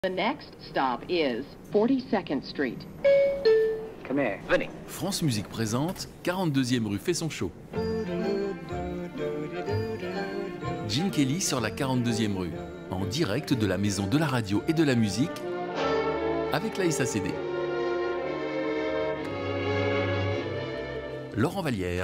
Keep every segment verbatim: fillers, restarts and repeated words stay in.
The next stop is forty-second Street. Come here. Venez. France Musique présente quarante-deuxième rue fait son show. Gene Kelly sur la quarante-deuxième rue, en direct de la maison de la radio et de la musique, avec la S A C D. Laurent Vallière.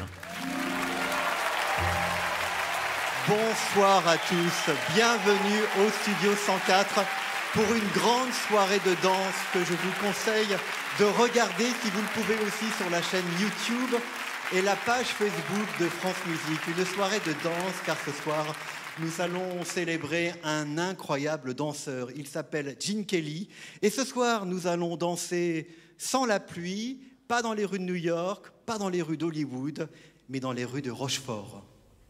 Bonsoir à tous, bienvenue au Studio cent quatre pour une grande soirée de danse que je vous conseille de regarder si vous le pouvez aussi sur la chaîne YouTube et la page Facebook de France Musique. Une soirée de danse car ce soir nous allons célébrer un incroyable danseur. Il s'appelle Gene Kelly et ce soir nous allons danser sans la pluie, pas dans les rues de New York, pas dans les rues d'Hollywood, mais dans les rues de Rochefort.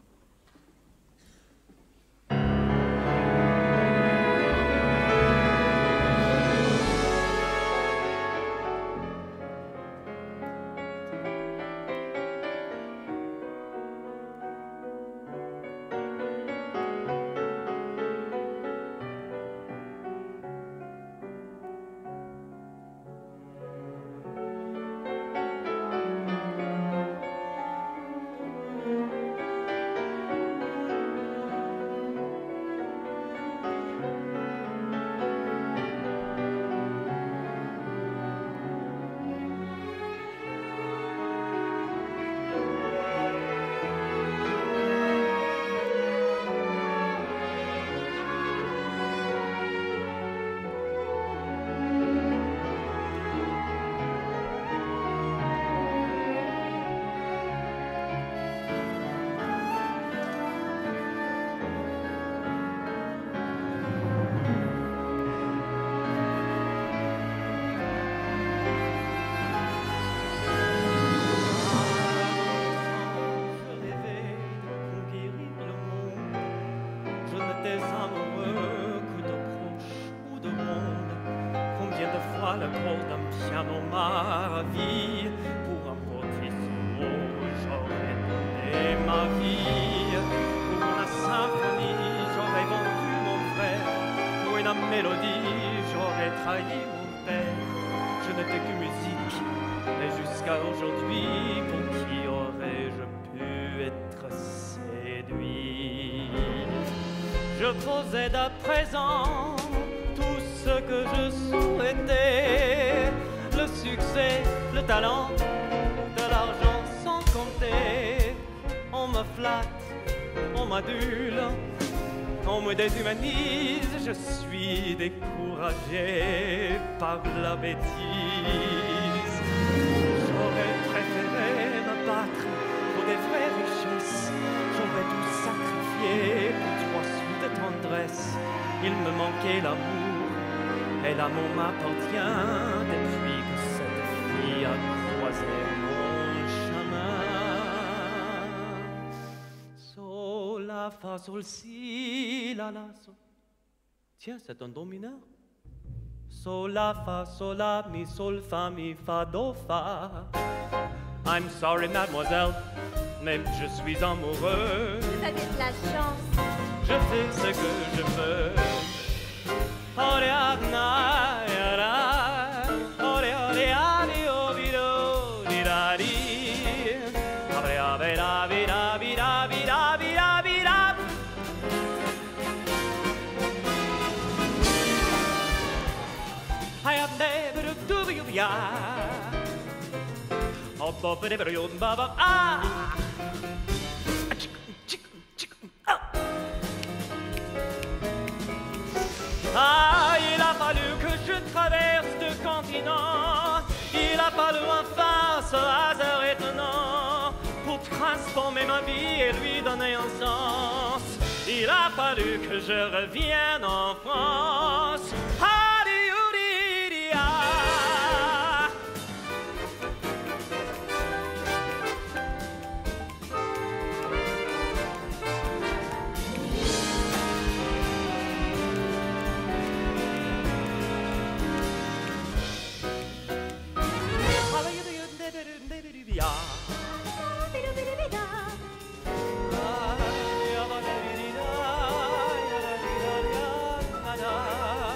Je posais à présent tout ce que je souhaitais, le succès, le talent, de l'argent sans compter. On me flatte, on m'adule, on me déshumanise, je suis découragé par la bêtise. J'aurais préféré me battre pour des vraies richesses, j'aurais tout sacrifié pour trois sous de tendresse. Il me manquait l'amour, et l'amour m'appartient depuis que cette fille a croisé mon chemin. Sol, la, fa, sol, si, la, la, sol. Tiens, c'est un do mineur. Sol, la, fa, sol, la, mi, sol, fa, mi, fa, do, fa. I'm sorry, mademoiselle, mais je suis amoureux. Vous avez de la chance. Je fais ce que je veux. Olé, agna, yara. Olé, olé, ali, obido, dirari. Abre, abre, abre, abre, abre, abre, abre, abre. I have never do you ya. Oh, baba, baba, baba, ah. Ah, il a fallu que je traverse deux continents. Il a fallu enfin ce hasard étonnant pour transformer ma vie et lui donner un sens. Il a fallu que je revienne en France. Ah,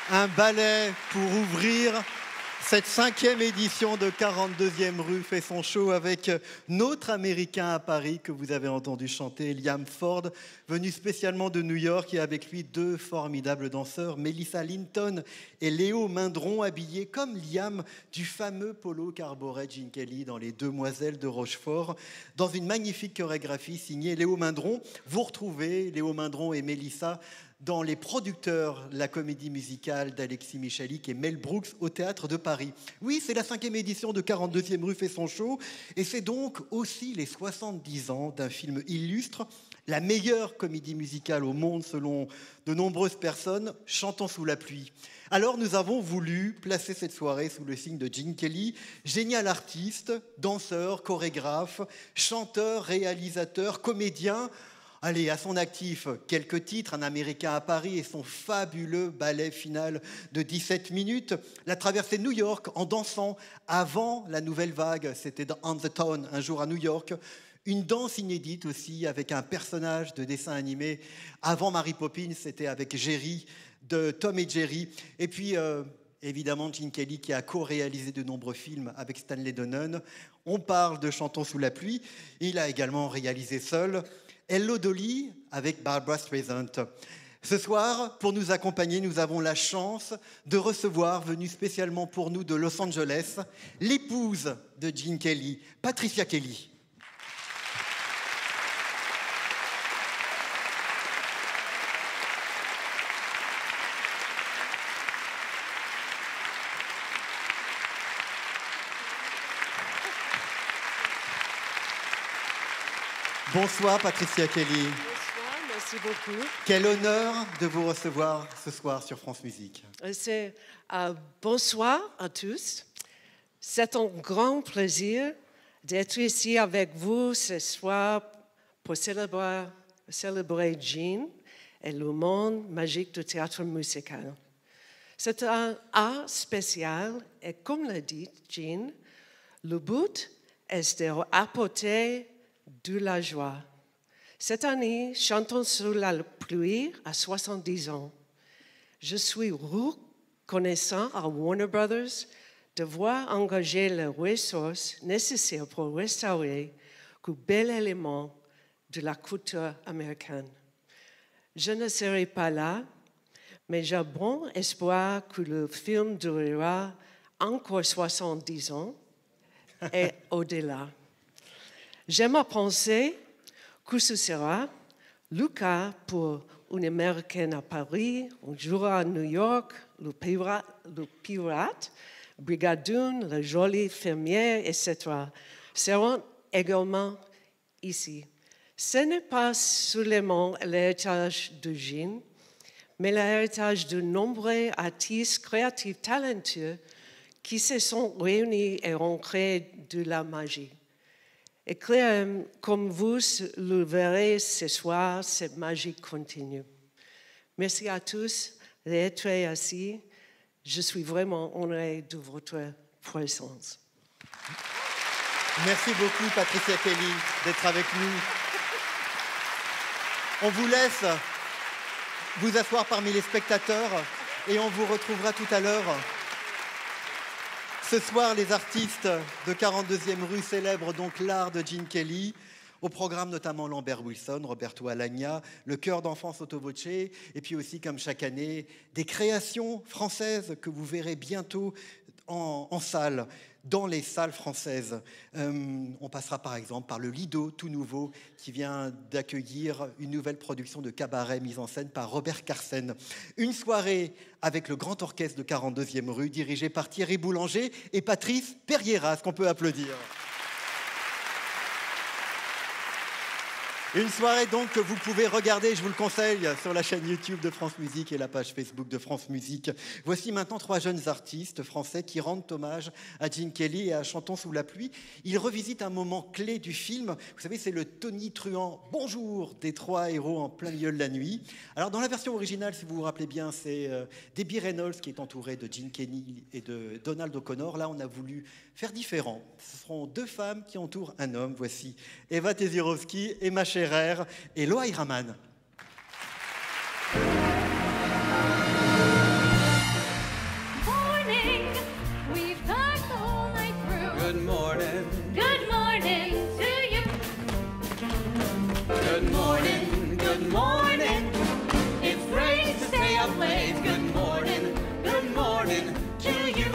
un ballet pour ouvrir cette cinquième édition de quarante-deuxième rue fait son show avec notre Américain à Paris que vous avez entendu chanter, Liam Ford, venu spécialement de New York et avec lui deux formidables danseurs, Melissa Linton et Léo Mindron, habillés comme Liam du fameux polo qu'arborait Gene Kelly dans Les Demoiselles de Rochefort, dans une magnifique chorégraphie signée Léo Mindron. Vous retrouvez Léo Mindron et Melissa dans Les Producteurs, la comédie musicale d'Alexis Michalik et Mel Brooks au Théâtre de Paris. Oui, c'est la cinquième édition de quarante-deuxième rue fait son show, et c'est donc aussi les soixante-dix ans d'un film illustre, la meilleure comédie musicale au monde selon de nombreuses personnes, Chantons sous la pluie. Alors nous avons voulu placer cette soirée sous le signe de Gene Kelly, génial artiste, danseur, chorégraphe, chanteur, réalisateur, comédien. Allez, à son actif, quelques titres, Un Américain à Paris et son fabuleux ballet final de dix-sept minutes. La traversée de New York en dansant avant la nouvelle vague, c'était dans On the Town, un jour à New York. Une danse inédite aussi avec un personnage de dessin animé. Avant Mary Poppins, c'était avec Jerry, de Tom et Jerry. Et puis, euh, évidemment, Gene Kelly qui a co-réalisé de nombreux films avec Stanley Donen. On parle de Chantons sous la pluie. Il a également réalisé seul Hello Dolly avec Barbra Streisand. Ce soir, pour nous accompagner, nous avons la chance de recevoir, venue spécialement pour nous de Los Angeles, l'épouse de Gene Kelly, Patricia Kelly. Bonsoir Patricia Kelly. Bonsoir, merci beaucoup. Quel honneur de vous recevoir ce soir sur France Musique. C'est, euh, bonsoir à tous. C'est un grand plaisir d'être ici avec vous ce soir pour célébrer, célébrer Gene et le monde magique du théâtre musical. C'est un art spécial et comme l'a dit Gene, le but est d'apporter de la joie. Cette année, Chantons sous la pluie à soixante-dix ans. Je suis reconnaissant à Warner Brothers d'avoir engagé les ressources nécessaires pour restaurer ce bel élément de la culture américaine. Je ne serai pas là, mais j'ai bon espoir que le film durera encore soixante-dix ans et au-delà. J'aime penser que ce sera le cas pour une Américaine à Paris, un jour à New York, le pirate, le pirate Brigadoon, le joli fermier, et cetera seront également ici. Ce n'est pas seulement l'héritage de Gene, mais l'héritage de nombreux artistes créatifs talentueux qui se sont réunis et ont créé de la magie. Et clair, comme vous le verrez ce soir, cette magie continue. Merci à tous d'être assis. Je suis vraiment honorée de votre présence. Merci beaucoup, Patricia Kelly, d'être avec nous. On vous laisse vous asseoir parmi les spectateurs et on vous retrouvera tout à l'heure. Ce soir, les artistes de quarante-deuxième rue célèbrent donc l'art de Gene Kelly. Au programme notamment Lambert Wilson, Roberto Alagna, le chœur d'enfants Sotto Voce, et puis aussi, comme chaque année, des créations françaises que vous verrez bientôt en, en salle, dans les salles françaises. Euh, on passera par exemple par le Lido, tout nouveau, qui vient d'accueillir une nouvelle production de cabaret mise en scène par Robert Carsen. Une soirée avec le Grand Orchestre de quarante-deuxième rue, dirigé par Thierry Boulanger et Patrice Perrieras, qu'on peut applaudir. Une soirée donc que vous pouvez regarder, je vous le conseille, sur la chaîne YouTube de France Musique et la page Facebook de France Musique. Voici maintenant trois jeunes artistes français qui rendent hommage à Gene Kelly et à Chantons sous la pluie. Ils revisitent un moment clé du film. Vous savez, c'est le tonitruant « Bonjour » des trois héros en plein milieu de la nuit. Alors dans la version originale, si vous vous rappelez bien, c'est euh, Debbie Reynolds qui est entourée de Gene Kelly et de Donald O'Connor. Là, on a voulu faire différent. Ce seront deux femmes qui entourent un homme. Voici Eva Tezirowski, Emma Scherer et Loa Iraman. morning. It's great to stay up late. Good morning, good morning to you.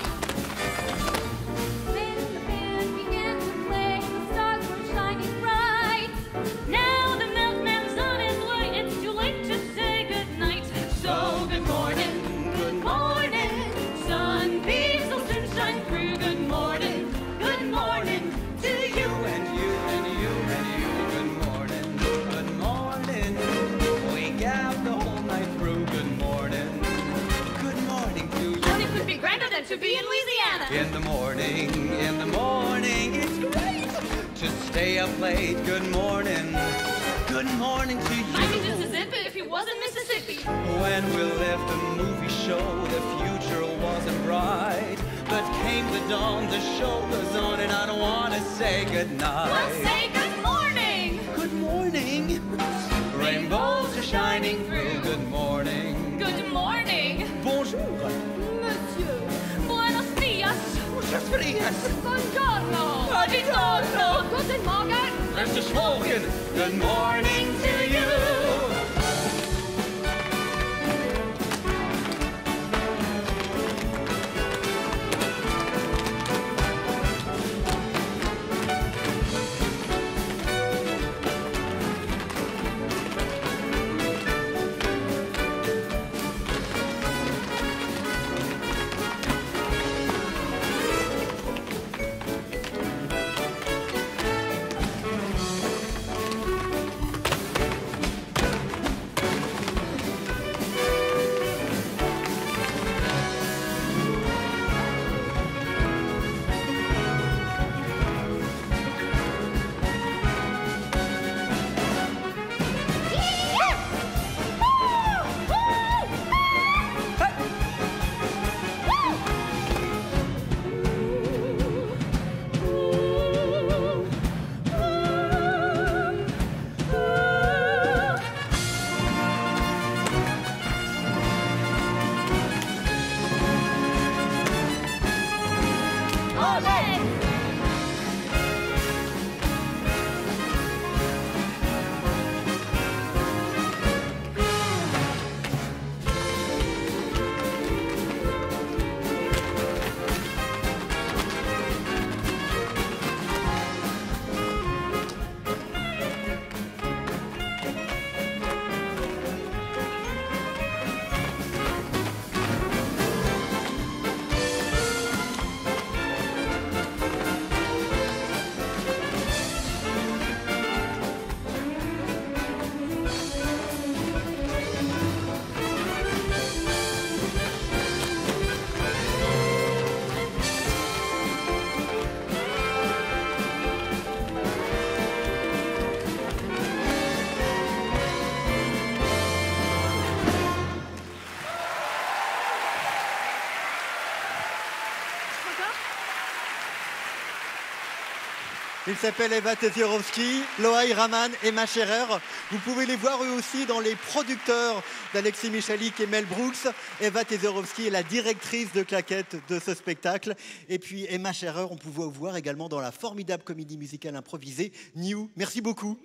When the band began to play, the stars were shining bright. Now the milkman's on his way. It's too late to say goodnight. So good morning, good morning. Sunbeams will soon shine through. Good morning, good morning to you. And you, and you, and you, good morning, good morning. Wake out the whole night through. Good morning, good morning to you. Nothing could be grander than to be in Louisiana. In the morning, in the morning, it's great to stay up late. Good morning, good morning to Might be you. Mississippi if he wasn't Mississippi. When we left the movie show, the future wasn't bright. But came the dawn, the show goes on, and I don't want to say goodnight. Let's say good morning. Good morning. Rainbows are shining through. Good morning. Good morning. Bonjour. Monsieur. Buenos dias. Muchas gracias. Buongiorno. Buongiorno. Guten Morgen. Mister Smolkin. Good morning to you. Il s'appelle Eva Tezierowski, Loai Raman et Emma Scherer. Vous pouvez les voir eux aussi dans les producteurs d'Alexis Michalik et Mel Brooks. Eva Tezierowski est la directrice de claquettes de ce spectacle. Et puis Emma Scherer, on pouvait vous voir également dans la formidable comédie musicale improvisée New. Merci beaucoup.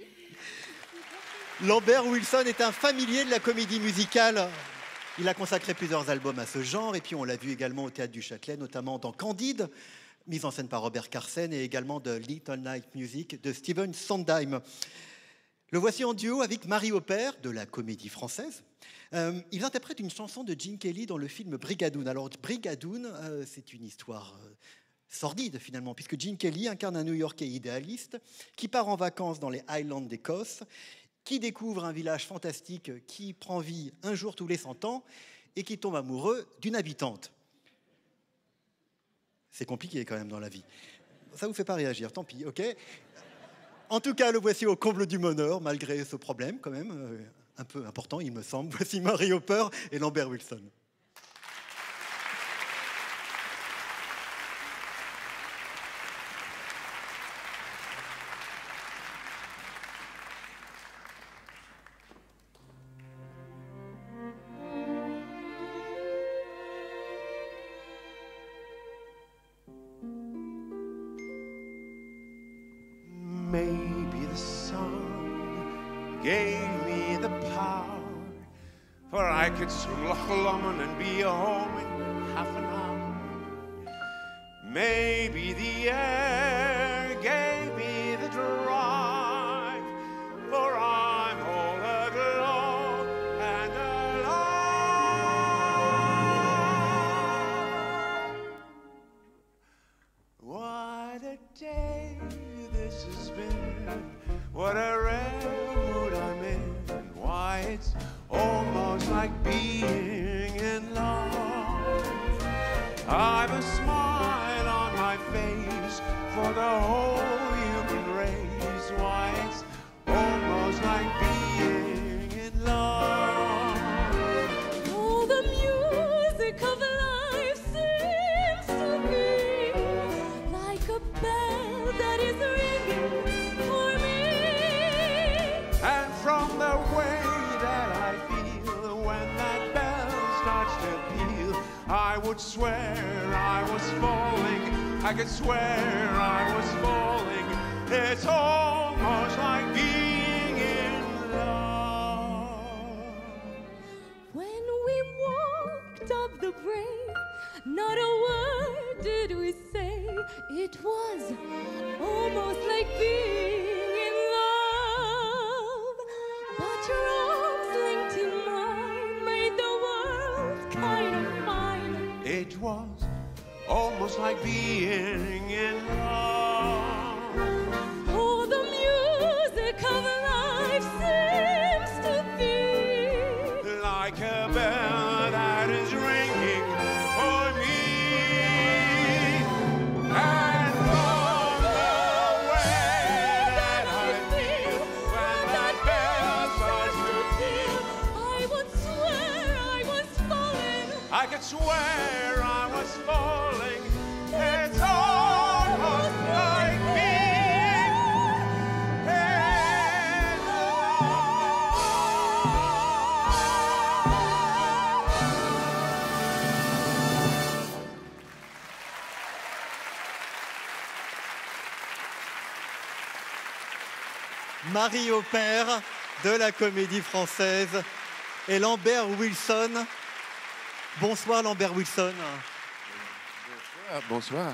Lambert Wilson est un familier de la comédie musicale. Il a consacré plusieurs albums à ce genre. Et puis on l'a vu également au Théâtre du Châtelet, notamment dans Candide, mise en scène par Robert Carsen, et également de Little Night Music de Stephen Sondheim. Le voici en duo avec Marie Aubert de la Comédie Française. Euh, ils interprètent une chanson de Gene Kelly dans le film Brigadoon. Alors Brigadoon, euh, c'est une histoire euh, sordide finalement, puisque Gene Kelly incarne un New-Yorkais idéaliste qui part en vacances dans les Highlands d'Écosse, qui découvre un village fantastique qui prend vie un jour tous les cent ans et qui tombe amoureux d'une habitante. C'est compliqué quand même dans la vie. Ça vous fait pas réagir, tant pis, ok. En tout cas, le voici au comble du bonheur, malgré ce problème quand même, euh, un peu important, il me semble. Voici Marie Hopper et Lambert Wilson. Maybe the sun gave me the tower, for I could swim Loch Lomond and be home in half an hour. Maybe the air gave me the drive, for I'm all aglow and alive. What a day this has been, what a rare mood I'm in. Why, it's almost like being in love. I've a smile on my face for the whole human race. Why, it's almost like being in love. Oh, the music of life seems to be like a bell that is ringing for me. And from the way that I feel when that bell starts to peal, I would swear I was falling. I could swear I was falling. It's almost like being in love. When we walked up the break, not a word did we say. It was almost like being in love. But your arms linked in mine made the world kind of fine. It was almost like being in love. Oh, the music of life seems to be Like a bell that is ringing for me. And from the way that I feel when that bell starts to peal, I would swear I was falling. I could swear I was falling. It's almost like being in Marie Aubert de la Comédie Française et Lambert Wilson. Bonsoir Lambert Wilson. Bonsoir, bonsoir.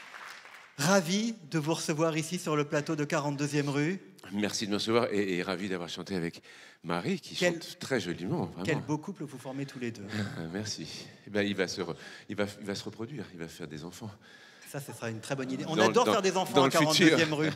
Ravi de vous recevoir ici sur le plateau de quarante-deuxième rue. Merci de me recevoir et, et ravi d'avoir chanté avec Marie qui Quel- chante très joliment. Vraiment. Quel beau couple vous formez tous les deux. Ah, merci. Eh ben, il, va se re- il, va, il va se reproduire, il va faire des enfants. Ça, ce sera une très bonne idée. On Dans- adore dans- faire des enfants dans à le futur. quarante-deuxième rue.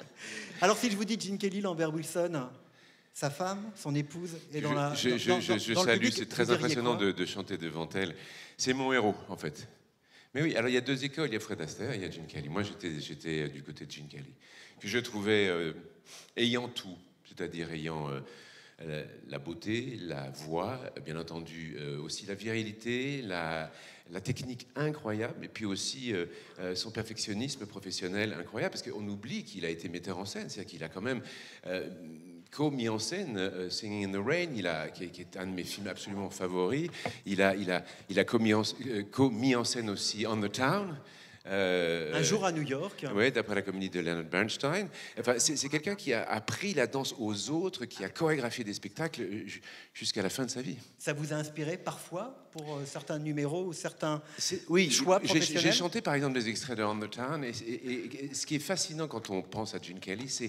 Alors si je vous dis Gene Kelly, Lambert Wilson, sa femme, son épouse, est dans la je dans- je, dans- je, dans- je dans le salue, public, c'est vous très diriez impressionnant quoi de, de chanter devant elle. C'est mon héros, en fait. Mais oui, alors il y a deux écoles, il y a Fred Astaire et il y a Gene Kelly. Moi, j'étais, j'étais du côté de Gene Kelly, que je trouvais euh, ayant tout, c'est-à-dire ayant euh, la, la beauté, la voix, bien entendu euh, aussi la virilité, la, la technique incroyable, et puis aussi euh, euh, son perfectionnisme professionnel incroyable, parce qu'on oublie qu'il a été metteur en scène, c'est-à-dire qu'il a quand même euh, co-mis en scène euh, Singing in the Rain, il a, qui, est, qui est un de mes films absolument favoris. Il a, il a, il a co-mis en, euh, co-mis en scène aussi On the Town. Euh, Un jour à New York. Oui, d'après la comédie de Leonard Bernstein. Enfin, c'est, c'est quelqu'un qui a appris la danse aux autres, qui a chorégraphié des spectacles euh, ju- jusqu'à la fin de sa vie. Ça vous a inspiré parfois pour euh, certains numéros ou certains C'est- oui, choix j'ai- professionnels? J'ai chanté par exemple des extraits de On the Town, et, et- et ce qui est fascinant quand on pense à Gene Kelly, c'est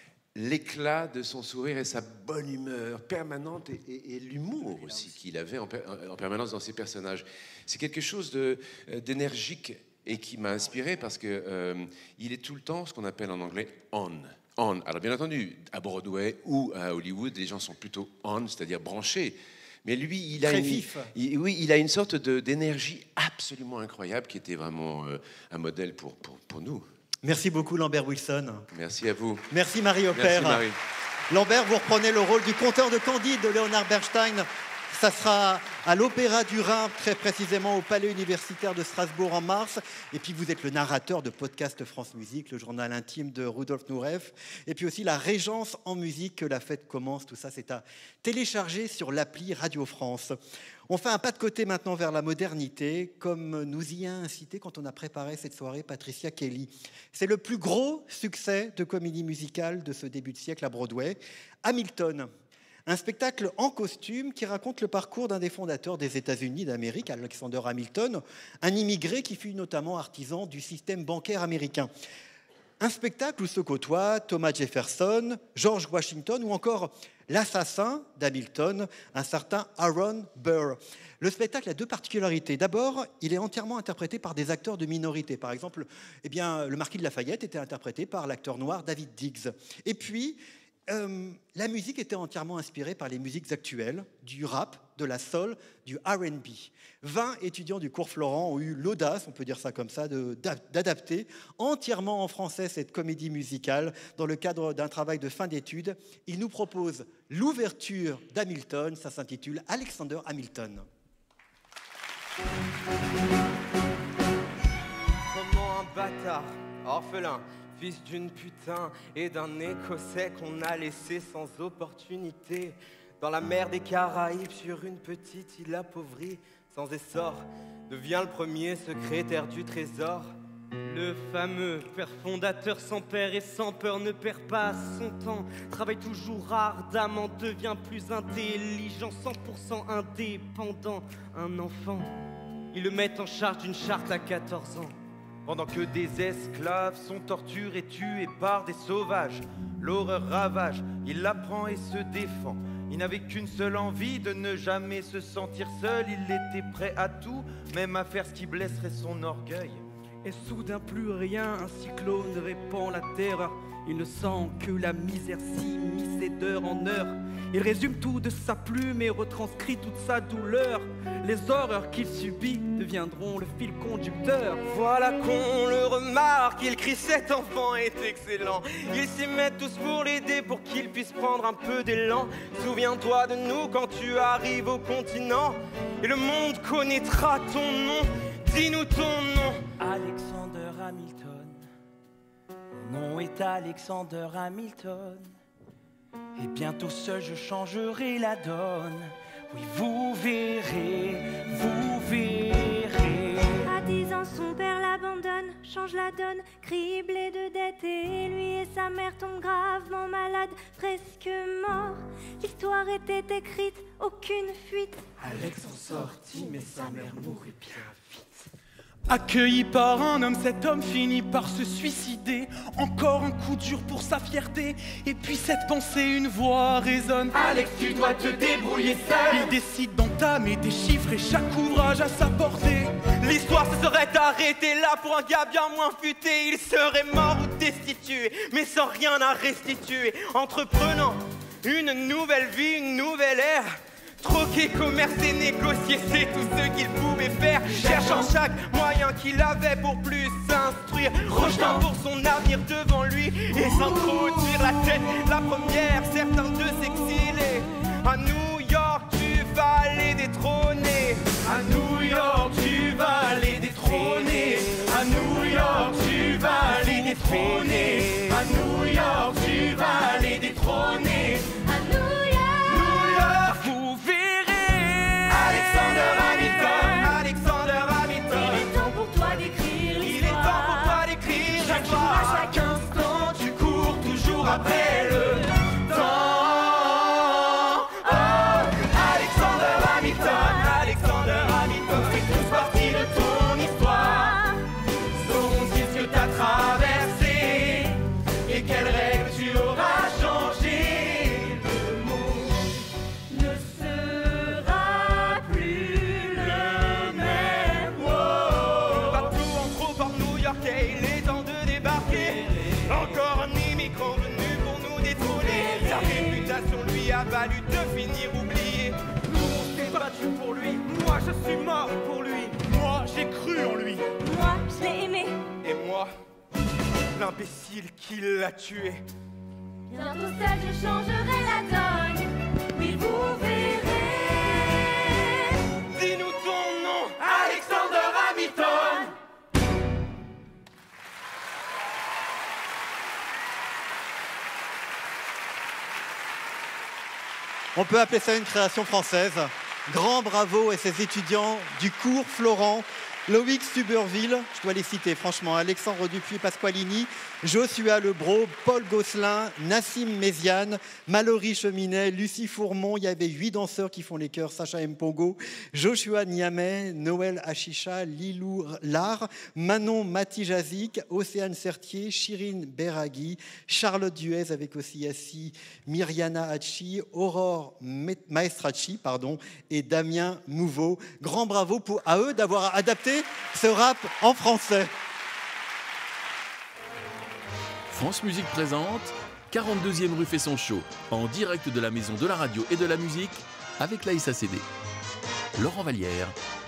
l'éclat de son sourire et sa bonne humeur permanente et, et- et l'humour aussi qu'il avait en, per- en permanence dans ses personnages. C'est quelque chose de, euh, d'énergique et qui m'a inspiré parce que euh, il est tout le temps ce qu'on appelle en anglais on. On. Alors bien entendu, à Broadway ou à Hollywood, les gens sont plutôt on, c'est-à-dire branchés. Mais lui, il a Très une, vif. il- oui, il a une sorte de, d'énergie absolument incroyable qui était vraiment euh, un modèle pour, pour, pour nous. Merci beaucoup Lambert Wilson. Merci à vous. Merci Marie Merci Aubert. Marie. Lambert, vous reprenez le rôle du conteur de Candide de Leonard Bernstein. Ça sera à l'Opéra du Rhin, très précisément au Palais universitaire de Strasbourg en mars. Et puis vous êtes le narrateur de Podcast France Musique, le journal intime de Rudolf Nureyev. Et puis aussi la Régence en musique, que la fête commence. Tout ça, c'est à télécharger sur l'appli Radio France. On fait un pas de côté maintenant vers la modernité, comme nous y a incité quand on a préparé cette soirée Patricia Kelly. C'est le plus gros succès de comédie musicale de ce début de siècle à Broadway, Hamilton. Un spectacle en costume qui raconte le parcours d'un des fondateurs des États-Unis d'Amérique, Alexander Hamilton, un immigré qui fut notamment artisan du système bancaire américain. Un spectacle où se côtoient Thomas Jefferson, George Washington ou encore l'assassin d'Hamilton, un certain Aaron Burr. Le spectacle a deux particularités. D'abord, il est entièrement interprété par des acteurs de minorité. Par exemple, eh bien, le marquis de Lafayette était interprété par l'acteur noir David Diggs. Et puis, euh, la musique était entièrement inspirée par les musiques actuelles, du rap, de la soul, du R and B. vingt étudiants du cours Florent ont eu l'audace, on peut dire ça comme ça, de- d'adapter entièrement en français cette comédie musicale dans le cadre d'un travail de fin d'études. Ils nous proposent l'ouverture d'Hamilton, ça s'intitule Alexander Hamilton. Comment un bâtard, orphelin, fils d'une putain et d'un Écossais qu'on a laissé sans opportunité dans la mer des Caraïbes sur une petite île appauvrie sans essor, devient le premier secrétaire du trésor. Le fameux père fondateur sans père et sans peur ne perd pas son temps, travaille toujours ardemment, devient plus intelligent, cent pour cent indépendant. Un enfant, ils le mettent en charge d'une charte à quatorze ans. Pendant que des esclaves sont torturés, tués par des sauvages, l'horreur ravage, il apprend et se défend. Il n'avait qu'une seule envie, de ne jamais se sentir seul. Il était prêt à tout, même à faire ce qui blesserait son orgueil. Et soudain plus rien, un cyclone répand la terreur. Il ne sent que la misère s'immiscer d'heure en heure. Il résume tout de sa plume et retranscrit toute sa douleur. Les horreurs qu'il subit deviendront le fil conducteur. Voilà qu'on le remarque, il crie cet enfant est excellent. Ils s'y mettent tous pour l'aider, pour qu'il puisse prendre un peu d'élan. Souviens-toi de nous quand tu arrives au continent, et le monde connaîtra ton nom. Dis-nous ton nom. Alexander Hamilton. Mon nom est Alexander Hamilton. Et bientôt seul je changerai la donne. Oui, vous verrez, vous verrez. À dix ans, son père l'abandonne, change la donne, criblé de dettes. Et lui et sa mère tombent gravement malades, presque morts. L'histoire était écrite, aucune fuite. Alex en sortit, mais sa mère mourut bien vite. Accueilli par un homme, cet homme finit par se suicider. Encore un coup dur pour sa fierté. Et puis cette pensée, une voix résonne. Alex, tu dois te débrouiller seul. Il décide d'entamer des chiffres et chaque ouvrage à sa portée. L'histoire se serait arrêtée là pour un gars bien moins futé. Il serait mort ou destitué, mais sans rien à restituer. Entreprenant une nouvelle vie, une nouvelle ère. Troquer, commercer, négocier, c'est tout ce qu'il pouvait faire. Cherchant chaque moyen qu'il avait pour plus s'instruire, rejetant pour son avenir devant lui et s'introduire la tête la première, certain de s'exiler. À New York, tu vas les détrôner. À New York, tu vas les détrôner. À New York, tu vas les détrôner. À New York, tu vas les détrôner. À New York. Vous verrez Alexander Hamilton, Alexander Hamilton. Il est temps pour toi d'écrire l'histoire. Il est temps pour toi d'écrire chaque jour, à chaque instant, tu cours toujours après le temps. Oh, Alexander Hamilton, Alexander Hamilton, fait tous partie de ton histoire. Saurons-ils ce que t'as traversé et quelles règles tu auras changé. Le monde Ne sera plus le même. partout en trop par New York et il est temps de débarquer. Encore un immigrant venu pour nous détrôner. Sa réputation lui a valu de finir oublié. Nous on s'est battu pour lui. Moi je suis mort pour lui. Moi j'ai cru en lui. Moi, je l'ai aimé. Et moi, l'imbécile qui l'a tué. Bientôt seul, je changerai la donne. Oui, vous verrez. Dis-nous ton nom, Alexander Hamilton. On peut appeler ça une création française. Grand bravo à ces étudiants du cours Florent Loïc Stuberville, je dois les citer franchement, Alexandre Dupuis Pasqualini, Joshua Lebro, Paul Gosselin, Nassim Méziane, Mallory Cheminet, Lucie Fourmont, il y avait huit danseurs qui font les chœurs, Sacha Mpongo, Joshua Niamey, Noël Achicha, Lilou Lar, Manon Matijazik, Océane Sertier, Chirine Beragui, Charlotte Duez avec aussi Yassi, Myriana Hachi, Aurore Maestracci, pardon, et Damien Mouveau. Grand bravo pour, à eux d'avoir adapté ce rap en français. France Musique présente quarante-deuxième rue fait son show, en direct de la Maison de la Radio et de la Musique, avec la S A C D. Laurent Vallière.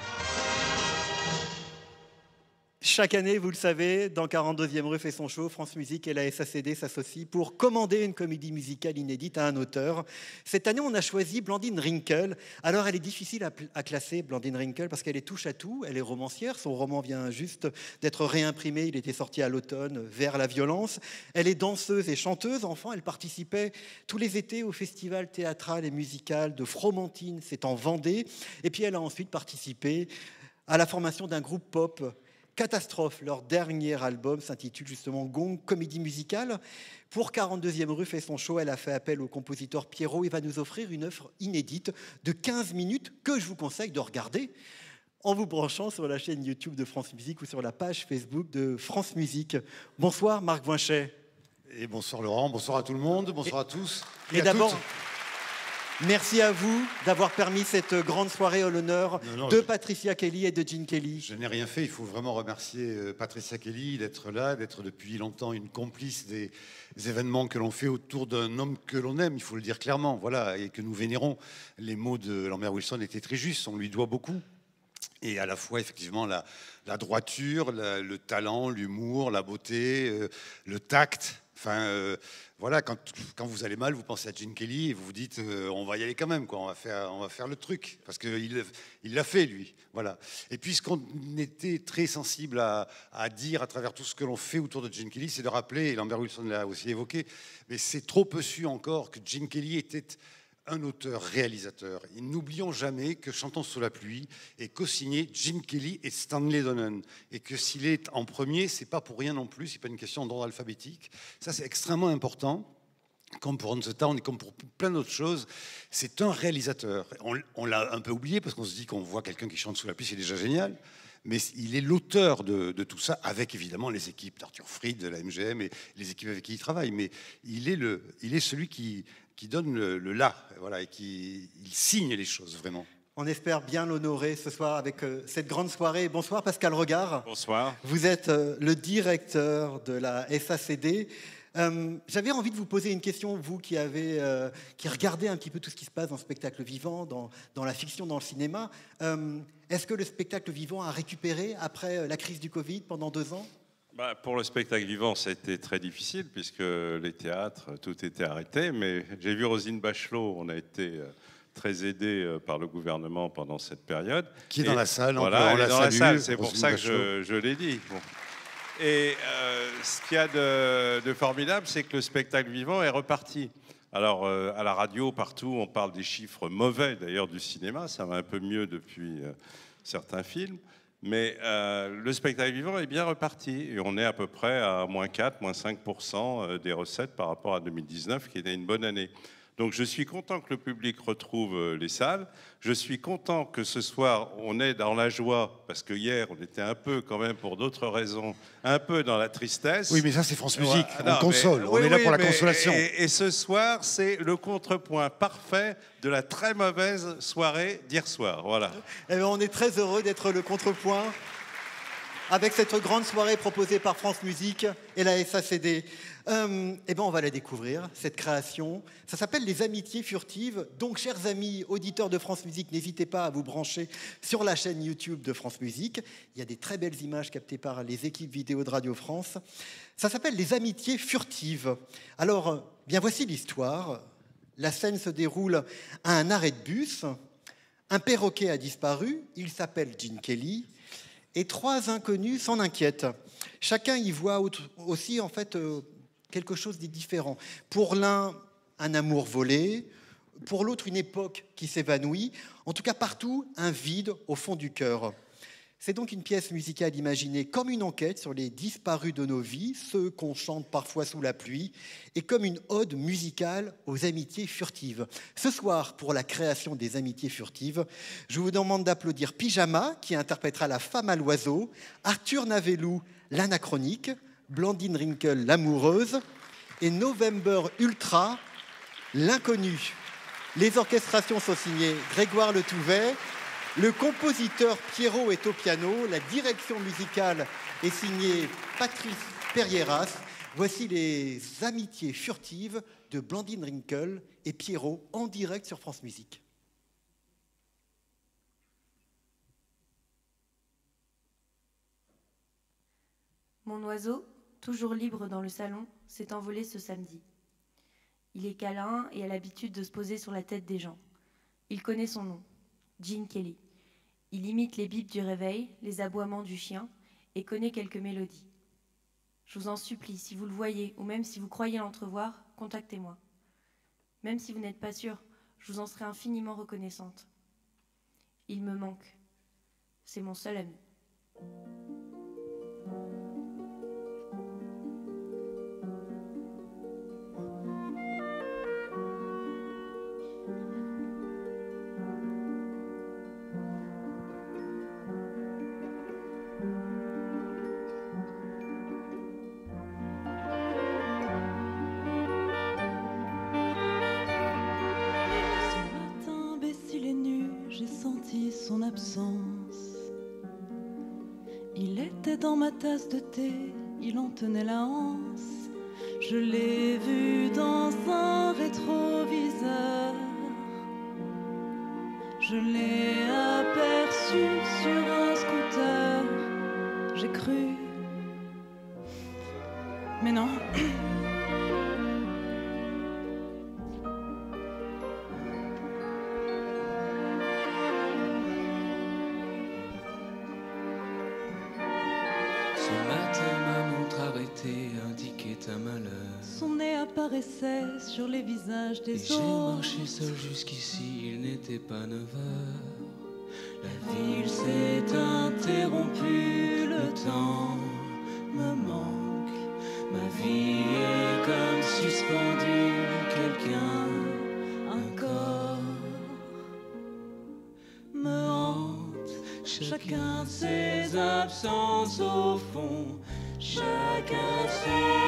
Chaque année, vous le savez, dans quarante-deuxième rue fait son show, France Musique et la S A C D s'associent pour commander une comédie musicale inédite à un auteur. Cette année, on a choisi Blandine Rinkel. Alors, elle est difficile à, à classer, Blandine Rinkel, parce qu'elle est touche à tout. Elle est romancière. Son roman vient juste d'être réimprimé. Il était sorti à l'automne, Vers la violence. Elle est danseuse et chanteuse. Enfant, elle participait tous les étés au festival théâtral et musical de Fromentine. C'est en Vendée. Et puis, elle a ensuite participé à la formation d'un groupe pop, Catastrophe. Leur dernier album s'intitule justement Gong, comédie musicale. Pour quarante-deuxième rue fait son show, elle a fait appel au compositeur Pierrot et va nous offrir une œuvre inédite de quinze minutes que je vous conseille de regarder en vous branchant sur la chaîne YouTube de France Musique ou sur la page Facebook de France Musique. Bonsoir Marc Voinchet. Et bonsoir Laurent, bonsoir à tout le monde, bonsoir et, à tous. Et, et d'abord, merci à vous d'avoir permis cette grande soirée à l'honneur de je... Patricia Kelly et de Gene Kelly. Je n'ai rien fait, il faut vraiment remercier Patricia Kelly d'être là, d'être depuis longtemps une complice des événements que l'on fait autour d'un homme que l'on aime, il faut le dire clairement, voilà, et que nous vénérons. Les mots de Lambert Wilson étaient très justes, on lui doit beaucoup. Et à la fois, effectivement, la, la droiture, la, le talent, l'humour, la beauté, euh, le tact. Enfin, euh, voilà, quand, quand vous allez mal, vous pensez à Gene Kelly et vous vous dites euh, on va y aller quand même, quoi. On va faire, on va faire le truc parce qu'il il l'a fait lui, voilà. Et puisqu'on était très sensible à, à dire à travers tout ce que l'on fait autour de Gene Kelly, c'est de rappeler, et Lambert Wilson l'a aussi évoqué, mais c'est trop peu su encore que Gene Kelly était un auteur-réalisateur. Et n'oublions jamais que Chantons sous la pluie est co-signé Gene Kelly et Stanley Donen. Et que s'il est en premier, c'est pas pour rien non plus, c'est pas une question d'ordre alphabétique. Ça, c'est extrêmement important. Comme pour On the Town et comme pour plein d'autres choses, c'est un réalisateur. On, on l'a un peu oublié parce qu'on se dit qu'on voit quelqu'un qui chante sous la pluie, c'est déjà génial. Mais il est l'auteur de, de tout ça, avec évidemment les équipes d'Arthur Fried, de la M G M et les équipes avec qui il travaille. Mais il est, le, il est celui qui, qui donne le, le là, voilà, et qui il signe les choses, vraiment. On espère bien l'honorer ce soir avec euh, cette grande soirée. Bonsoir Pascal Regard. Bonsoir. Vous êtes euh, le directeur de la S A C D. Euh, J'avais envie de vous poser une question, vous qui avez, euh, qui regardez un petit peu tout ce qui se passe dans le spectacle vivant, dans, dans la fiction, dans le cinéma. Euh, Est-ce que le spectacle vivant a récupéré après la crise du Covid pendant deux ans ? Bah, pour le spectacle vivant, ça a été très difficile puisque les théâtres, tout était arrêté. Mais j'ai vu Roselyne Bachelot, on a été très aidés par le gouvernement pendant cette période. Qui est dans Et la salle, voilà, on elle est dans salue, la salle, c'est pour Roselyne ça que Bachelot. je, je l'ai dit. Bon. Et euh, ce qu'il y a de, de formidable, c'est que le spectacle vivant est reparti. Alors, euh, à la radio, partout, on parle des chiffres mauvais, d'ailleurs, du cinéma. Ça va un peu mieux depuis euh, certains films. Mais euh, le spectacle vivant est bien reparti. Et on est à peu près à moins quatre, moins cinq pour cent des recettes par rapport à deux mille dix-neuf, qui était une bonne année. Donc je suis content que le public retrouve les salles. Je suis content que ce soir, on est dans la joie, parce que hier, on était un peu, quand même, pour d'autres raisons, un peu dans la tristesse. Oui, mais ça, c'est France Musique. Ouais, on non, console. mais, on oui, est là oui, pour la mais, consolation. Et, et ce soir, c'est le contrepoint parfait de la très mauvaise soirée d'hier soir. Voilà. Eh bien, on est très heureux d'être le contrepoint avec cette grande soirée proposée par France Musique et la S A C D. Euh, eh ben, on va la découvrir, cette création. Ça s'appelle Les Amitiés Furtives. Donc, chers amis auditeurs de France Musique, n'hésitez pas à vous brancher sur la chaîne YouTube de France Musique. Il y a des très belles images captées par les équipes vidéo de Radio France. Ça s'appelle Les Amitiés Furtives. Alors, bien voici l'histoire. La scène se déroule à un arrêt de bus. Un perroquet a disparu. Il s'appelle Gene Kelly. Et trois inconnus s'en inquiètent. Chacun y voit aussi, en fait, euh, quelque chose de différent. Pour l'un, un amour volé. Pour l'autre, une époque qui s'évanouit. En tout cas, partout, un vide au fond du cœur. C'est donc une pièce musicale imaginée comme une enquête sur les disparus de nos vies, ceux qu'on chante parfois sous la pluie, et comme une ode musicale aux amitiés furtives. Ce soir, pour la création des amitiés furtives, je vous demande d'applaudir Pyjama, qui interprétera la femme à l'oiseau, Arthur Navellou, l'anachronique, Blandine Rinkel, l'amoureuse, et November Ultra, l'inconnu. Les orchestrations sont signées Grégoire Le Touvet. Le compositeur Pierrot est au piano. La direction musicale est signée Patrice Perrieras. Voici les amitiés furtives de Blandine Rinkel et Pierrot en direct sur France Musique. Mon oiseau, toujours libre dans le salon, s'est envolé ce samedi. Il est câlin et a l'habitude de se poser sur la tête des gens. Il connaît son nom, Gene Kelly. Il imite les bips du réveil, les aboiements du chien et connaît quelques mélodies. Je vous en supplie, si vous le voyez ou même si vous croyez l'entrevoir, contactez-moi. Même si vous n'êtes pas sûr, je vous en serai infiniment reconnaissante. Il me manque. C'est mon seul ami. Son absence. Il était dans ma tasse de thé, il en tenait la anse. Je l'ai vu dans un rétroviseur. Je l'ai aperçu sur un scooter. J'ai cru, mais non. Un malheur. Son nez apparaissait sur les visages des Et autres. J'ai marché seul jusqu'ici, il n'était pas neuf heures. La ville s'est interrompue, le temps me manque. Ma vie est comme suspendue, quelqu'un, un corps me hante. Chacun ses absences au fond. Chacun ses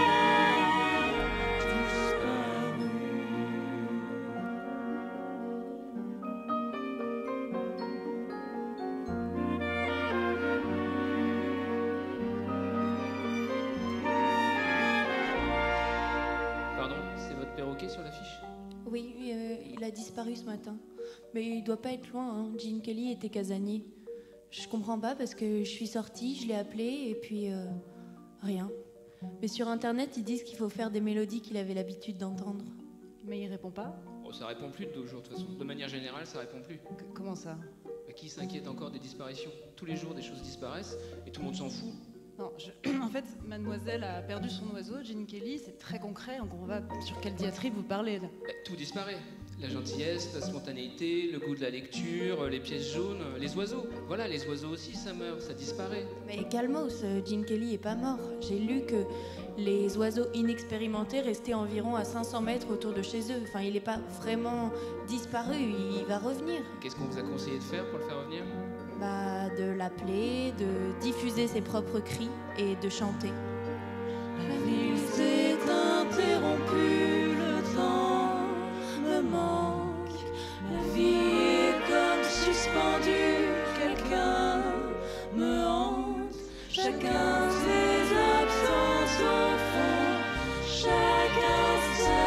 Pardon, c'est votre perroquet sur l'affiche? Oui, euh, il a disparu ce matin. Mais il doit pas être loin, hein. Gene Kelly était casanier. Je comprends pas parce que je suis sortie, je l'ai appelé et puis... Euh... Rien. Mais sur Internet, ils disent qu'il faut faire des mélodies qu'il avait l'habitude d'entendre. Mais il répond pas? Oh, ça répond plus de nos jours, de toute façon. De manière générale, ça répond plus. C- Comment ça? Bah, qui s'inquiète encore des disparitions? Tous les jours, des choses disparaissent et tout le monde s'en fout. Non, je... en fait, mademoiselle a perdu son oiseau, Gene Kelly, c'est très concret, donc on va sur quelle diatribe vous parlez là? Bah, tout disparaît. La gentillesse, la spontanéité, le goût de la lecture, les pièces jaunes, les oiseaux. Voilà, les oiseaux aussi, ça meurt, ça disparaît. Mais calmos, Gene Kelly est pas mort. J'ai lu que les oiseaux inexpérimentés restaient environ à cinq cents mètres autour de chez eux. Enfin, il n'est pas vraiment disparu, il va revenir. Qu'est-ce qu'on vous a conseillé de faire pour le faire revenir? Bah, de l'appeler, de diffuser ses propres cris et de chanter. La ville s'est interrompue, le temps me manque. La vie est comme suspendue, quelqu'un me hante. Chacun ses absences au fond, chacun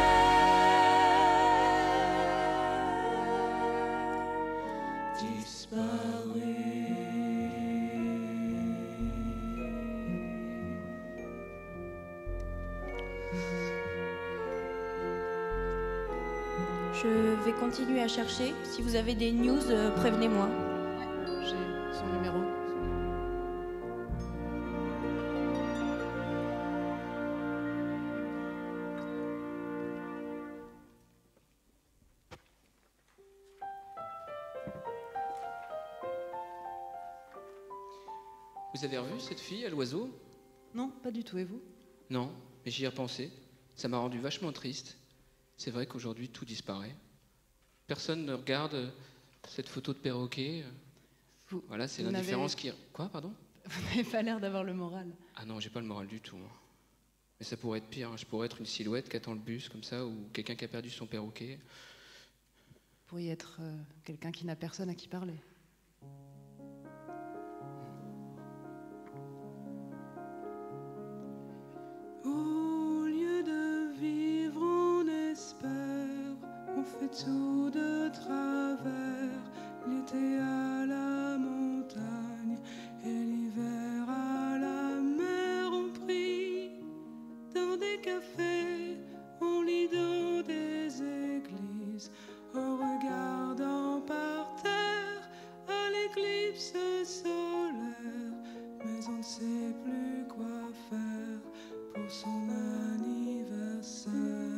sait disparu. Je vais continuer à chercher. Si vous avez des news, euh, prévenez-moi. J'ai son numéro. Vous avez revu cette fille à l'oiseau? Non, pas du tout, et vous? Non, mais j'y ai repensé. Ça m'a rendu vachement triste. C'est vrai qu'aujourd'hui, tout disparaît. Personne ne regarde cette photo de perroquet. Vous, voilà, c'est vous l'indifférence n'avez- qui... Quoi, pardon? Vous n'avez pas l'air d'avoir le moral. Ah non, j'ai pas le moral du tout. hein. Mais ça pourrait être pire. hein. Je pourrais être une silhouette qui attend le bus, comme ça, ou quelqu'un qui a perdu son perroquet. Vous pourriez être euh, quelqu'un qui n'a personne à qui parler. Au lieu de vivre, on espère, on fait tout de travers. L'été à la montagne et l'hiver à la mer. On prie dans des cafés, on lit dans des églises, en regardant par terre à l'éclipse solaire. Mais on ne sait plus quoi faire pour son anniversaire.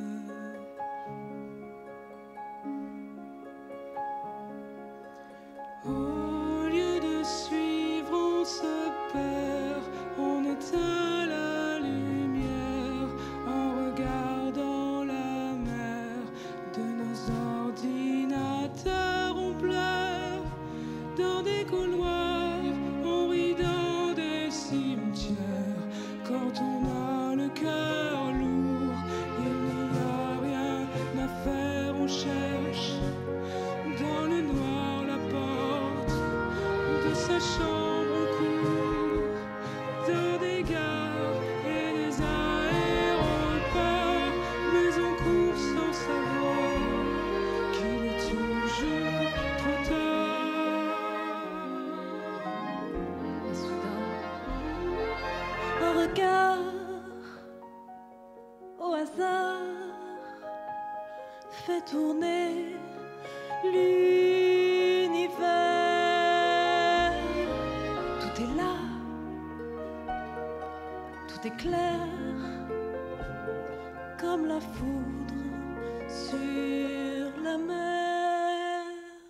Au lieu de suivre, on se perd, on éteint la lumière en regardant la mer de nos ordinateurs. On pleure dans des couloirs, on rit dans des cimetières. Quand on a le cœur lourd, il n'y a rien à faire, on cherche dans le noir la porte de sa chambre. On court dans des gares et des aéroports, mais on court sans savoir qu'il est toujours trop tard. Et soudain, un regard au hasard fait tourner l'univers. Tout est là, tout est clair, comme la foudre sur la mer.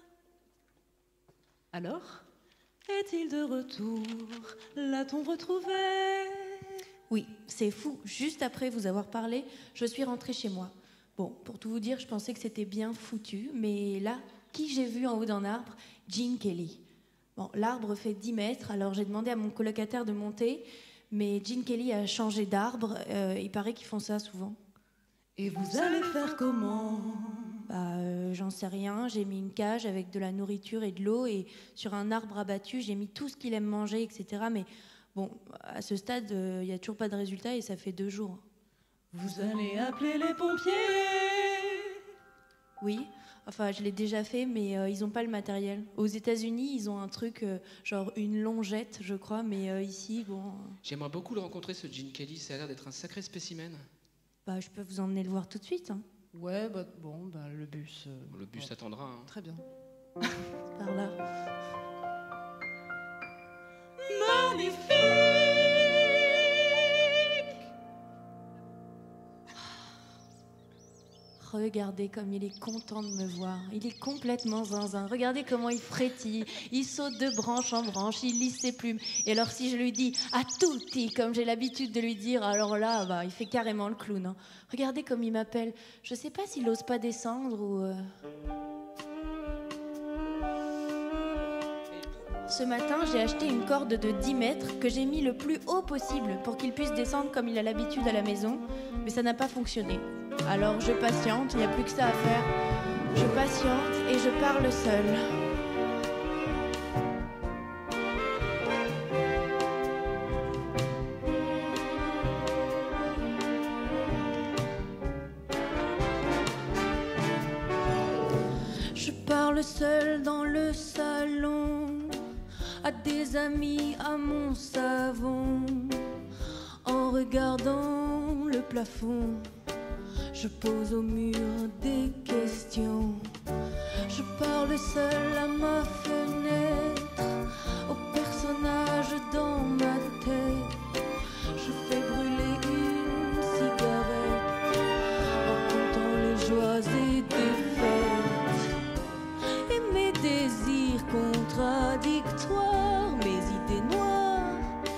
Alors? Est-il de retour? L'a-t-on retrouvé? Oui, c'est fou. Juste après vous avoir parlé, je suis rentrée chez moi. Bon, pour tout vous dire, je pensais que c'était bien foutu, mais là, qui j'ai vu en haut d'un arbre? Gene Kelly. Bon, l'arbre fait dix mètres, alors j'ai demandé à mon colocataire de monter, mais Gene Kelly a changé d'arbre. Euh, il paraît qu'ils font ça souvent. Et vous allez faire comment? Bah, euh, j'en sais rien. J'ai mis une cage avec de la nourriture et de l'eau, et sur un arbre abattu, j'ai mis tout ce qu'il aime manger, et cetera. Mais bon, à ce stade, il n'y a toujours pas de résultat, et ça fait deux jours. Vous allez appeler les pompiers? Oui, enfin, je l'ai déjà fait, mais euh, ils n'ont pas le matériel. Aux États-Unis, ils ont un truc, euh, genre une longette, je crois, mais euh, ici, bon. euh, J'aimerais beaucoup le rencontrer, ce Gene Kelly. Ça a l'air d'être un sacré spécimen. Bah, je peux vous emmener le voir tout de suite. hein. Ouais, bah, bon, bah, le bus... euh, Le bus bon. attendra. hein. Très bien. Par là. Magnifique! Regardez comme il est content de me voir. Il est complètement zinzin. Regardez comment il frétille. Il saute de branche en branche. Il lisse ses plumes. Et alors si je lui dis « à tutti », comme j'ai l'habitude de lui dire, alors là, bah, il fait carrément le clown. hein. Regardez comme il m'appelle. Je sais pas s'il ose pas descendre ou... euh, Ce matin, j'ai acheté une corde de dix mètres que j'ai mis le plus haut possible pour qu'il puisse descendre comme il a l'habitude à la maison, mais ça n'a pas fonctionné. Alors je patiente, il n'y a plus que ça à faire. Je patiente et je parle seule. Je parle seule dans le salon, à des amis, à mon savon, en regardant le plafond. Je pose au mur des questions. Je parle seule à ma fenêtre, au personnage dans ma tête. Je fais brûler une cigarette en comptant les joies et défaites. Et mes désirs contradictoires, mes idées noires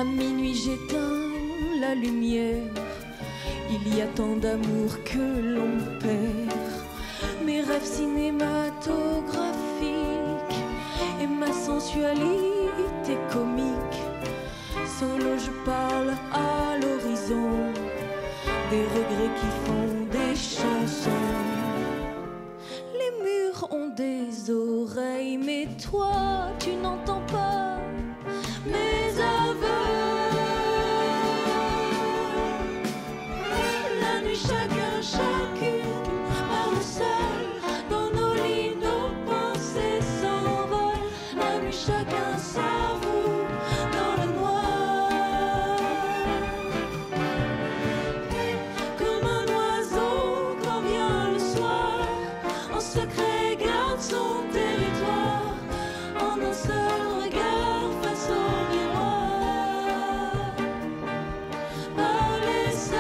À minuit j'éteins la lumière. Il y a tant d'amour que l'on perd. Mes rêves cinématographiques et ma sensualité comique. Solo je parle à l'horizon des regrets qui font des chansons. Les murs ont des oreilles, mais toi tu n'entends pas mes aveux. La nuit chacun, chacune parle seul. Dans nos lits, nos pensées s'envolent. La nuit chacun s'avoue dans le noir. Comme un oiseau quand vient le soir, en secret garde son territoire. En un seul regard face au miroir. Parler seul.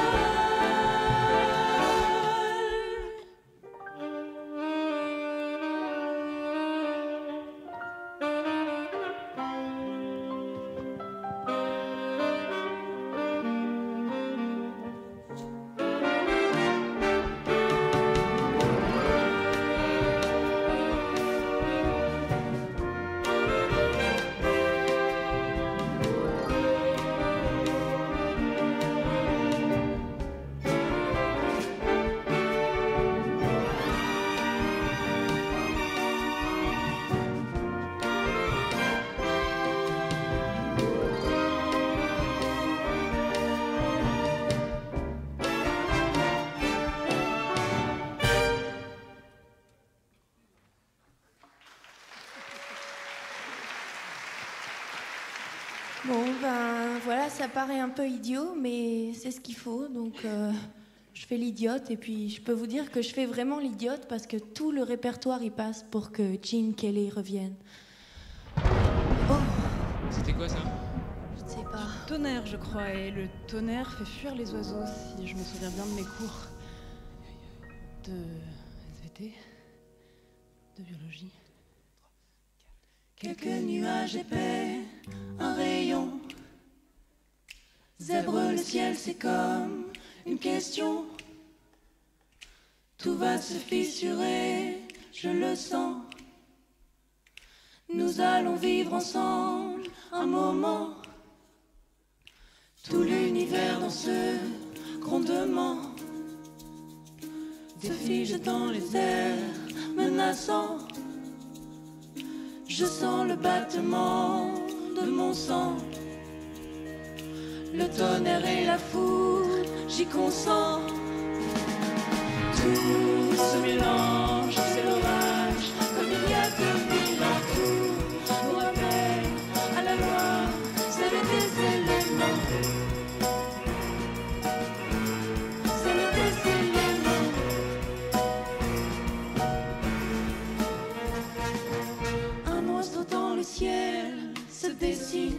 Bon, ben voilà, ça paraît un peu idiot, mais c'est ce qu'il faut. Donc, euh, je fais l'idiote. Et puis, je peux vous dire que je fais vraiment l'idiote parce que tout le répertoire y passe pour que Gene Kelly revienne. Oh, C'était quoi ça? je ne sais pas. Tonnerre, je crois, et le tonnerre fait fuir les oiseaux, si je me souviens bien de mes cours de S V T, de biologie. Quelques nuages épais, un rayon. Zèbre le ciel, c'est comme une question. Tout va se fissurer, je le sens. Nous allons vivre ensemble un moment. Tout l'univers dans ce grondement se fige dans les airs menaçants. Je sens le battement de mon sang. Le tonnerre et la foudre, j'y consens. Tout se mélange, c'est l'orage, comme il y a deux mille ans. Tout nous rappelle à la loi, c'est le des éléments. C'est le des éléments. Un oiseau dans le ciel se dessine.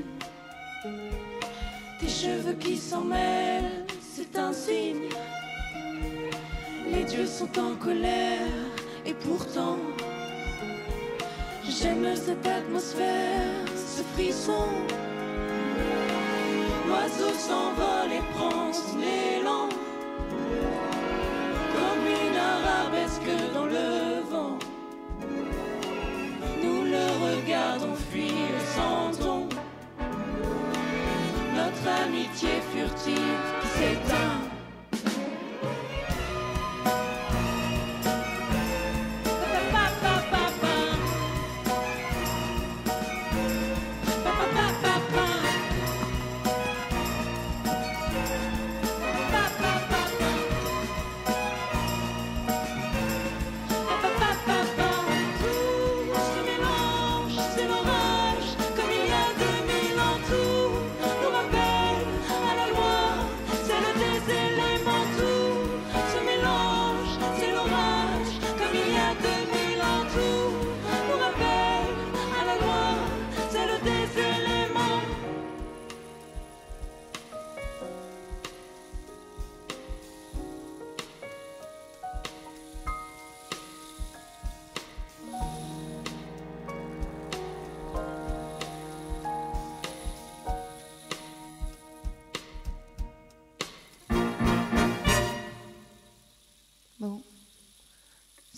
Tes cheveux qui s'en mêlent, c'est un signe. Les dieux sont en colère et pourtant j'aime cette atmosphère, ce frisson. L'oiseau s'envole et prend son élan comme une arabesque dans le vent. Nous le regardons fuir sans ton. Notre amitié furtive qui s'éteint.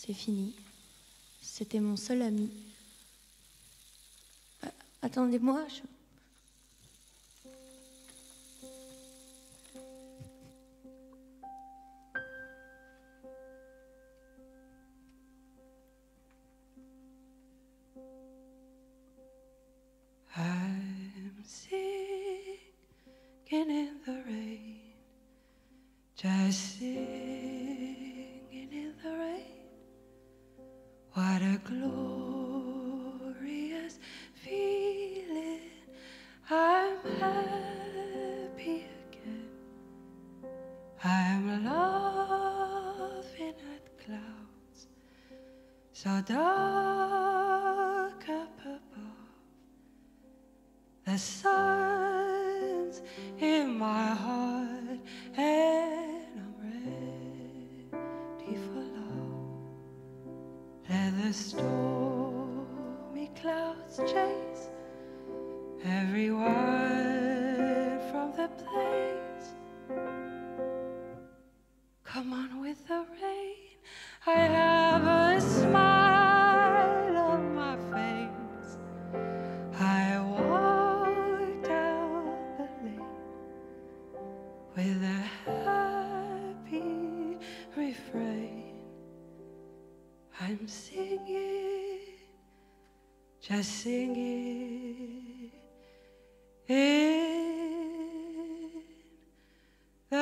c'est fini. C'était mon seul ami. Euh, attendez-moi, je... I'm singing in the rain, just singing in the rain. What a glorious feeling, I'm happy again. I'm laughing at clouds so dark up above. The sun's in my heart and I'm ready for love. Let the stormy clouds chase every word from the place. Come on with the rain, I have a smile on my face. I walk down the lane with a happy refrain. I'm singing, just singing in the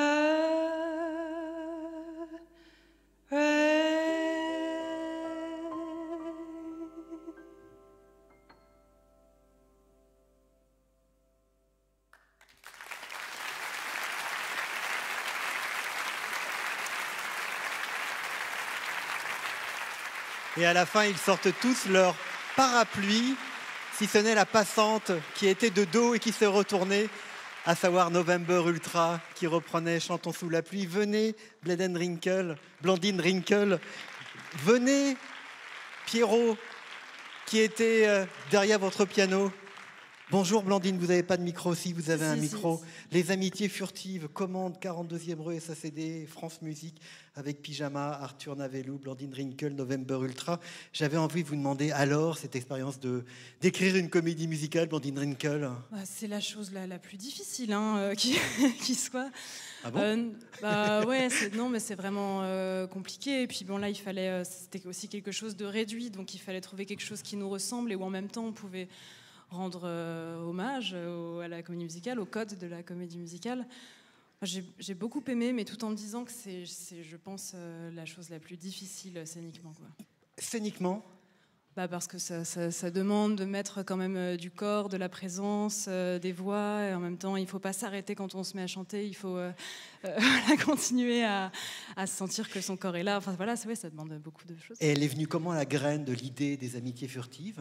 Et à la fin, ils sortent tous leur parapluie, si ce n'est la passante qui était de dos et qui se retournait, à savoir November Ultra, qui reprenait Chantons sous la pluie. Venez, Blandine Wrinkle, Blandine Wrinkle, venez, Pierrot, qui était euh, derrière votre piano. Bonjour Blandine, vous n'avez pas de micro, si vous avez Si, un si, micro. si. Les Amitiés Furtives, commande quarante-deuxième rue S A C D, France Musique, avec Pyjama, Arthur Navellou, Blandine Wrinkle, November Ultra. J'avais envie de vous demander alors cette expérience de d'écrire une comédie musicale, Blandine Wrinkle. Bah, c'est la chose la, la plus difficile hein, euh, qui, qui soit. Ah bon Euh, bah ouais, c'est- non, mais c'est vraiment euh, compliqué. Et puis bon, là, il fallait, euh, c'était aussi quelque chose de réduit, donc il fallait trouver quelque chose qui nous ressemble et où en même temps on pouvait rendre euh, hommage euh, au- à la comédie musicale, au code de la comédie musicale. Moi, J'ai j'ai beaucoup aimé, mais tout en me disant que c'est, c'est, je pense, euh, la chose la plus difficile euh, scéniquement, quoi. Scéniquement Bah parce que ça, ça- ça demande de mettre quand même euh, du corps, de la présence, euh, des voix, et en même temps il ne faut pas s'arrêter quand on se met à chanter, il faut euh, euh, voilà, continuer à, à se sentir que son corps est là. Enfin voilà, c'est vrai, ça demande beaucoup de choses. Et elle est venue comment, la graine de l'idée des Amitiés Furtives?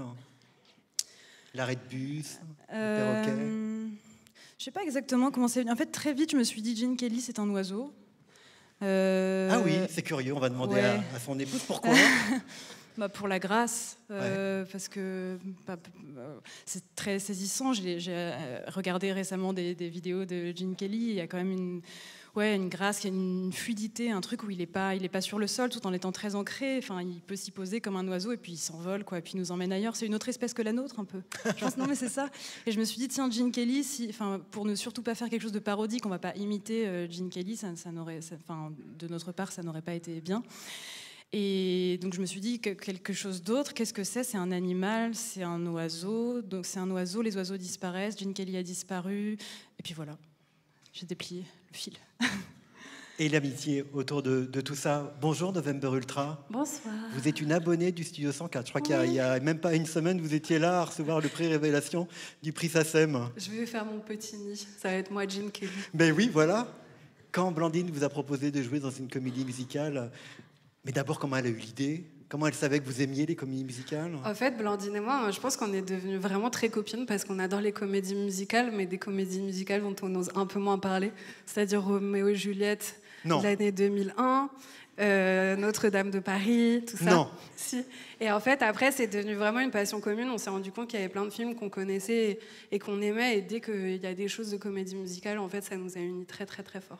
L'arrêt de bus, le perroquet. Euh, je sais pas exactement comment c'est venu. En fait, très vite, je me suis dit Gene Kelly, c'est un oiseau. Euh, Ah oui, c'est curieux, on va demander ouais. à, à son épouse pourquoi. Bah pour la grâce, euh, parce que bah, euh, c'est très saisissant. J'ai j'ai, euh, regardé récemment des, des vidéos de Gene Kelly. Il y a quand même une, ouais, une grâce, il y a une fluidité, un truc où il n'est pas, il est pas sur le sol tout en étant très ancré. Enfin, il peut s'y poser comme un oiseau et puis il s'envole, quoi, et puis il nous emmène ailleurs. C'est une autre espèce que la nôtre, un peu. Je pense, non, mais c'est ça. Et je me suis dit, tiens, Gene Kelly, si, enfin, pour ne surtout pas faire quelque chose de parodique, on va pas imiter euh, Gene Kelly. Ça, ça n'aurait, ça- enfin, de notre part, ça n'aurait pas été bien. Et donc je me suis dit que quelque chose d'autre, qu'est-ce que c'est? C'est un animal, c'est un oiseau. Donc c'est un oiseau, les oiseaux disparaissent, Gene Kelly a disparu. Et puis voilà, j'ai déplié le fil. Et l'amitié autour de, de tout ça. Bonjour November Ultra. Bonsoir. Vous êtes une abonnée du Studio cent quatre. Je crois qu'il y a- il y a même pas une semaine, vous étiez là à recevoir le prix Révélation du prix SACEM. Je vais faire mon petit nid. Ça va être moi, Gene Kelly. Ben oui, voilà. Quand Blandine vous a proposé de jouer dans une comédie musicale, mais d'abord, comment elle a eu l'idée? Comment elle savait que vous aimiez les comédies musicales? En fait, Blandine et moi, je pense qu'on est devenus vraiment très copines parce qu'on adore les comédies musicales, mais des comédies musicales dont on ose un peu moins parler, c'est-à-dire Roméo et Juliette, Non. l'année deux mille un, euh, Notre-Dame de Paris, tout ça. Non. Si. Et en fait, après, c'est devenu vraiment une passion commune. On s'est rendu compte qu'il y avait plein de films qu'on connaissait et, et qu'on aimait. Et dès qu'il y a des choses de comédie musicale, en fait, ça nous a unis très, très, très fort.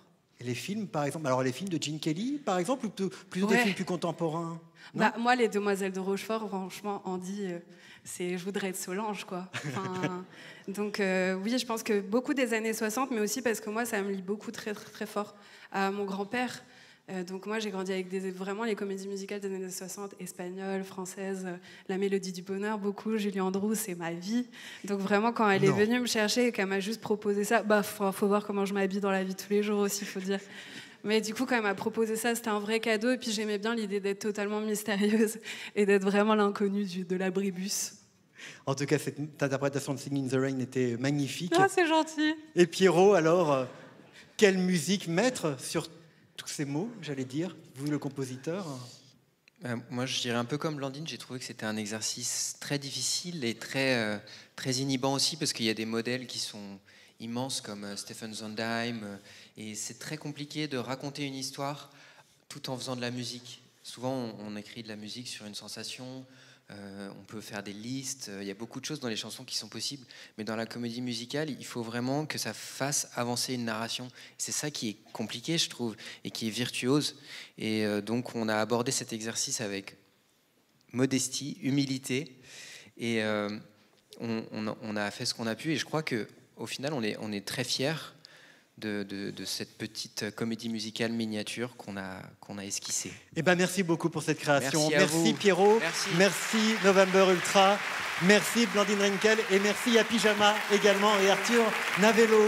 Et les films, par exemple, alors les films de Gene Kelly, par exemple, ou plutôt, plutôt des Ouais. films plus contemporains? Bah, moi, les Demoiselles de Rochefort, franchement, Andy, euh, c'est je voudrais être Solange, quoi. Enfin, donc, euh, oui, je pense que beaucoup des années soixante, mais aussi parce que moi, ça me lie beaucoup très, très, très fort à mon grand-père. Euh, donc, moi, j'ai grandi avec des, vraiment les comédies musicales des années soixante, espagnoles, françaises, euh, La Mélodie du Bonheur, beaucoup. Julie Andrews, c'est ma vie. Donc, vraiment, quand elle Non. est venue me chercher et qu'elle m'a juste proposé ça, bah, faut, faut voir comment je m'habille dans la vie de tous les jours aussi, faut dire. Mais du coup, quand elle m'a proposé ça, c'était un vrai cadeau. Et puis j'aimais bien l'idée d'être totalement mystérieuse et d'être vraiment l'inconnue du- de l'abribus. En tout cas, cette interprétation de Singing in the Rain était magnifique. Ah, c'est gentil. Et Pierrot, alors, euh, quelle musique mettre sur tous ces mots, j'allais dire, vous le compositeur? Euh, moi, je dirais un peu comme Blandine, j'ai trouvé que c'était un exercice très difficile et très, euh, très inhibant aussi, parce qu'il y a des modèles qui sont immenses, comme euh, Stephen Sondheim, euh, et c'est très compliqué de raconter une histoire tout en faisant de la musique. Souvent, on, on écrit de la musique sur une sensation, euh, on peut faire des listes, euh, il y a beaucoup de choses dans les chansons qui sont possibles, mais dans la comédie musicale, il faut vraiment que ça fasse avancer une narration. C'est ça qui est compliqué, je trouve, et qui est virtuose. Et euh, donc, on a abordé cet exercice avec modestie, humilité, et euh, on, on a- on a fait ce qu'on a pu, et je crois que au final, on est, on est très fiers de, de- de cette petite comédie musicale miniature qu'on a, qu'on a esquissée. Eh ben, merci beaucoup pour cette création. Merci à vous. Pierrot. Merci. Merci November Ultra. Merci Blandine Renkel. Et merci à Pyjama également et Arthur Navello.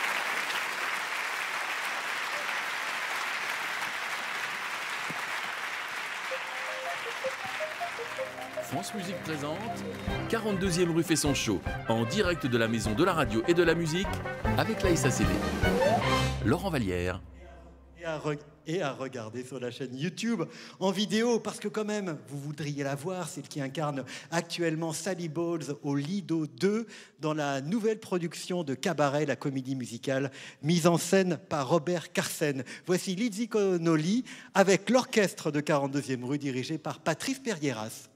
France Musique présente quarante-deuxième rue fait son show, en direct de la maison de la radio et de la musique, avec la S A C D. Laurent Vallière. Et à, re- et à regarder sur la chaîne YouTube en vidéo, parce que quand même, vous voudriez la voir, celle qui incarne actuellement Sally Bowles au Lido deux, dans la nouvelle production de Cabaret, la comédie musicale, mise en scène par Robert Carsen. Voici Lizzie Connolly avec l'orchestre de quarante-deuxième rue, dirigé par Patrice Perrieras.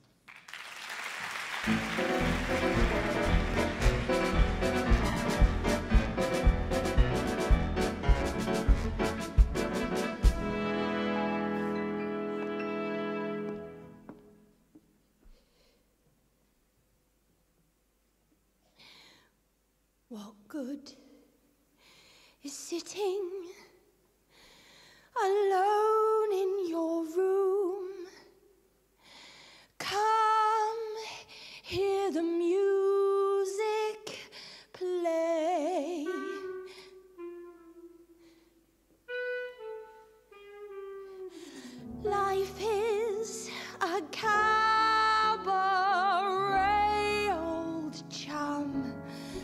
What good is sitting alone in your room? Come, hear the music play. Life is a cabaret, old chum.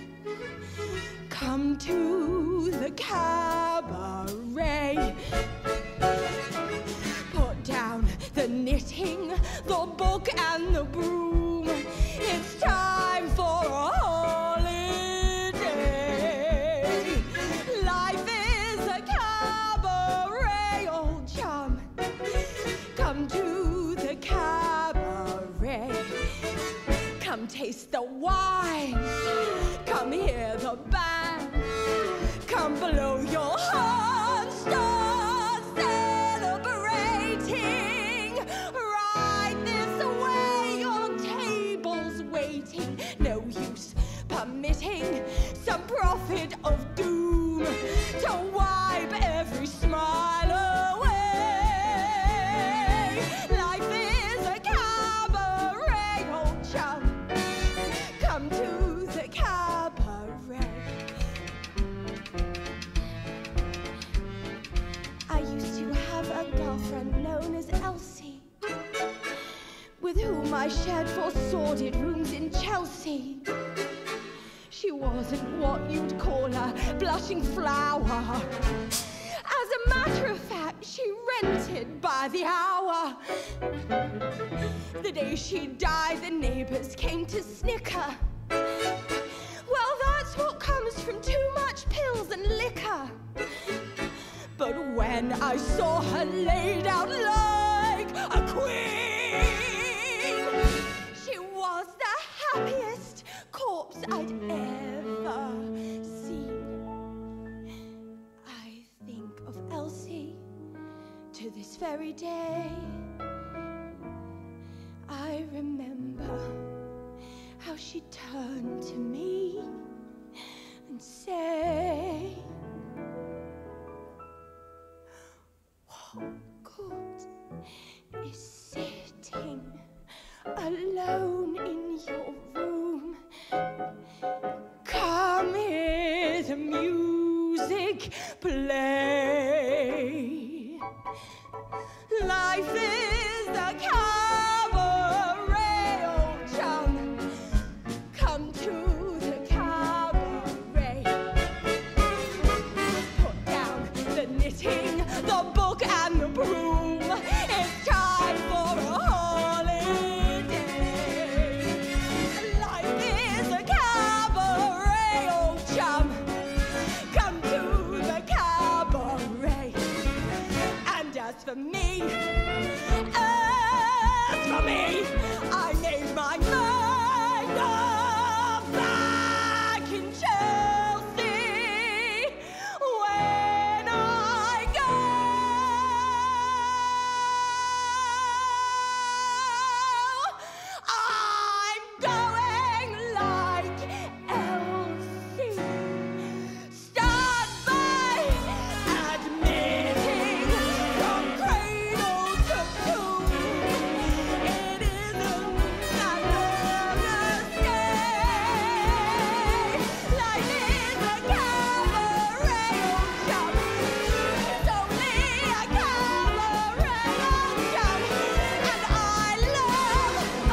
Come to the cabaret. Put down the knitting, the book and the broom. It's time for a holiday. Life is a cabaret, old chum. Come to the cabaret. Come taste the wine. Come hear the band. Come blow your horn. Start celebrating. Right this way, your table's waiting. No use permitting some prophet of doom to wipe every smile away. Life is a cabaret, old chum. Come to the cabaret. I used to have a girlfriend known as Elsie, with whom I shared four sordid rooms in Chelsea. She wasn't what you'd call a blushing flower. As a matter of fact, she rented by the hour. The day she died, the neighbors came to snicker. Well, that's what comes from too much pills and liquor. But when I saw her laid out like a queen, she was the happiest corpse I'd ever seen. I think of Elsie to this very day, I remember how she turned to me and said, what good is sitting alone in your room? Come hear the music play. Life is a cabaret, old chum. Come to the cabaret. Put down the knitting, the book and the broom. It's time for a holiday. Life is a cabaret, old chum. Come to the cabaret. And as for me, as for me, I made my mind up back in Chelsea. When I go, I'm going like Elsie. Stand by, admitting from cradle to tomb. It isn't that long a stay. Life is a cabaret, old chum. It's only a cabaret, old chum. And I love a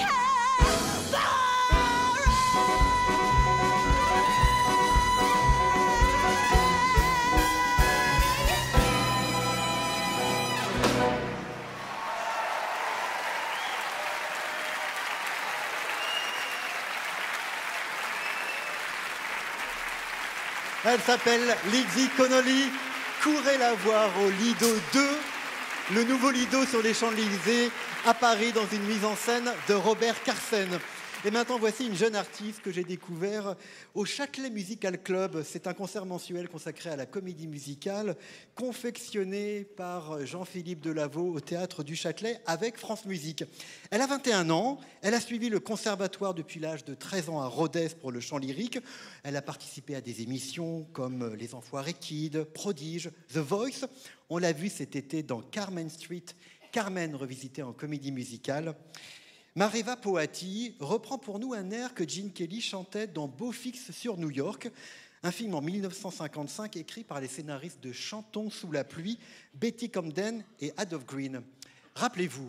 Elle s'appelle Lizzie Connolly. Courez la voir au Lido deux, le nouveau Lido sur les Champs-Élysées, à Paris, dans une mise en scène de Robert Carsen. Et maintenant, voici une jeune artiste que j'ai découvert au Châtelet Musical Club. C'est un concert mensuel consacré à la comédie musicale, confectionné par Jean-Philippe Delaveau au Théâtre du Châtelet avec France Musique. Elle a vingt et un ans, elle a suivi le conservatoire depuis l'âge de treize ans à Rodez pour le chant lyrique. Elle a participé à des émissions comme Les Enfoirés Kids, Prodige, The Voice. On l'a vu cet été dans Carmen Street, Carmen revisité en comédie musicale. Mareva Poati reprend pour nous un air que Gene Kelly chantait dans Beau Fixe sur New York, un film en mille neuf cent cinquante-cinq écrit par les scénaristes de Chantons sous la pluie, Betty Comden et Adolph Green. Rappelez-vous.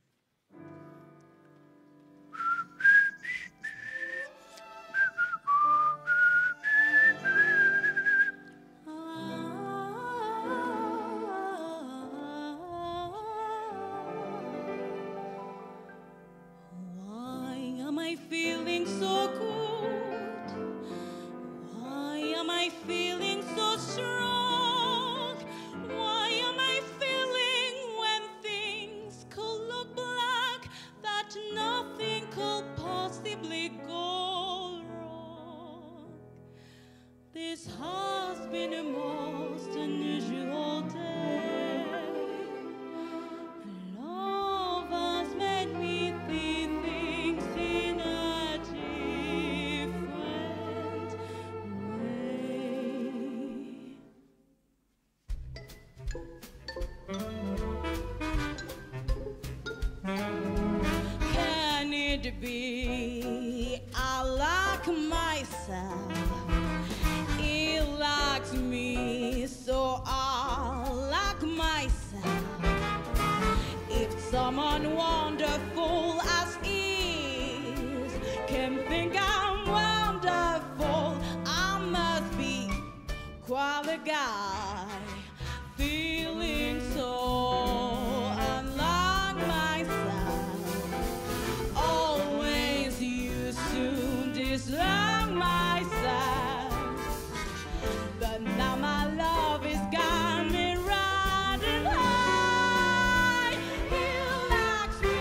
Feeling so good? Why am I feeling so strong? Why am I feeling when things could look black, that nothing could possibly go wrong? This has been a most unusual day. Love has made me think things in a different way. Can it be I like myself? It likes me, so I like myself. If someone wonderful as is can think I'm wonderful, I must be quite a guy, feeling so unlike myself. Always used to dislike myself, but now my love is got me riding high. He likes me.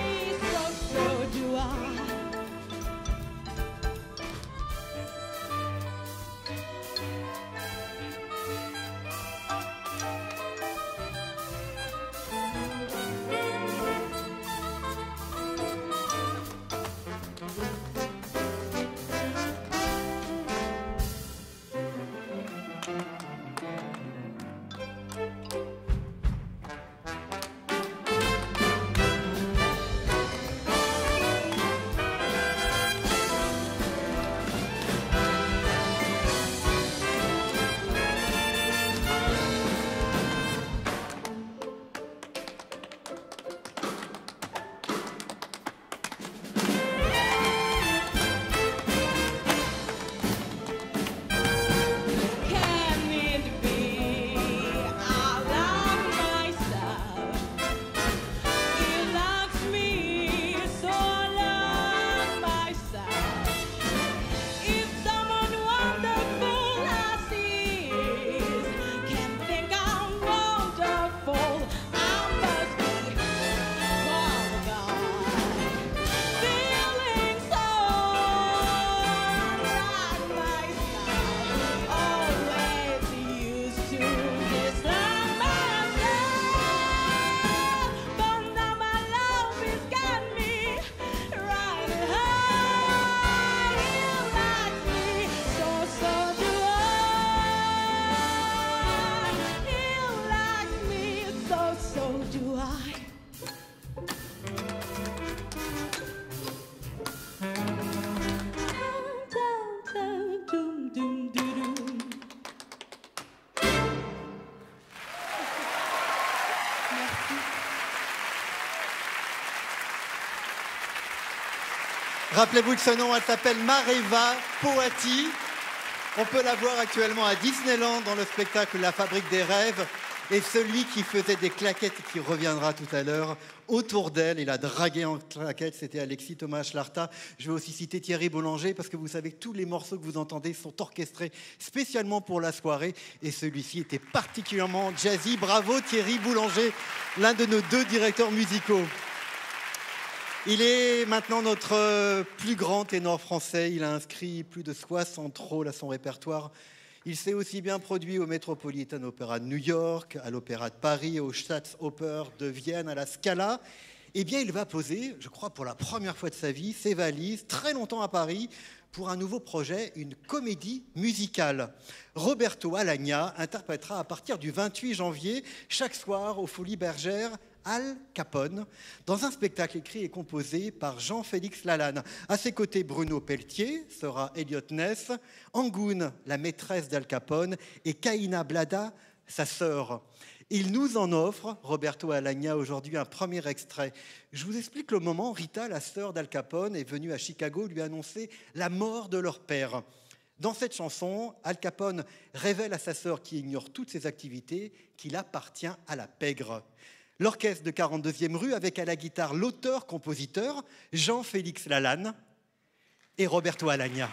Rappelez-vous de ce nom, elle s'appelle Mareva Poati. On peut la voir actuellement à Disneyland dans le spectacle La Fabrique des Rêves. Et celui qui faisait des claquettes et qui reviendra tout à l'heure, autour d'elle, il a dragué en claquettes, c'était Alexis Thomas Schlarta. Je vais aussi citer Thierry Boulanger parce que vous savez que tous les morceaux que vous entendez sont orchestrés spécialement pour la soirée. Et celui-ci était particulièrement jazzy. Bravo Thierry Boulanger, l'un de nos deux directeurs musicaux. Il est maintenant notre plus grand ténor français. Il a inscrit plus de soixante rôles à son répertoire. Il s'est aussi bien produit au Metropolitan Opera de New York, à l'Opéra de Paris, au Staatsoper de Vienne, à la Scala. Eh bien, il va poser, je crois pour la première fois de sa vie, ses valises, très longtemps à Paris, pour un nouveau projet, une comédie musicale. Roberto Alagna interprétera à partir du vingt-huit janvier, chaque soir aux Folies Bergères, Al Capone, dans un spectacle écrit et composé par Jean-Félix Lalanne. À ses côtés, Bruno Pelletier sera Elliot Ness, Angoune, la maîtresse d'Al Capone, et Kaina Blada, sa sœur. Il nous en offre, Roberto Alagna, aujourd'hui un premier extrait. Je vous explique le moment. Rita, la sœur d'Al Capone, est venue à Chicago lui annoncer la mort de leur père. Dans cette chanson, Al Capone révèle à sa sœur, qui ignore toutes ses activités, qu'il appartient à la pègre. L'orchestre de quarante-deuxième rue avec à la guitare l'auteur-compositeur Jean-Félix Lalanne et Roberto Alagna.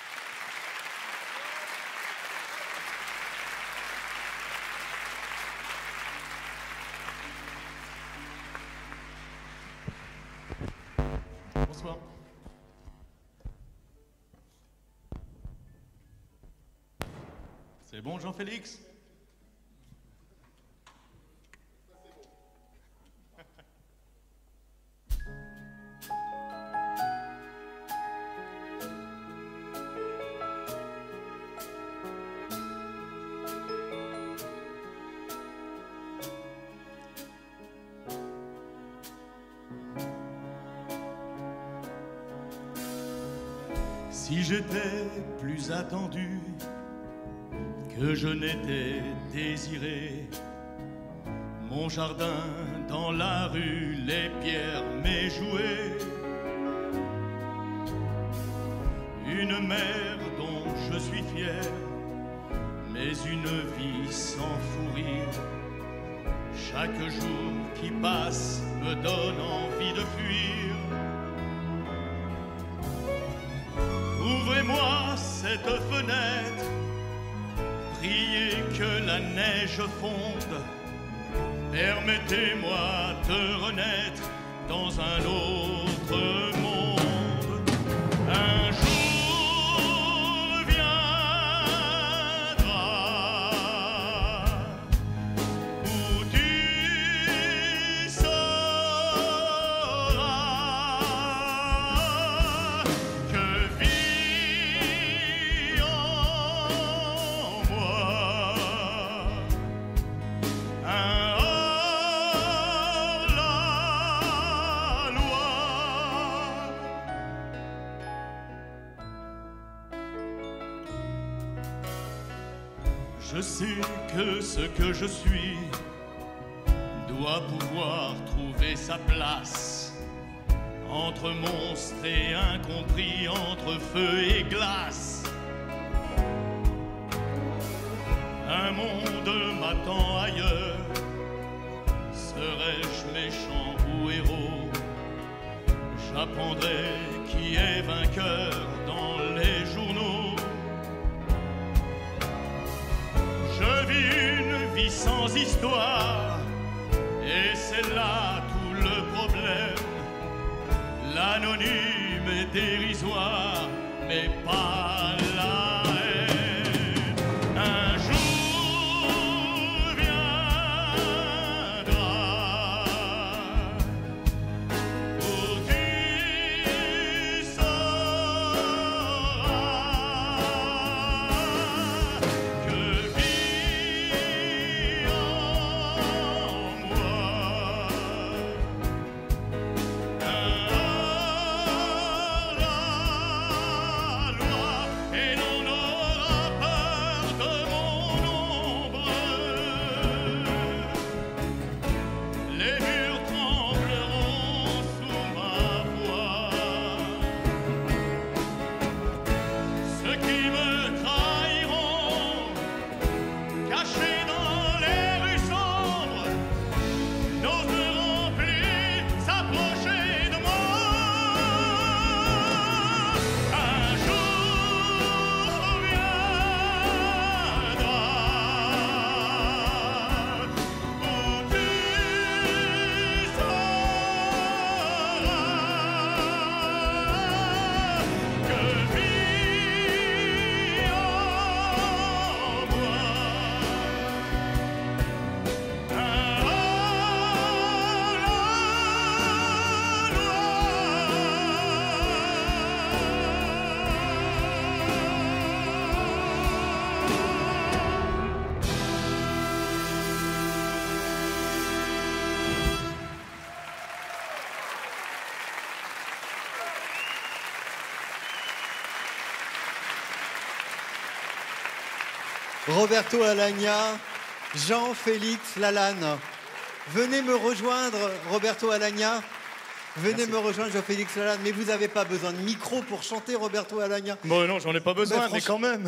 Bonsoir. C'est bon, Jean-Félix ? Si j'étais plus attendu que je n'étais désiré, mon jardin dans la rue, les pierres, mes jouets, une mère dont je suis fier, mais une vie sans fou rire. Chaque jour qui passe me donne envie de fuir. Ouvrez-moi cette fenêtre, priez que la neige fonde. Permettez-moi de renaître dans un autre monde. Un jour viendra où tu sauras que vit en moi un Je sais que ce que je suis doit pouvoir trouver sa place entre monstres et incompris, entre feu et glace. Un monde m'attend ailleurs, serais-je méchant ou héros? J'apprendrai qui est vainqueur dans les journaux. Je vis une vie sans histoire, et c'est là tout le problème. L'anonyme est dérisoire, mais pas la haine. Un jour viendra où tu sauras que vit en moi un hors-la-loi, et l'on Roberto Alagna, Jean-Félix Lalanne. Venez me rejoindre, Roberto Alagna. Venez Merci. me rejoindre, Jean-Félix Lalanne. Mais vous n'avez pas besoin de micro pour chanter, Roberto Alagna. Bon, non, j'en ai pas besoin, mais, Mais quand même.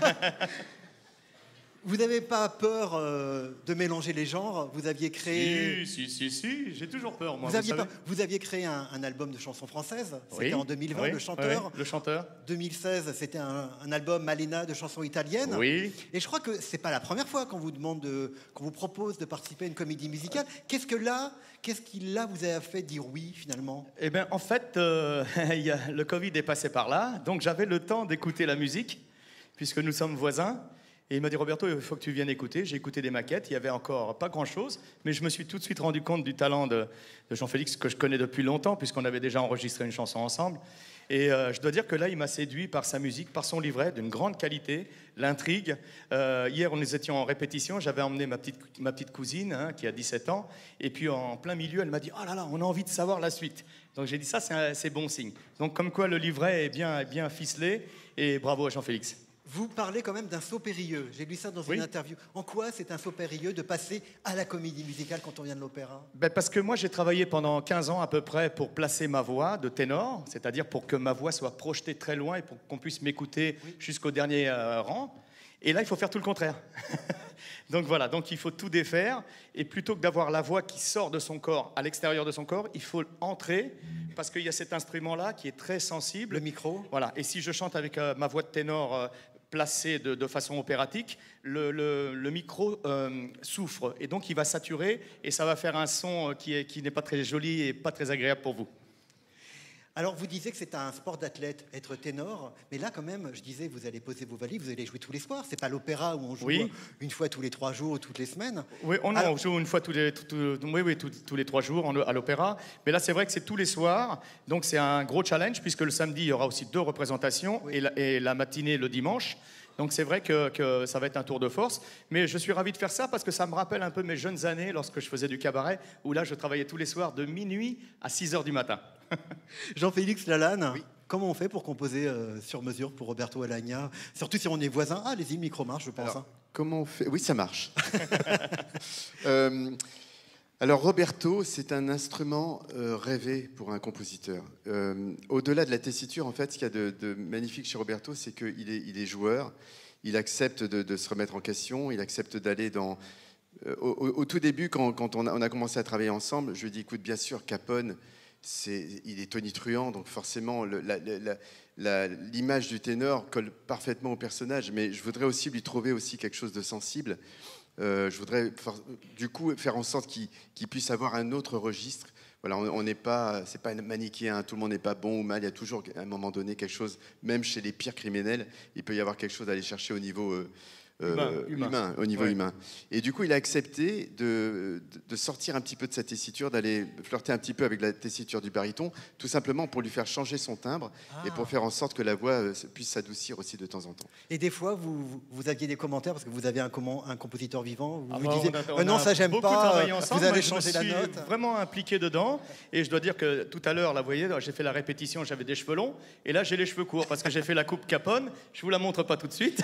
Vous n'avez pas peur euh, de mélanger les genres? Vous aviez créé... Si, si, si, si, j'ai toujours peur, moi. Vous, vous aviez, savez. pas- vous aviez créé un, un album de chansons françaises, c'était Oui, en deux mille vingt, oui, Le Chanteur. oui, Le Chanteur. deux mille seize, c'était un, un album Malena de chansons italiennes. Oui. Et je crois que c'est pas la première fois qu'on vous demande, de- qu'on vous propose de participer à une comédie musicale. Qu'est-ce que là, qu'est-ce qui là vous a fait dire oui finalement? Eh bien, en fait, euh, il y a- le Covid est passé par là, donc j'avais le temps d'écouter la musique, puisque nous sommes voisins. Et il m'a dit, Roberto, il faut que tu viennes écouter. J'ai écouté des maquettes, il y avait encore pas grand-chose, mais je me suis tout de suite rendu compte du talent de, de Jean-Félix, que je connais depuis longtemps, puisqu'on avait déjà enregistré une chanson ensemble. Et euh, je dois dire que là, il m'a séduit par sa musique, par son livret, d'une grande qualité, l'intrigue. Euh, hier, nous étions en répétition, j'avais emmené ma petite, ma petite cousine, hein, qui a dix-sept ans, et puis en plein milieu, elle m'a dit, oh là là, on a envie de savoir la suite. Donc j'ai dit, ça, c'est un- c'est bon signe. Donc comme quoi, le livret est bien, est bien ficelé, et bravo à Jean-Félix. Vous parlez quand même d'un saut périlleux. J'ai lu ça dans Oui. une interview. En quoi c'est un saut périlleux de passer à la comédie musicale quand on vient de l'opéra? Ben parce que moi, j'ai travaillé pendant quinze ans à peu près pour placer ma voix de ténor, c'est-à-dire pour que ma voix soit projetée très loin et pour qu'on puisse m'écouter jusqu'au dernier euh, rang. Et là, il faut faire tout le contraire. Donc voilà, donc il faut tout défaire. Et plutôt que d'avoir la voix qui sort de son corps, à l'extérieur de son corps, il faut entrer, parce qu'il y a cet instrument-là qui est très sensible. Le micro. Voilà, et si je chante avec euh, ma voix de ténor euh, placée de, de façon opératique, le, le- le micro euh, souffre. Et donc il va saturer, et ça va faire un son euh, qui est- qui n'est pas très joli et pas très agréable pour vous. Alors vous disiez que c'est un sport d'athlète, être ténor, mais là quand même, je disais, vous allez poser vos valises, vous allez jouer tous les soirs. C'est pas l'opéra où on joue Oui. une fois tous les trois jours ou toutes les semaines. Oui, on, Alors- on joue une fois tous les, tout- tout- oui, oui, tous- tous les trois jours en- à l'opéra. Mais là, c'est vrai que c'est tous les soirs. Donc, c'est un gros challenge, puisque le samedi, il y aura aussi deux représentations et, la, et la matinée le dimanche. Donc, c'est vrai que, que ça va être un tour de force. Mais je suis ravi de faire ça parce que ça me rappelle un peu mes jeunes années lorsque je faisais du cabaret, où là, je travaillais tous les soirs de minuit à six heures du matin. Jean-Félix Lalanne, comment on fait pour composer euh, sur mesure pour Roberto Alagna? Surtout si on est voisins. Ah, allez-y, le micro marche, je pense. Alors, hein. comment on fait? Oui, ça marche. Euh, alors, Roberto, c'est un instrument euh, rêvé pour un compositeur. Euh, au-delà de la tessiture, en fait, ce qu'il y a de, de magnifique chez Roberto, c'est qu'il est, il est joueur. Il accepte de, de se remettre en question. Il accepte d'aller dans... Euh, au, au- au tout début, quand, quand on, a, on a commencé à travailler ensemble, je lui ai dit, écoute, bien sûr, Capone, c'est, il est tonitruant, donc forcément, le- la- la- la- la- l'image du ténor colle parfaitement au personnage, mais je voudrais aussi lui trouver aussi quelque chose de sensible. Euh, je voudrais for- du coup faire en sorte qu'il, qu'il puisse avoir un autre registre. Voilà, on on n'est pas, c'est pas manichéen, tout le monde n'est pas bon ou mal. Il y a toujours à un moment donné quelque chose, même chez les pires criminels, il peut y avoir quelque chose à aller chercher au niveau euh, euh, Humain, humain. au niveau Ouais. humain. Et du coup, il a accepté de, de- de sortir un petit peu de sa tessiture, d'aller flirter un petit peu avec la tessiture du baryton, tout simplement pour lui faire changer son timbre et pour faire en sorte que la voix euh, puisse s'adoucir aussi de temps en temps. Et des fois, vous, vous aviez des commentaires parce que vous avez un, comment, un compositeur vivant. Vous Ah vous bah, disiez, on a- Euh, on non, a ça j'aime beaucoup pas. travaillé euh, ensemble. Vous allez Moi, changer je la me suis note. vraiment impliqué dedans. Et je dois dire que tout à l'heure, là, vous voyez, j'ai fait la répétition, j'avais des cheveux longs. Et là, j'ai les cheveux courts parce que j'ai fait la coupe Capone. Je vous la montre pas tout de suite.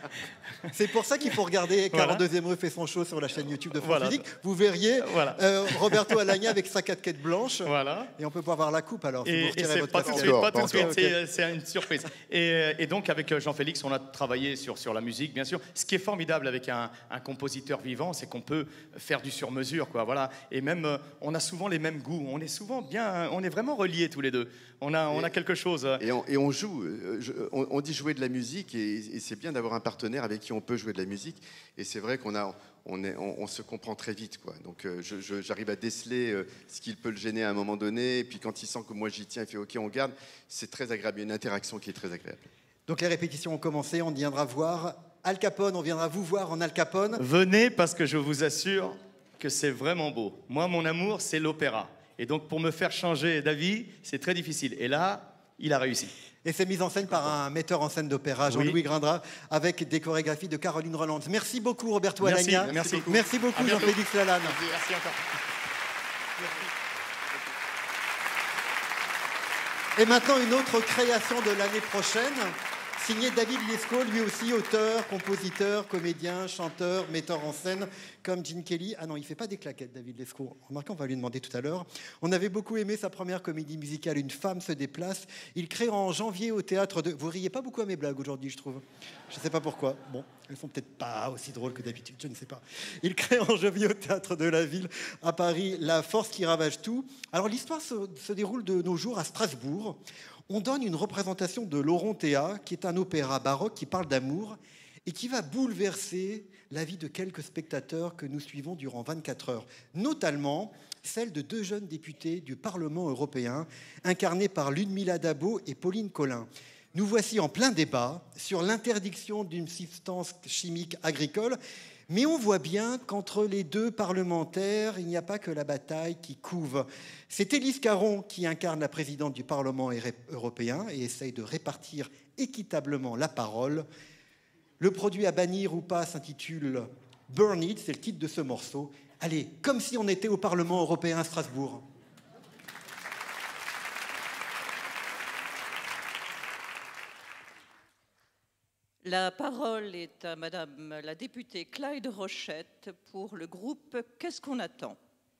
C'est pour ça qu'il faut regarder Voilà. quarante-deuxième rue fait son show sur la chaîne YouTube de France Voilà. Musique. Vous verriez Voilà. euh, Roberto Alagna avec sa casquette blanche. Voilà. Et on peut pas voir la coupe alors. si vous Et, et retirez c'est votre pas tout de casquette. suite, pas tout de suite, Ok. c'est, c'est une surprise. Et, euh, et donc avec euh, Jean-Félix, on a travaillé sur, sur la musique, bien sûr. Ce qui est formidable avec un, un compositeur vivant, c'est qu'on peut faire du sur-mesure, quoi. Voilà. Et même, euh, on a souvent les mêmes goûts. On est souvent bien, on est vraiment reliés tous les deux. On a, on a quelque chose. Et on, et on joue, euh, je- on, on dit jouer de la musique, et, et c'est bien d'avoir un partenaire avec qui on peut jouer de la musique. Et c'est vrai qu'on a, on, est, on, on se comprend très vite, quoi. Donc euh, je- je- j'arrive à déceler euh, ce qui peut le gêner à un moment donné. Et puis quand il sent que moi j'y tiens, il fait OK, on garde. C'est très agréable, il y a une interaction qui est très agréable. Donc les répétitions ont commencé, on viendra voir Al Capone, on viendra vous voir en Al Capone. Venez parce que je vous assure que c'est vraiment beau. Moi, mon amour, c'est l'opéra. Et donc, pour me faire changer d'avis, c'est très difficile. Et là, il a réussi. Et c'est mis en scène par un metteur en scène d'opéra, Jean-Louis Oui. Grindra, avec des chorégraphies de Caroline Roland. Merci beaucoup Roberto Merci, Alagna. merci beaucoup. Merci À beaucoup bientôt. Jean-Félix Lalanne. Merci encore. Et maintenant, une autre création de l'année prochaine. signé David Lescaut, lui aussi auteur, compositeur, comédien, chanteur, metteur en scène, comme Gene Kelly. Ah non, il ne fait pas des claquettes, David Lescaut. Remarquez, on va lui demander tout à l'heure. On avait beaucoup aimé sa première comédie musicale, Une femme se déplace. Il crée en janvier au théâtre de... Vous riez pas beaucoup à mes blagues aujourd'hui, je trouve. Je ne sais pas pourquoi. Bon, elles sont peut-être pas aussi drôles que d'habitude, je ne sais pas. Il crée en janvier au théâtre de la Ville, à Paris, La force qui ravage tout. Alors l'histoire se, se déroule de nos jours à Strasbourg. On donne une représentation de l'Orontea, qui est un opéra baroque qui parle d'amour et qui va bouleverser la vie de quelques spectateurs que nous suivons durant vingt-quatre heures, notamment celle de deux jeunes députés du Parlement européen, incarnés par Ludmilla Dabo et Pauline Collin. Nous voici en plein débat sur l'interdiction d'une substance chimique agricole, mais on voit bien qu'entre les deux parlementaires, il n'y a pas que la bataille qui couve. C'est Élise Caron qui incarne la présidente du Parlement européen et essaye de répartir équitablement la parole. Le produit à bannir ou pas s'intitule « Burn It », c'est le titre de ce morceau. Allez, comme si on était au Parlement européen à Strasbourg. La parole est à Madame la députée Clyde Rochette pour le groupe Qu'est-ce qu'on attend?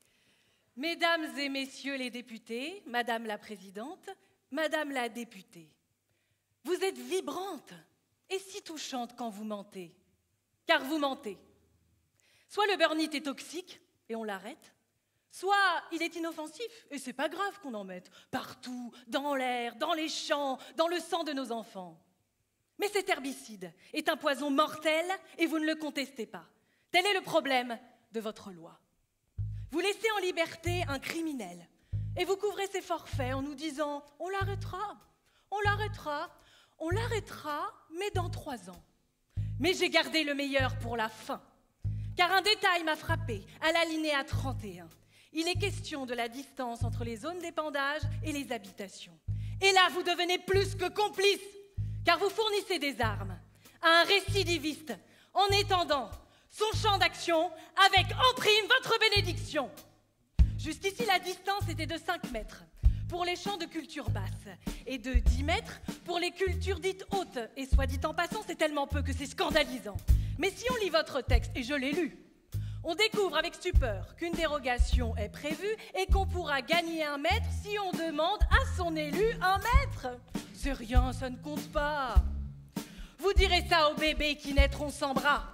Mesdames et messieurs les députés, Madame la Présidente, Madame la députée, vous êtes vibrante et si touchante quand vous mentez, car vous mentez. Soit le burn-it est toxique et on l'arrête, soit il est inoffensif et c'est pas grave qu'on en mette partout, dans l'air, dans les champs, dans le sang de nos enfants. Mais cet herbicide est un poison mortel et vous ne le contestez pas. Tel est le problème de votre loi. Vous laissez en liberté un criminel et vous couvrez ses forfaits en nous disant « on l'arrêtera, on l'arrêtera, on l'arrêtera, mais dans trois ans ». Mais j'ai gardé le meilleur pour la fin, car un détail m'a frappé à l'alinéa trente et un. Il est question de la distance entre les zones d'épandage et les habitations. Et là, vous devenez plus que complice, car vous fournissez des armes à un récidiviste en étendant son champ d'action avec en prime votre bénédiction. Jusqu'ici, la distance était de cinq mètres pour les champs de culture basse et de dix mètres pour les cultures dites hautes. Et soit dit en passant, c'est tellement peu que c'est scandalisant. Mais si on lit votre texte, et je l'ai lu, on découvre avec stupeur qu'une dérogation est prévue et qu'on pourra gagner un mètre si on demande à son élu un mètre. C'est rien, ça ne compte pas. Vous direz ça aux bébés qui naîtront sans bras.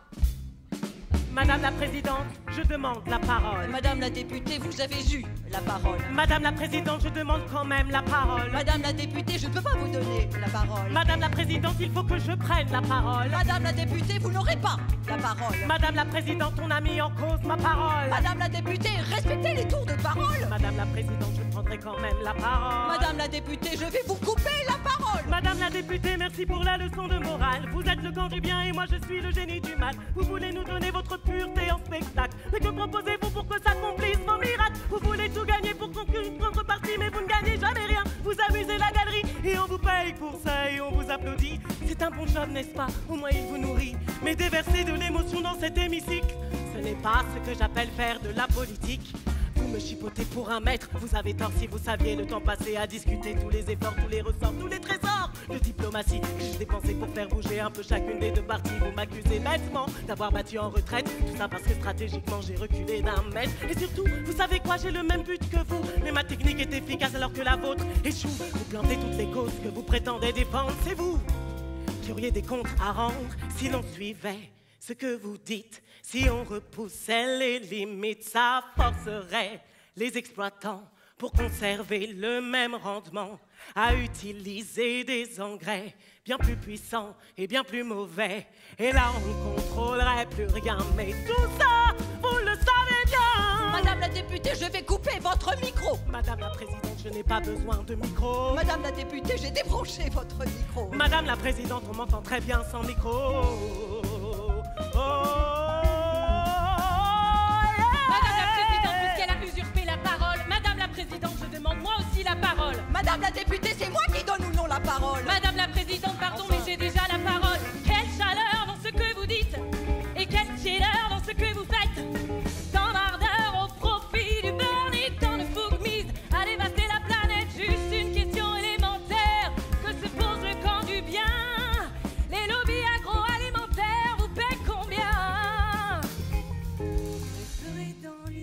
Madame la Présidente, je demande la parole. Madame la députée, vous avez eu la parole. Madame la Présidente, je demande quand même la parole. Madame la députée, je ne peux pas vous donner la parole. Madame la Présidente, il faut que je prenne la parole. Madame la députée, vous n'aurez pas la parole. Madame la Présidente, on a mis en cause ma parole. Madame la députée, respectez les tours de parole. Madame la Présidente, je prendrai quand même la parole. Madame la députée, je vais vous couper la parole. Madame la députée, merci pour la leçon de morale. Vous êtes le camp du bien et moi je suis le génie du mal. Vous voulez nous donner votre pureté en spectacle. Mais que proposez-vous pour que s'accomplisse vos miracles? Vous voulez tout gagner pour conclure prendre parti, mais vous ne gagnez jamais rien. Vous amusez la galerie et on vous paye pour ça et on vous applaudit. C'est un bon job, n'est-ce pas? Au moins il vous nourrit. Mais déverser de l'émotion dans cet hémicycle, ce n'est pas ce que j'appelle faire de la politique. Vous me chipotez pour un maître, vous avez tort si vous saviez le temps passé à discuter tous les efforts, tous les ressorts, tous les trésors de diplomatie que j'ai dépensé pour faire bouger un peu chacune des deux parties. Vous m'accusez bêtement d'avoir battu en retraite, tout ça parce que stratégiquement j'ai reculé d'un mètre. Et surtout, vous savez quoi, j'ai le même but que vous, mais ma technique est efficace alors que la vôtre échoue. Vous plantez toutes les causes que vous prétendez défendre, c'est vous qui auriez des comptes à rendre si l'on suivait ce que vous dites. Si on repoussait les limites, ça forcerait les exploitants pour conserver le même rendement à utiliser des engrais bien plus puissants et bien plus mauvais. Et là, on contrôlerait plus rien, mais tout ça, vous le savez bien. Madame la députée, je vais couper votre micro. Madame la Présidente, je n'ai pas besoin de micro. Madame la députée, j'ai débranché votre micro. Madame la Présidente, on m'entend très bien sans micro. Oh, Madame la Présidente, puisqu'elle a usurpé la parole, Madame la Présidente, je demande moi aussi la parole. Madame la députée, c'est moi qui donne ou non la parole. Madame la Présidente, pardon, mais j'ai déjà la parole. Quelle chaleur dans ce que vous dites et quelle chaleur dans ce que vous faites. Tant d'ardeur au profit du burn-it, tant de fougue mise à dévaster la planète. Juste une question élémentaire que se pose le camp du bien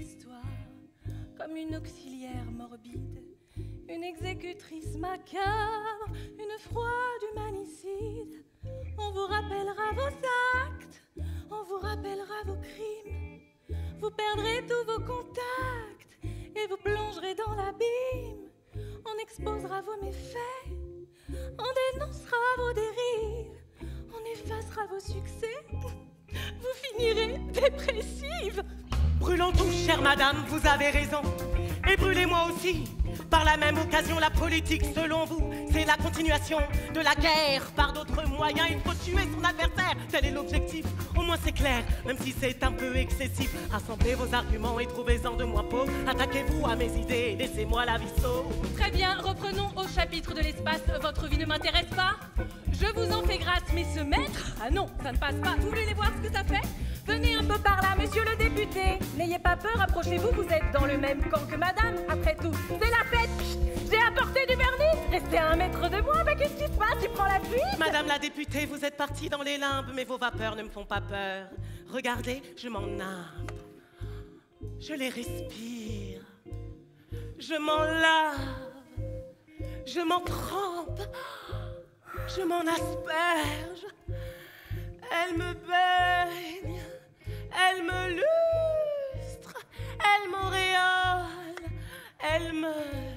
l'histoire, comme une auxiliaire morbide, une exécutrice macabre, une froide humanicide. On vous rappellera vos actes, on vous rappellera vos crimes. Vous perdrez tous vos contacts et vous plongerez dans l'abîme. On exposera vos méfaits, on dénoncera vos dérives, on effacera vos succès. Vous finirez dépressive. Brûlons tous, chère madame, vous avez raison. Et brûlez-moi aussi. Par la même occasion, la politique, selon vous, c'est la continuation de la guerre. Par d'autres moyens, il faut tuer son adversaire. Tel est l'objectif, au moins c'est clair, même si c'est un peu excessif. Rassemblez vos arguments et trouvez-en de moins pauvres. Attaquez-vous à mes idées, laissez-moi la vie sauve. Très bien, reprenons au chapitre de l'espace. Votre vie ne m'intéresse pas. Je vous en fais grâce, mais ce maître, ah non, ça ne passe pas. Vous voulez voir ce que ça fait? Venez un peu par là, monsieur le député. N'ayez pas peur, approchez-vous, vous êtes dans le même camp que madame. Après tout, c'est la fête. J'ai apporté du vernis. Restez à un mètre de moi, mais qu'est-ce qui se passe? Tu prends la fuite? Madame la députée, vous êtes partie dans les limbes, mais vos vapeurs ne me font pas peur. Regardez, je m'en nimbe. Je les respire. Je m'en lave. Je m'en trempe. Je m'en asperge. Elle me baigne. Elle me lustre. Elle m'auréole. Elle me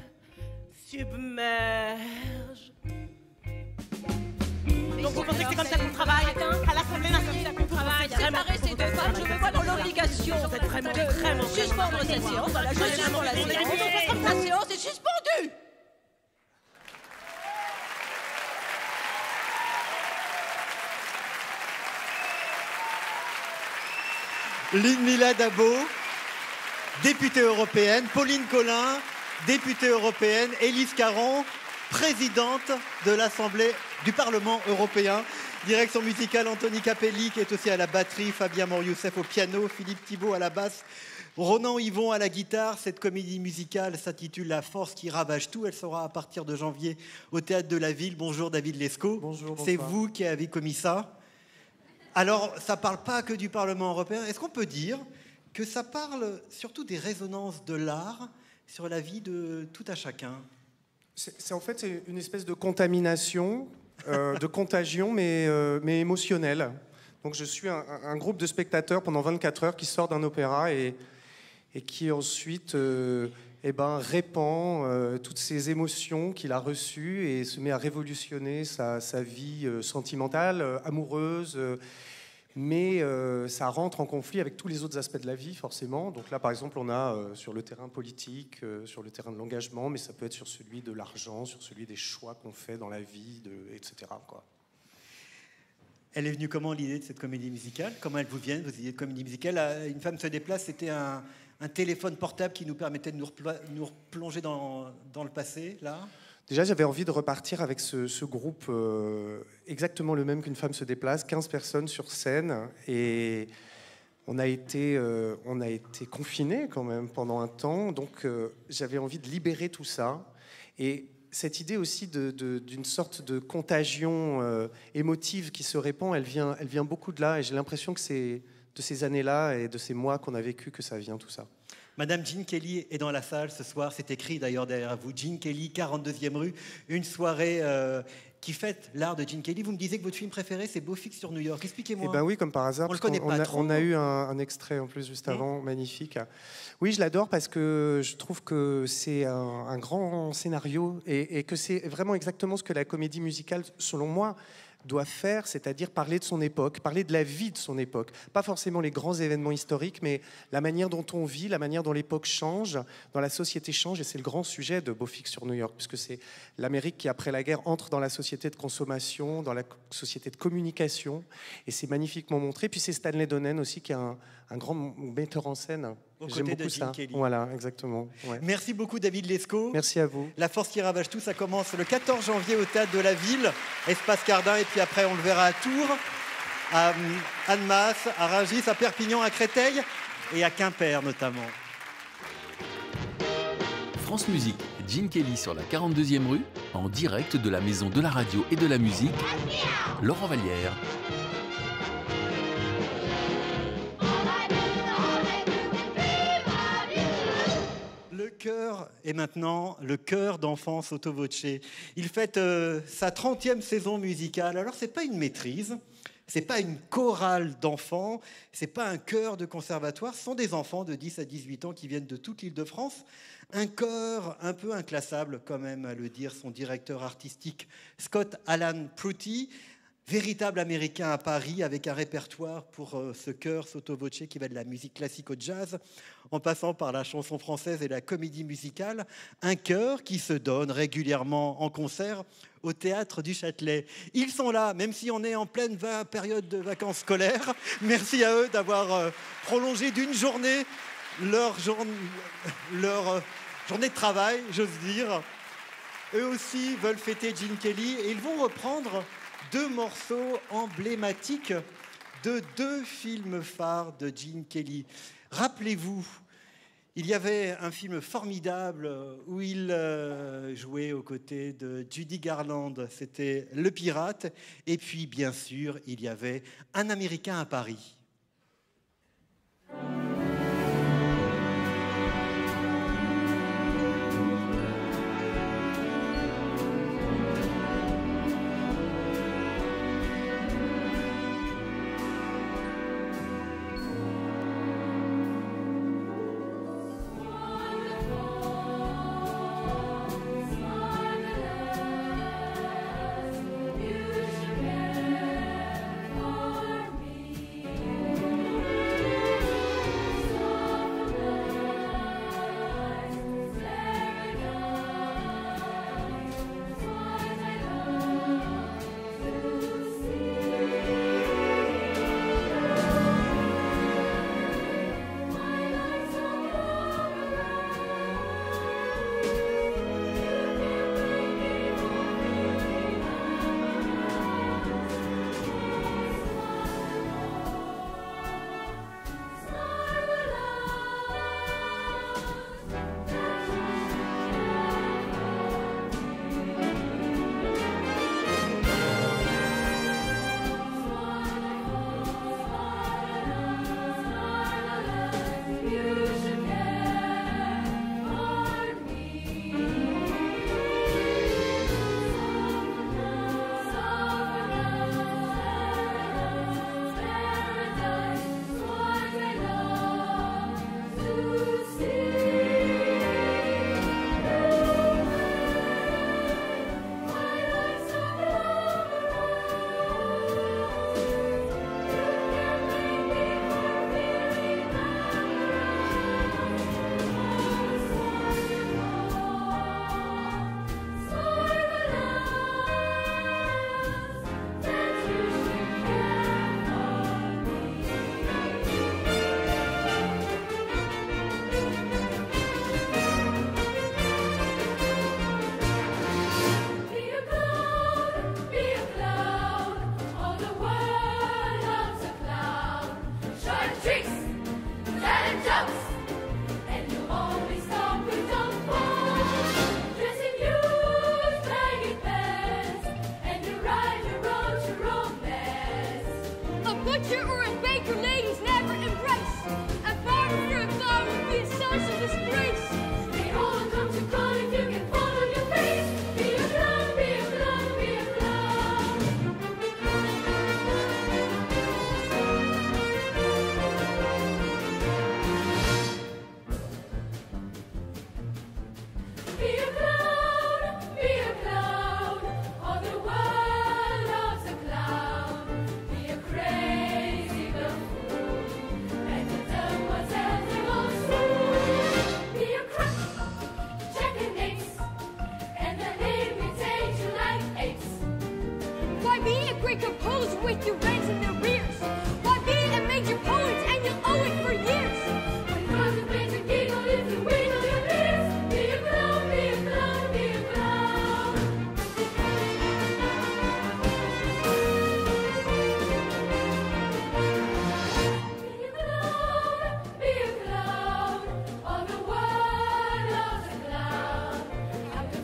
submerge. Donc vous pensez que c'est comme ça qu'on travaille à l'Assemblée nationale? On travaille. Séparer ces deux femmes, je me vois dans l'obligation de suspendre cette séance. Voilà, je suspends la séance. La séance est suspendue. Lynn Mila-Dabo, députée européenne, Pauline Collin, députée européenne, Élise Caron, présidente de l'Assemblée du Parlement européen. Direction musicale, Anthony Capelli, qui est aussi à la batterie, Fabien Moryoussef au piano, Philippe Thibault à la basse, Ronan Yvon à la guitare. Cette comédie musicale s'intitule La force qui ravage tout. Elle sera à partir de janvier au Théâtre de la Ville. Bonjour David Lescaut. Bonjour. C'est vous qui avez commis ça. Alors, ça ne parle pas que du Parlement européen. Est-ce qu'on peut dire que ça parle surtout des résonances de l'art sur la vie de tout à chacun? C'est, c'est en fait c'est une espèce de contamination, euh, de contagion, mais, euh, mais émotionnelle. Donc je suis un, un groupe de spectateurs pendant vingt-quatre heures qui sort d'un opéra et, et qui ensuite euh, eh ben, répand euh, toutes ces émotions qu'il a reçues et se met à révolutionner sa, sa vie euh, sentimentale, euh, amoureuse, euh, mais euh, ça rentre en conflit avec tous les autres aspects de la vie, forcément. Donc là, par exemple, on a euh, sur le terrain politique, euh, sur le terrain de l'engagement, mais ça peut être sur celui de l'argent, sur celui des choix qu'on fait dans la vie, de, et cetera, quoi. Elle est venue comment, l'idée de cette comédie musicale? Comment elle vous vient, vos idées de comédie musicale? Une femme se déplace, c'était un, un téléphone portable qui nous permettait de nous, repla- nous replonger dans, dans le passé, là? Déjà, j'avais envie de repartir avec ce, ce groupe euh, exactement le même qu'une femme se déplace, quinze personnes sur scène, et on a été, euh, on a été confinés quand même pendant un temps, donc euh, j'avais envie de libérer tout ça. Et cette idée aussi de, de, d'une sorte de contagion euh, émotive qui se répand, elle vient, elle vient beaucoup de là, et j'ai l'impression que c'est de ces années-là et de ces mois qu'on a vécu que ça vient tout ça. Madame Gene Kelly est dans la salle ce soir, c'est écrit d'ailleurs derrière vous, Gene Kelly, quarante-deuxième rue, une soirée euh, qui fête l'art de Gene Kelly. Vous me disiez que votre film préféré c'est Beau Fixe sur New York, expliquez-moi. Eh ben oui, comme par hasard, on le parce connaît qu'on- pas on a, trop. on a eu un, un extrait en plus juste avant, magnifique. Oui, je l'adore parce que je trouve que c'est un, un grand scénario et, et que c'est vraiment exactement ce que la comédie musicale, selon moi, doit faire, c'est-à-dire parler de son époque, parler de la vie de son époque. Pas forcément les grands événements historiques, mais la manière dont on vit, la manière dont l'époque change, dont la société change, et c'est le grand sujet de Beau Fixe sur New York, puisque c'est l'Amérique qui, après la guerre, entre dans la société de consommation, dans la société de communication, et c'est magnifiquement montré. Puis c'est Stanley Donen aussi, qui est un, un grand metteur en scène. Aux J'aime côtés de beaucoup Gene ça. Kelly. Voilà, exactement. Ouais. Merci beaucoup David Lescaut. Merci à vous. La force qui ravage tout, ça commence le quatorze janvier au Théâtre de la Ville, Espace Cardin, et puis après on le verra à Tours, à euh, Annemasse, à Rungis, à Perpignan, à Créteil et à Quimper notamment. France Musique, Gene Kelly sur la quarante-deuxième rue, en direct de la Maison de la Radio et de la Musique, Laurent Vallière. All I do, all I do is dream of chœur est maintenant le chœur d'enfants Sotto Voce. Il fête euh, sa trentième saison musicale. Alors, ce n'est pas une maîtrise, ce n'est pas une chorale d'enfants, ce n'est pas un chœur de conservatoire, ce sont des enfants de dix à dix-huit ans qui viennent de toute l'Île-de-France. Un chœur un peu inclassable, quand même, à le dire, son directeur artistique, Scott Alan Prutti, véritable Américain à Paris, avec un répertoire pour euh, ce chœur Sotto Voce qui va de la musique classique au jazz, en passant par la chanson française et la comédie musicale. Un chœur qui se donne régulièrement en concert au Théâtre du Châtelet. Ils sont là, même si on est en pleine va- période de vacances scolaires. Merci à eux d'avoir euh, prolongé d'une journée leur, jour... leur euh, journée de travail, j'ose dire. Eux aussi veulent fêter Gene Kelly et ils vont reprendre deux morceaux emblématiques de deux films phares de Gene Kelly. Rappelez-vous, il y avait un film formidable où il euh, jouait aux côtés de Judy Garland, c'était Le Pirate. Et puis, bien sûr, il y avait Un Américain à Paris.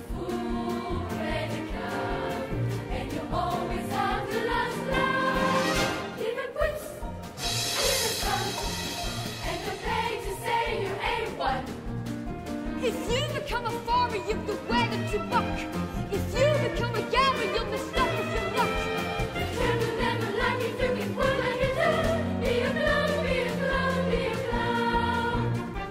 Always have the last laugh. If you become a farmer, you've the wagon to buck. If you become a gambler, you'll be stuck with your luck. Never, never like it, you can pull like it down. Be a clown, be a clown, be a clown.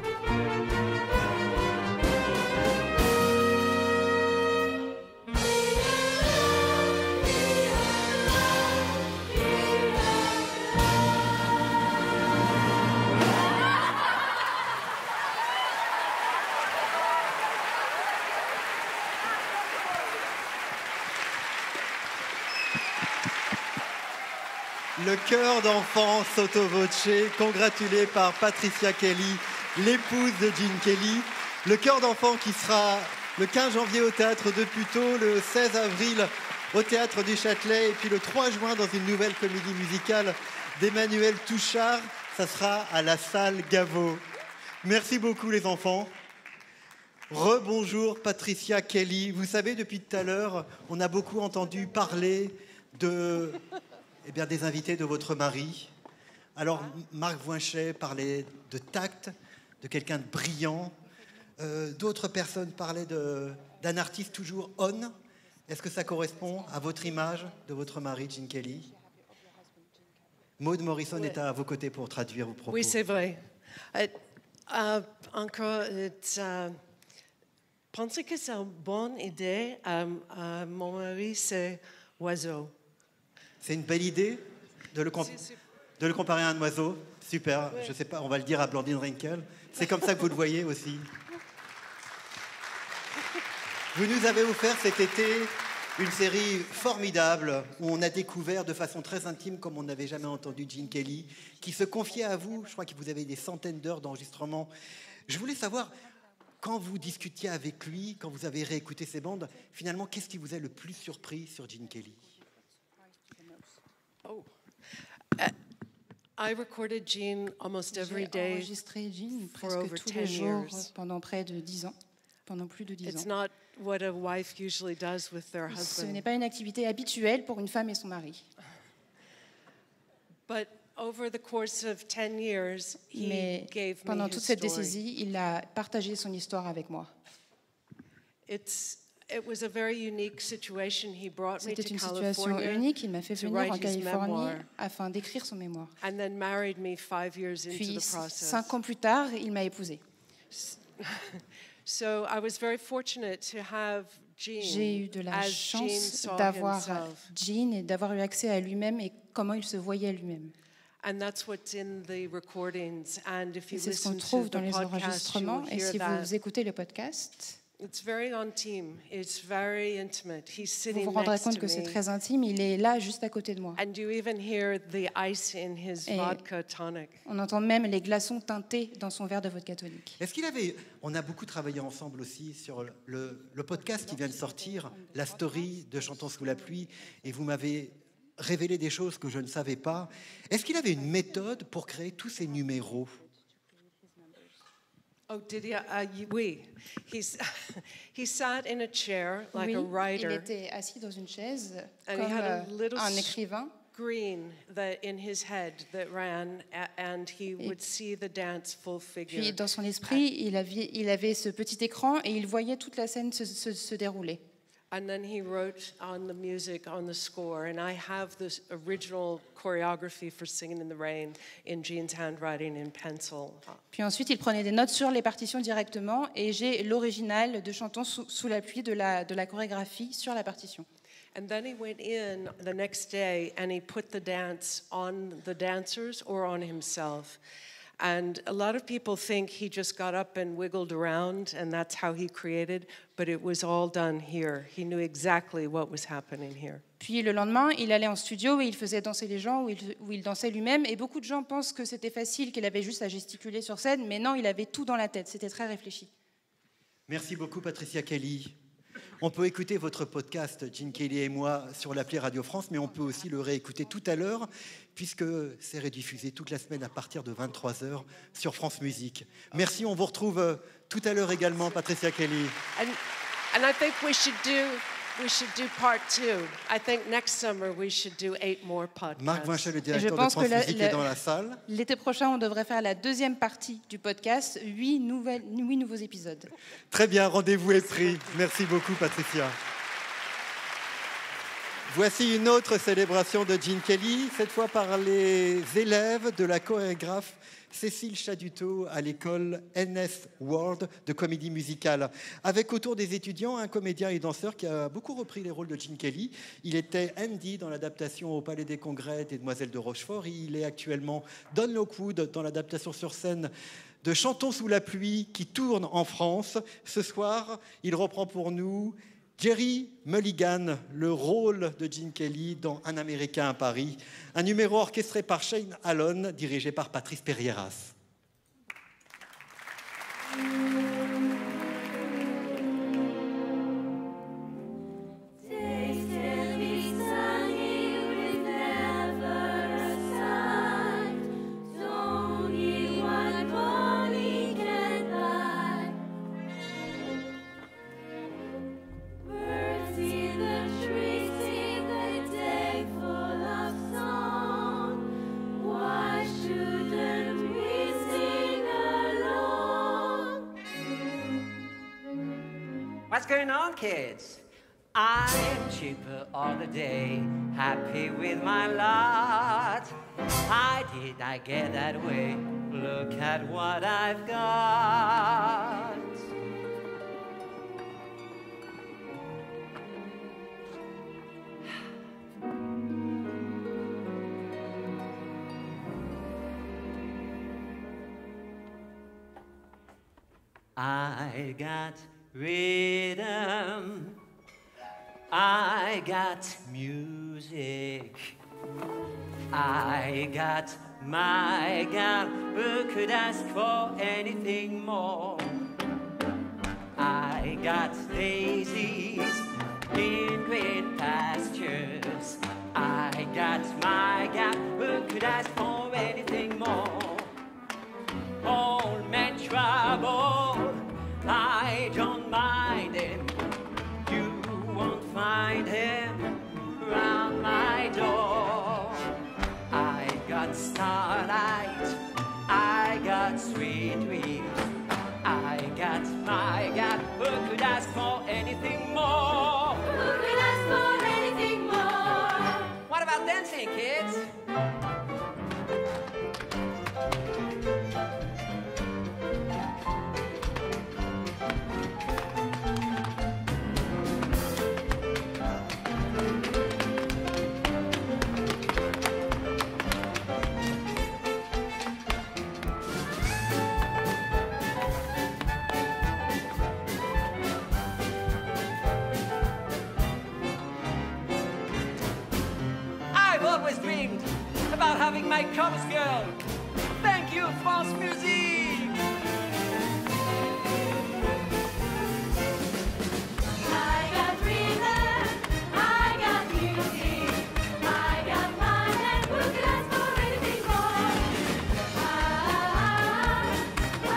Le chœur d'enfants sotto voce, congratulé par Patricia Kelly, l'épouse de Gene Kelly. Le chœur d'enfants qui sera le quinze janvier au Théâtre de Puteaux, le seize avril au Théâtre du Châtelet et puis le trois juin dans une nouvelle comédie musicale d'Emmanuel Touchard. Ça sera à la salle Gaveau. Merci beaucoup les enfants. Rebonjour Patricia Kelly. Vous savez, depuis tout à l'heure, on a beaucoup entendu parler de... Eh bien, des invités de votre mari. Alors, Marc Voinchet parlait de tact, de quelqu'un de brillant. Euh, D'autres personnes parlaient de, d'un artiste toujours on. Est-ce que ça correspond à votre image de votre mari, Gene Kelly? Maud Morrison Ouais. est à vos côtés pour traduire vos propos. Oui, c'est vrai. Euh, euh, encore, euh, euh, pensez que c'est une bonne idée. Euh, euh, mon mari, c'est oiseau. C'est une belle idée de le, comp- de le comparer à un oiseau. Super. Ouais. Je sais pas, on va le dire à Blandine Rinkel. C'est comme ça que vous le voyez aussi. Vous nous avez offert cet été une série formidable où on a découvert de façon très intime, comme on n'avait jamais entendu Gene Kelly, qui se confiait à vous. Je crois que vous avez des centaines d'heures d'enregistrement. Je voulais savoir, quand vous discutiez avec lui, quand vous avez réécouté ses bandes, finalement, qu'est-ce qui vous a le plus surpris sur Gene Kelly? Oh. Uh, I recorded Gene almost every J'ai day enregistré Gene for presque over tous les ten jours years. pendant près de dix ans, pendant plus de dix It's ans. not what a wife usually does with their Ce husband. n'est pas une activité habituelle pour une femme et son mari. But over the course of ten years, he Mais gave pendant me toute his cette story. décennie, il a partagé son histoire avec moi. It's It was a very unique situation. He brought me C'était to une situation California unique. Il m'a fait to venir en write his Californie memoir, afin d'écrire son mémoire. and then married me five years into Puis, the process. cinq ans plus tard, il m'a épousée. So I was very fortunate to have Gene J'ai eu de la as Gene chance saw d'avoir himself. Gene et d'avoir eu accès à lui-même et comment il se voyait lui-même. And that's what's in the recordings. And if Et you c'est ce qu'on listen to trouve the dans les podcast, you enregistrements. will Et hear si that. vous écoutez le podcast, It's very on team. It's very intimate. He's vous sitting vous rendrez next compte to que c'est me. très intime. Il est là, juste à côté de moi. And you even hear the ice in his Et vodka tonic. on entend même les glaçons teintés dans son verre de vodka tonique. Est-ce qu'il avait... On a beaucoup travaillé ensemble aussi sur le, le podcast qui vient de sortir, la story de Chantons sous la pluie, et vous m'avez révélé des choses que je ne savais pas. Est-ce qu'il avait une méthode pour créer tous ces numéros? Oh, did he? Uh, y- oui. He's, he sat in a chair like Oui, a il writer. était assis dans une chaise And he comme had a euh, little un écrivain. screen that in his head that ran, a- and he would see the dance full figure. Puis dans son esprit, il avait, il avait ce petit écran et il voyait toute la scène se, se- se dérouler. And then he wrote on the music, on the score, and I have this original choreography for Singing in the Rain in Gene's handwriting in pencil. Puis ensuite, il prenait des notes sur les partitions directement et j'ai l'original de Chantons sous, sous la pluie de la, de la chorégraphie sur la partition. And then he went in the next day and he put the dance on the dancers or on himself. And a lot of people think he just got up and wiggled around and that's how he created, but it was all done here. He knew exactly what was happening here. Puis le lendemain, il allait en studio et il faisait danser les gens, où il, où il dansait lui-même. Et beaucoup de gens pensent que c'était facile, qu'il avait juste à gesticuler sur scène, mais non, il avait tout dans la tête. C'était très réfléchi. Merci beaucoup, Patricia Kelly. On peut écouter votre podcast, Gene Kelly et moi, sur l'appli Radio France, mais on peut aussi le réécouter tout à l'heure, puisque c'est rediffusé toute la semaine à partir de vingt-trois heures sur France Musique. Merci, on vous retrouve euh, tout à l'heure également, Patricia Kelly. And, and I think we should do we should do part two. I think next summer we should do eight more podcasts. Marc Vinchel, le Et je directeur de pense France que la- Musique, la- est dans la salle. L'été prochain, on devrait faire la deuxième partie du podcast, huit, nouvelles, huit nouveaux épisodes. Très bien, rendez-vous est pris. Merci beaucoup, Patricia. Voici une autre célébration de Gene Kelly, cette fois par les élèves de la chorégraphe Cécile Chaduteau à l'école N S World de comédie musicale. Avec autour des étudiants un comédien et danseur qui a beaucoup repris les rôles de Gene Kelly. Il était Andy dans l'adaptation au Palais des Congrès des Demoiselles de Rochefort. Il est actuellement Don Lockwood dans l'adaptation sur scène de Chantons sous la pluie qui tourne en France. Ce soir, il reprend pour nous Jerry Mulligan, le rôle de Gene Kelly dans Un Américain à Paris, un numéro orchestré par Shane Allen, dirigé par Patrice Perrieras. What's going on, kids? I'm cheaper all the day, happy with my lot. How did I get that way? Look at what I've got. I got rhythm, I got music, I got my gal, who could ask for anything more? I got daisies in green pastures, I got my gal, who could ask for anything more? Old man trouble, I don't mind him. You won't find him round my door. I got starlight, I got sweet dreams, I got my God. Who could ask for anything more? Who could ask for anything more? What about dancing, kids? I've always dreamed about having my chorus girl. Thank you, France Musique! I got rhythm, I got music, I got my head. Who could ask for anything more? Ah, ah,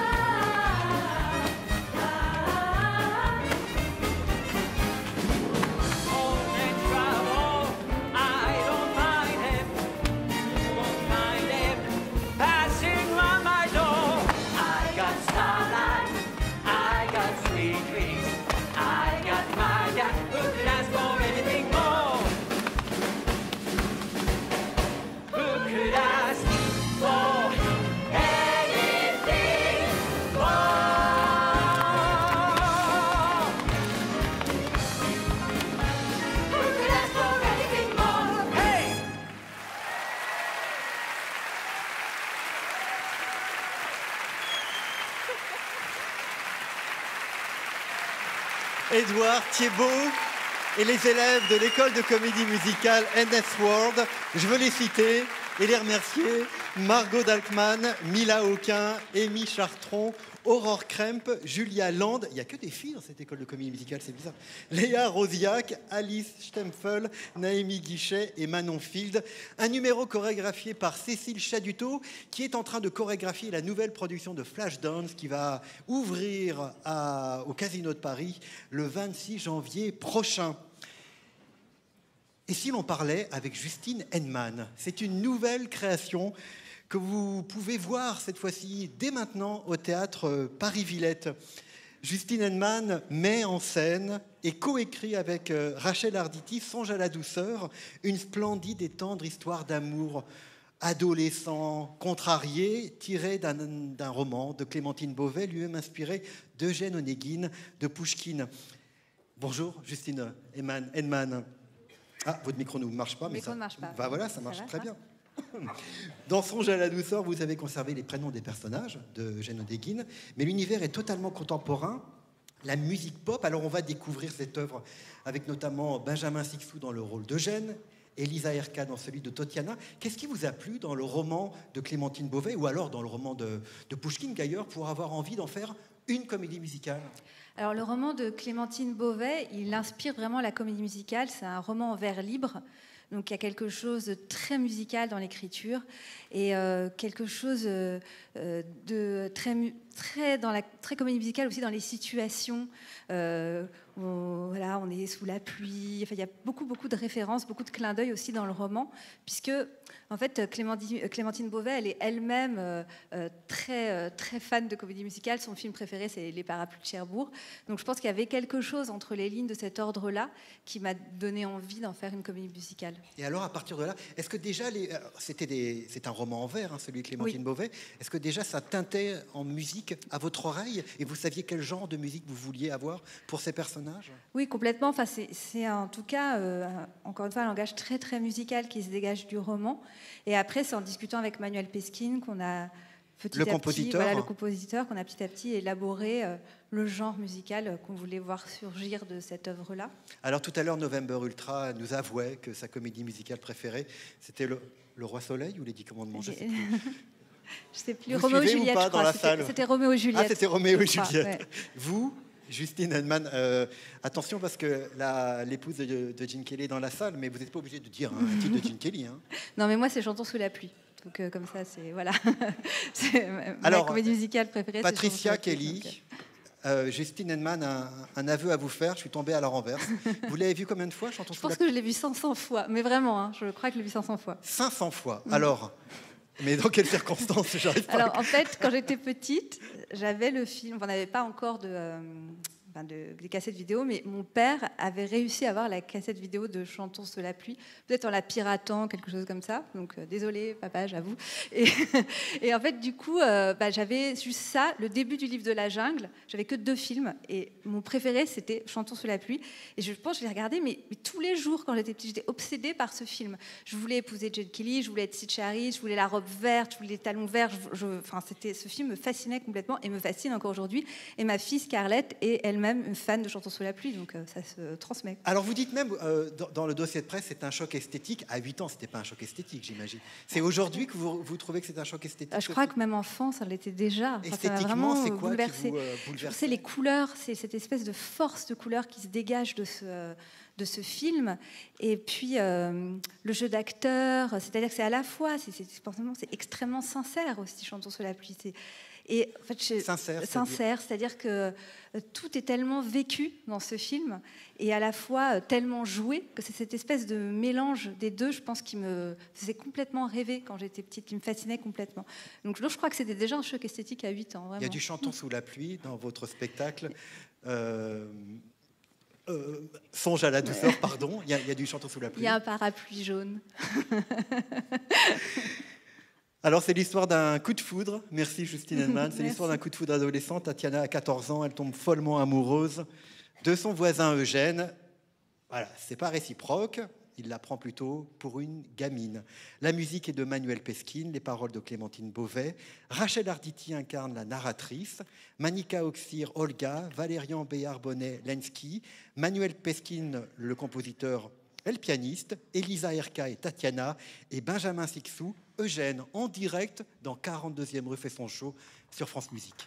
Old man trouble, I don't mind him. You won't find him passing round my door. I got starlight, I got sweet dreams, I got my God. Who could ask for anything more? Who could ask for anything more? Who could ask for anything more? Hey! Édouard Thiebaud et les élèves de l'école de comédie musicale N S World. Je veux les citer et les remercier. Margot Dalkman, Mila Auquin, Amy Chartron, Aurore Kremp, Julia Land. Il n'y a que des filles dans cette école de comédie musicale, c'est bizarre. Léa Rosiak, Alice Stempfel, Naomi Guichet et Manon Field. Un numéro chorégraphié par Cécile Chaduteau qui est en train de chorégraphier la nouvelle production de Flashdance qui va ouvrir à- au Casino de Paris le vingt-six janvier prochain. Et si l'on parlait avec Justine Henman? C'est une nouvelle création que vous pouvez voir cette fois-ci dès maintenant au théâtre Paris-Villette. Justine Henman met en scène et coécrit avec Rachel Arditi Songe à la douceur, une splendide et tendre histoire d'amour adolescent contrarié, tiré d'un, d'un roman de Clémentine Beauvais, lui-même inspiré d'Eugène Onégine de Pouchkine. Bonjour Justine Henman. Ah, votre micro ne marche pas. Le mais micro ça... ne marche pas. Bah voilà, ça Ça marche va, très ça bien. Dans Songe à la douceur, vous avez conservé les prénoms des personnages de Eugène Onégine, mais l'univers est totalement contemporain. La musique pop, alors on va découvrir cette œuvre avec notamment Benjamin Sixou dans le rôle d'Eugène, Elisa Erka dans celui de Tatiana. Qu'est-ce qui vous a plu dans le roman de Clémentine Beauvais ou alors dans le roman de, de Pouchkine d'ailleurs pour avoir envie d'en faire une comédie musicale? Alors le roman de Clémentine Beauvais, il inspire vraiment la comédie musicale. C'est un roman en vers libre. Donc il y a quelque chose de très musical dans l'écriture et euh, quelque chose euh, de très, très, dans la, très comédie musicale aussi dans les situations. Euh, où on, voilà, on est sous la pluie. Enfin, il y a beaucoup, beaucoup de références, beaucoup de clins d'œil aussi dans le roman, puisque en fait Clémentine, Clémentine Beauvais, elle est elle-même euh, très, euh, très fan de comédie musicale. Son film préféré, c'est Les Parapluies de Cherbourg. Donc je pense qu'il y avait quelque chose entre les lignes de cet ordre-là qui m'a donné envie d'en faire une comédie musicale. Et alors, à partir de là, est-ce que déjà, les... c'était des... c'est un roman en vers, hein, celui de Clémentine Oui. Beauvais, est-ce que déjà ça teintait en musique à votre oreille et vous saviez quel genre de musique vous vouliez avoir pour ces personnages? Oui, complètement. Enfin, c'est, c'est en tout cas, euh, encore une fois, un langage très, très musical qui se dégage du roman. Et après, c'est en discutant avec Manuel Peskin qu'on a petit le à compositeur. petit, voilà, le compositeur, qu'on a petit à petit élaboré euh, le genre musical euh, qu'on voulait voir surgir de cette œuvre-là. Alors tout à l'heure, November Ultra nous avouait que sa comédie musicale préférée, c'était le, le Roi Soleil ou les Dix Commandements, je sais plus. Je sais plus. Vous Roméo et suivez ou Juliette, pas je dans crois. la C'était, salle c'était Roméo et Juliette. Ah, c'était Roméo et je crois, Juliette. ouais. Vous, Justine Henman, euh, attention parce que la, l'épouse de, de Gene Kelly est dans la salle, mais vous n'êtes pas obligé de dire un titre de Gene Kelly. Hein. Non, mais moi, c'est Chantons sous la pluie. Donc euh, comme ça, c'est voilà. c'est ma Alors, comédie musicale préférée. Patricia c'est Kelly. Donc, Euh, Justine Henman a un, un aveu à vous faire. Je suis tombée à la renverse. Vous l'avez vu combien de fois, Chantons Je sous la pense que je l'ai vu cinq cents fois, mais vraiment, hein, je crois que je l'ai vu cinq cents fois. cinq cents fois. Mm. Alors, mais dans quelles circonstances? J'arrive pas. Alors, en fait, quand j'étais petite, j'avais le film. On n'avait pas encore de, euh, enfin de, des cassettes vidéo, mais mon père avait réussi à avoir la cassette vidéo de Chantons sous la pluie, peut-être en la piratant, quelque chose comme ça. Donc, euh, désolé, papa, j'avoue. Et, et en fait, du coup, euh, bah, j'avais juste ça, le début du livre de la jungle. J'avais que deux films, et mon préféré, c'était Chantons sous la pluie. Et je pense que je l'ai regardé, mais, mais tous les jours quand j'étais petite, j'étais obsédée par ce film. Je voulais épouser Gene Kelly, je voulais être Sid Charisse, je voulais la robe verte, je voulais les talons verts. Je, je, enfin, c'était, ce film me fascinait complètement et me fascine encore aujourd'hui. Et ma fille Scarlett est elle-même une fan de Chantons sous la pluie, donc euh, ça se transmet. Alors vous dites même, euh, dans, dans le dossier de presse, c'est un choc esthétique. À huit ans, c'était pas un choc esthétique, j'imagine. C'est aujourd'hui que vous, vous trouvez que c'est un choc esthétique? Euh, je crois que même enfant, ça l'était déjà. Enfin, ça m'a Esthétiquement, vraiment c'est quoi bouleversé. qui vous euh, bouleverse? C'est les couleurs, c'est cette espèce de force de couleurs qui se dégage de ce, de ce film. Et puis euh, le jeu d'acteur, c'est-à-dire que c'est à la fois, c'est, c'est, c'est extrêmement sincère aussi, Chantons sous la pluie. C'est, et en fait, je, sincère, sincère, c'est-à-dire que euh, tout est tellement vécu dans ce film et à la fois euh, tellement joué que c'est cette espèce de mélange des deux, je pense, qui me faisait complètement rêver quand j'étais petite, qui me fascinait complètement. Donc je crois que c'était déjà un choc esthétique à huit ans. Vraiment. Il y a du Chantons sous la pluie dans votre spectacle. Euh, euh, Songe à la douceur, pardon. Il y, a, il y a du Chantons sous la pluie. Il y a un parapluie jaune. Alors, c'est l'histoire d'un coup de foudre. Merci, Justine Henman. C'est Merci. l'histoire d'un coup de foudre adolescent. Tatiana a quatorze ans. Elle tombe follement amoureuse de son voisin Eugène. Voilà, c'est pas réciproque. Il la prend plutôt pour une gamine. La musique est de Manuel Peskin, les paroles de Clémentine Beauvais. Rachel Arditi incarne la narratrice. Manika Oxir, Olga. Valérian Béard-Bonnet, Lenski. Manuel Peskin, le compositeur et le pianiste. Elisa Erka et Tatiana. Et Benjamin Sixou, Eugène, en direct dans quarante-deuxième rue fait son show sur France Musique.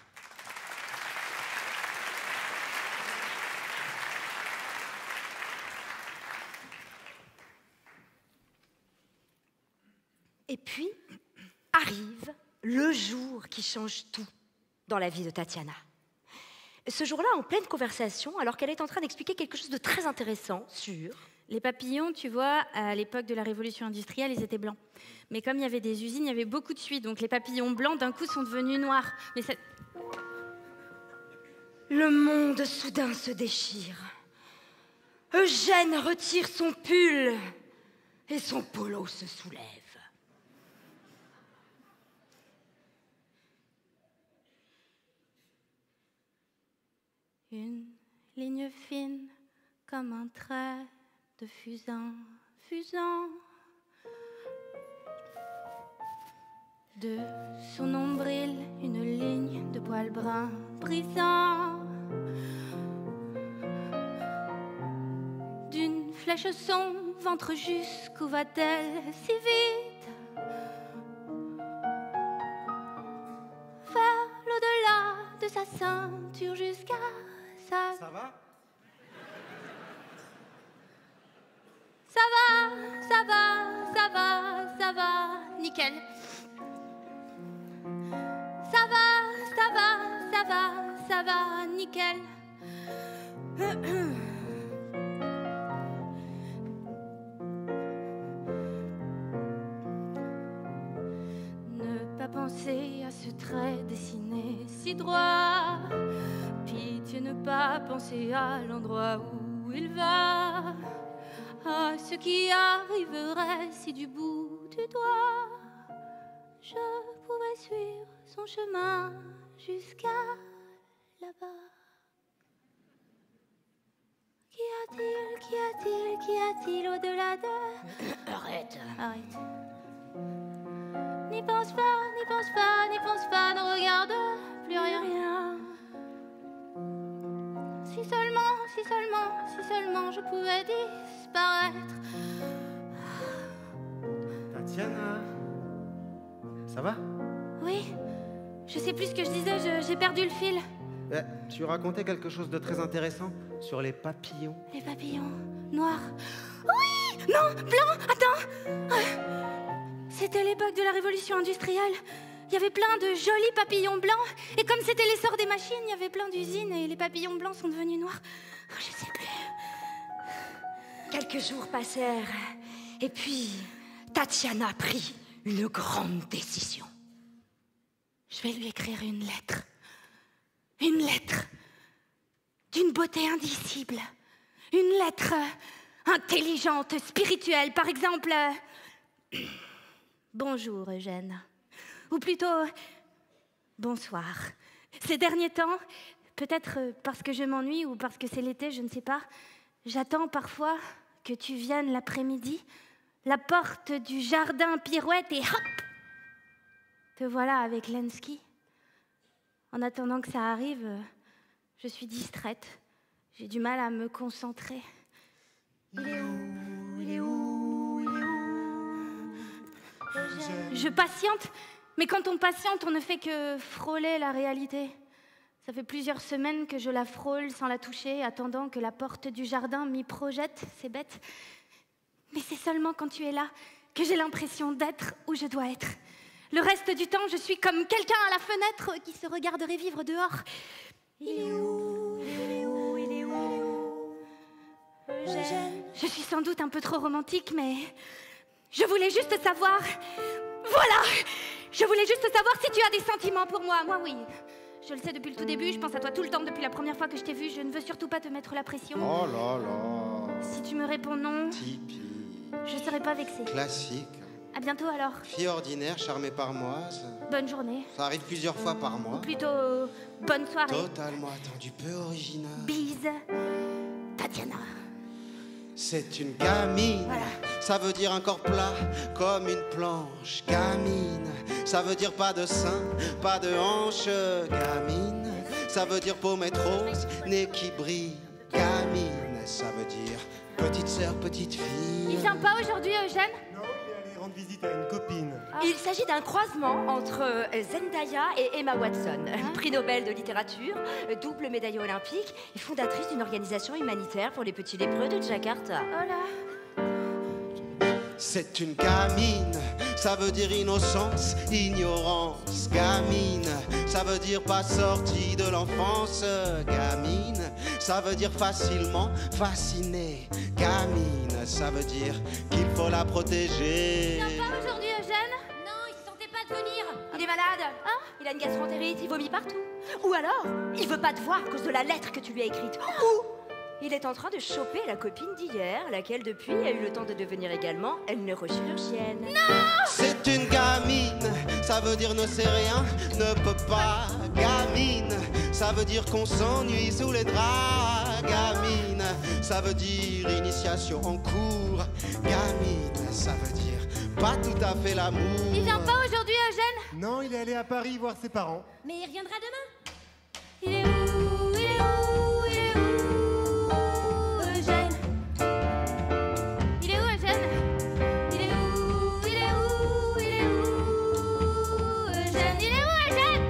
Et puis arrive le jour qui change tout dans la vie de Tatiana. Ce jour-là, en pleine conversation, alors qu'elle est en train d'expliquer quelque chose de très intéressant sur Les papillons, tu vois, à l'époque de la révolution industrielle, ils étaient blancs. Mais comme il y avait des usines, il y avait beaucoup de suie. Donc les papillons blancs, d'un coup, sont devenus noirs. Mais ça... Le monde soudain se déchire. Eugène retire son pull et son polo se soulève. Une ligne fine comme un trait de fusain, fusant. De son nombril, une ligne de poils bruns brisant. D'une flèche son ventre jusqu'où va-t-elle si vite? Vers l'au-delà de sa ceinture jusqu'à sa... Ça va? Ça va, ça va, ça va, ça va, nickel. Ça va, ça va, ça va, ça va, nickel. Ne pas penser à ce trait dessiné si droit. Pitié, ne pas penser à l'endroit où il va. À ce qui arriverait si du bout du doigt je pouvais suivre son chemin jusqu'à là-bas. Qu'y a-t-il, qu'y a-t-il, qu'y a-t-il au-delà de... Arrête. Arrête. N'y pense pas, n'y pense pas, n'y pense pas, ne regarde plus rien, rien. Si seulement, si seulement, si seulement je pouvais disparaître. Tatiana, ça va? Oui, je sais plus ce que je disais, je- j'ai perdu le fil. Eh, tu racontais quelque chose de très intéressant sur les papillons. Les papillons noirs. Oui! Non, blanc, attends! Ah, c'était l'époque de la révolution industrielle. Il y avait plein de jolis papillons blancs. Et comme c'était l'essor des machines, il y avait plein d'usines et les papillons blancs sont devenus noirs. Oh, je sais plus. Quelques jours passèrent et puis Tatiana prit une grande décision. Je vais lui écrire une lettre. Une lettre d'une beauté indicible. Une lettre intelligente, spirituelle. Par exemple, euh, bonjour Eugène. Ou plutôt, bonsoir. Ces derniers temps, peut-être parce que je m'ennuie ou parce que c'est l'été, je ne sais pas, j'attends parfois que tu viennes l'après-midi, la porte du jardin pirouette et hop, te voilà avec Lenski. En attendant que ça arrive, je suis distraite. J'ai du mal à me concentrer. Il est où? Il est où? Il est où? Eugène. Je patiente, mais quand on patiente, on ne fait que frôler la réalité. Ça fait plusieurs semaines que je la frôle sans la toucher, attendant que la porte du jardin m'y projette. C'est bête. Mais c'est seulement quand tu es là que j'ai l'impression d'être où je dois être. Le reste du temps, je suis comme quelqu'un à la fenêtre qui se regarderait vivre dehors. Il est où? Il est où? Il est où? Eugène. Je suis sans doute un peu trop romantique, mais je voulais juste savoir... Voilà! Je voulais juste savoir si tu as des sentiments pour moi. Moi, oui. Je le sais depuis le tout début, je pense à toi tout le temps depuis la première fois que je t'ai vu. Je ne veux surtout pas te mettre la pression. Oh là là. Si tu me réponds non, Tipeee. je serai pas vexée. Classique. À bientôt alors. Fille ordinaire, charmée par moi. Ça, Bonne journée. ça arrive plusieurs fois par mois. Ou plutôt, euh, bonne soirée. Totalement attendu, peu original. Bise. Tatiana. C'est une gamine. Voilà. Ça veut dire un corps plat comme une planche. Gamine. Ça veut dire pas de sein, pas de hanche. Gamine. Ça veut dire pommettes roses, nez qui brille. Gamine. Ça veut dire petite sœur, petite fille. Il vient pas aujourd'hui, Eugène? Rendre visite à une copine. Il s'agit d'un croisement entre euh, Zendaya et Emma Watson, Hein? prix Nobel de littérature, euh, double médaille olympique et fondatrice d'une organisation humanitaire pour les petits lépreux de Jakarta. Oh là. C'est une gamine, ça veut dire innocence, ignorance. Gamine, ça veut dire pas sortie de l'enfance. Gamine, ça veut dire facilement fasciné. Gamine, ça veut dire qu'il faut la protéger. Il vient pas aujourd'hui, Eugène? Non, il se sentait pas de venir. Il est malade. Hein? Il a une gastroentérite, il vomit partout. Ou alors, il veut pas te voir à cause de la lettre que tu lui as écrite. Ou il est en train de choper la copine d'hier, laquelle depuis a eu le temps de devenir également une neurochirurgienne. Non! C'est une gamine, ça veut dire ne sait rien, ne peut pas. Gamine, ça veut dire qu'on s'ennuie sous les draps. Gamine, ça veut dire initiation en cours. Gamine, ça veut dire pas tout à fait l'amour. Il vient pas aujourd'hui, Eugène? Non, il est allé à Paris voir ses parents. Mais il reviendra demain. Il est où? Il est où? Il est où, Eugène? Il est où, Eugène? Il est où? Il est où? Il est où, Eugène? Il est où, Eugène?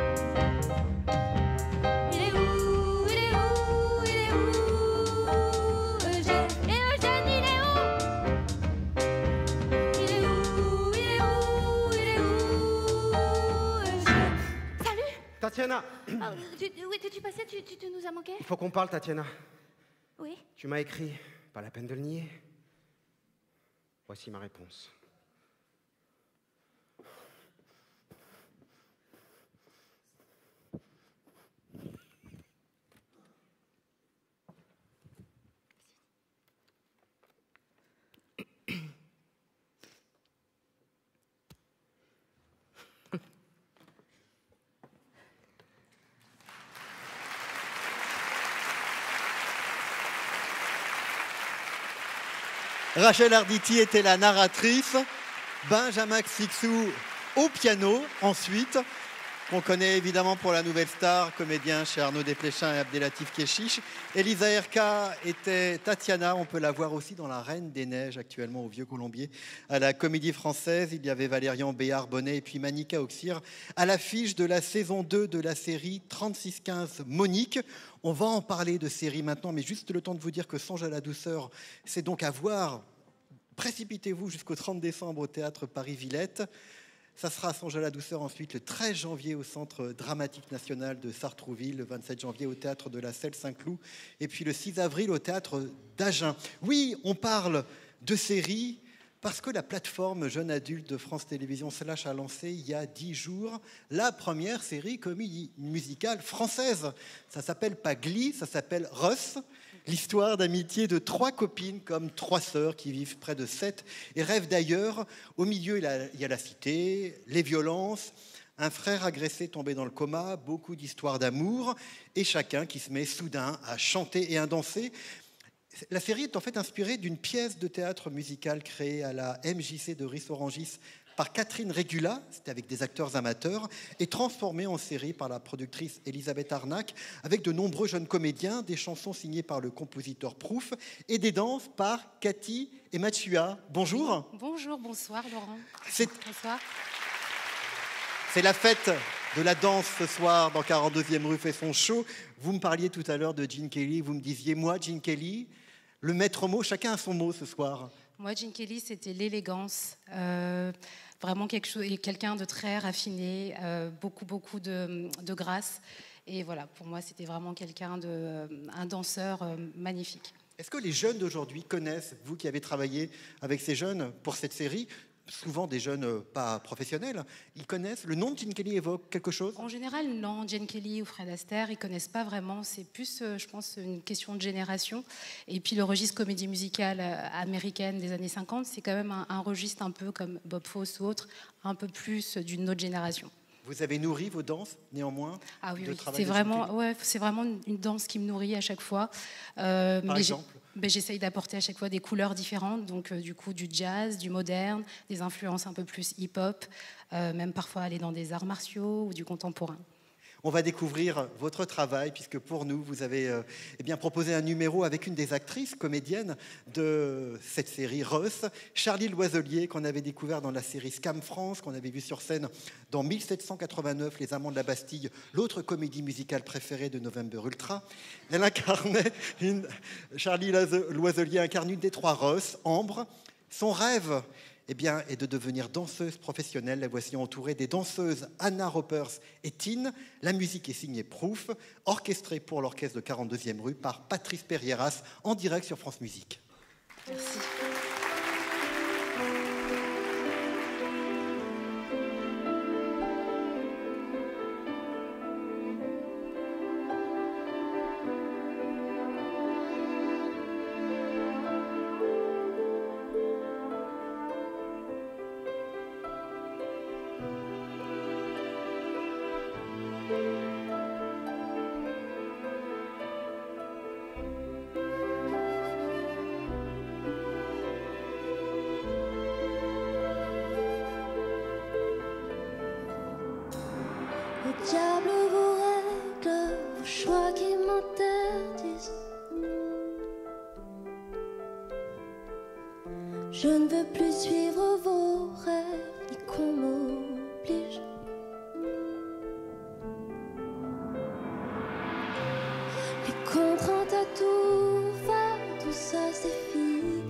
Il est où? Il est où? Il est où, Eugène? Et Eugène, il est où? Il est où? Il est où? Il est où, Eugène? Salut! Tatiana, Ah, tu, où étais-tu passé? Tu, tu, tu nous as manqué? il faut qu'on parle, Tatiana. Oui. Tu m'as écrit, pas la peine de le nier. Voici ma réponse. Rachel Arditi était la narratrice, Benjamin Sixou au piano ensuite, qu'on connaît évidemment pour La Nouvelle Star, comédien chez Arnaud Desplechin et Abdelatif Kechiche. Elisa Erka était Tatiana, on peut la voir aussi dans La Reine des Neiges actuellement au Vieux Colombier. À la Comédie Française, il y avait Valérian Béard-Bonnet et puis Manika Auxire à l'affiche de la saison deux de la série trente-six quinze Monique. On va en parler de série maintenant, mais juste le temps de vous dire que Songe à la douceur, c'est donc à voir. Précipitez-vous jusqu'au trente décembre au Théâtre Paris-Villette. Ça sera à Songe à la douceur ensuite le treize janvier au Centre dramatique national de Sartrouville, le vingt-sept janvier au Théâtre de la Selle-Saint-Cloud et puis le six avril au Théâtre d'Agen. Oui, on parle de séries parce que la plateforme Jeunes Adultes de France Télévisions Slash a lancé il y a dix jours la première série comédie musicale française. Ça s'appelle pas Glee, ça s'appelle Russ. L'histoire d'amitié de trois copines comme trois sœurs qui vivent près de Sète et rêvent d'ailleurs. Au milieu, il y a la cité, les violences, un frère agressé tombé dans le coma, beaucoup d'histoires d'amour et chacun qui se met soudain à chanter et à danser. La série est en fait inspirée d'une pièce de théâtre musical créée à la M J C de Ris-Orangis par Catherine Régula, c'était avec des acteurs amateurs, et transformée en série par la productrice Elisabeth Arnac, avec de nombreux jeunes comédiens, des chansons signées par le compositeur Proof, et des danses par Cathy et Mathua. Bonjour. Bonjour, bonsoir Laurent. C'est... Bonsoir. C'est la fête de la danse ce soir dans quarante-deuxième rue fait son show. Vous me parliez tout à l'heure de Gene Kelly, vous me disiez, moi, Gene Kelly, le maître mot, chacun a son mot ce soir. Moi, Gene Kelly, c'était l'élégance. Euh, vraiment quelque chose, quelqu'un de très raffiné, euh, beaucoup, beaucoup de, de grâce. Et voilà, pour moi, c'était vraiment quelqu'un de, un danseur euh, magnifique. Est-ce que les jeunes d'aujourd'hui connaissent, vous qui avez travaillé avec ces jeunes pour cette série, souvent des jeunes euh, pas professionnels, ils connaissent, le nom de Gene Kelly évoque quelque chose? En général, non. Gene Kelly ou Fred Astaire, ils connaissent pas vraiment. C'est plus, euh, je pense, une question de génération. Et puis le registre comédie musicale euh, américaine des années cinquante, c'est quand même un, un registre un peu comme Bob Fosse ou autre, un peu plus d'une autre génération. Vous avez nourri vos danses, néanmoins? Ah oui, de oui. travail C'est de vraiment, ouais, c'est vraiment une danse qui me nourrit à chaque fois. Euh, Par mais exemple Ben, j'essaye d'apporter à chaque fois des couleurs différentes, donc euh, du coup du jazz, du moderne, des influences un peu plus hip-hop, euh, même parfois aller dans des arts martiaux ou du contemporain. On va découvrir votre travail, puisque pour nous, vous avez euh, eh bien, proposé un numéro avec une des actrices comédiennes de cette série Russ, Charlie Loiselier, qu'on avait découvert dans la série Scam France, qu'on avait vu sur scène dans mille sept cent quatre-vingt-neuf, Les Amants de la Bastille, l'autre comédie musicale préférée de November Ultra. Elle incarnait, une, Charlie Loiselier incarne une des trois Russ, Ambre. Son rêve, eh bien, est de devenir danseuse professionnelle. La voici entourée des danseuses Anna Ropers et Tine. La musique est signée Proof, orchestrée pour l'orchestre de quarante-deuxième rue par Patrice Perrieras, en direct sur France Musique. Merci. Au diable vos règles, vos choix qui m'interdisent. Je ne veux plus suivre vos rêves, ni qu'on m'oblige. Les contraintes à tout va, tout ça c'est fini.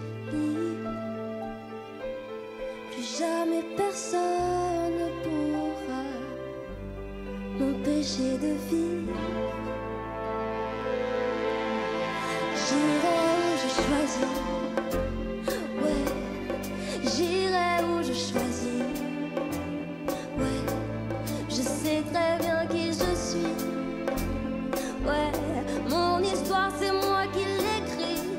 Plus jamais personne ne pourra m'empêcher de vivre. J'irai où je choisis, ouais. J'irai où je choisis, ouais. Je sais très bien qui je suis, ouais. Mon histoire c'est moi qui l'écris.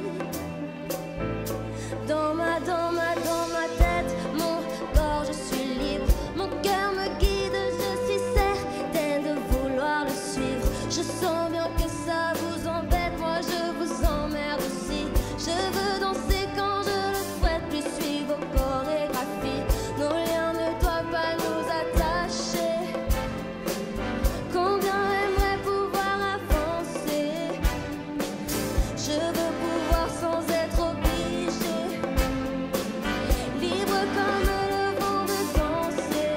Dans ma, dans ma, dans ma tête, mon corps je suis libre. Mon cœur me guide, je suis certaine de vouloir le suivre. Je sens bien que ça vous embête, moi je vous emmerde aussi. Je veux danser quand je le souhaite, plus suivre vos chorégraphies. Nos liens ne doivent pas nous attacher. Combien aimerait pouvoir avancer? Je veux pouvoir sans être obligé, libre comme le vent de danser.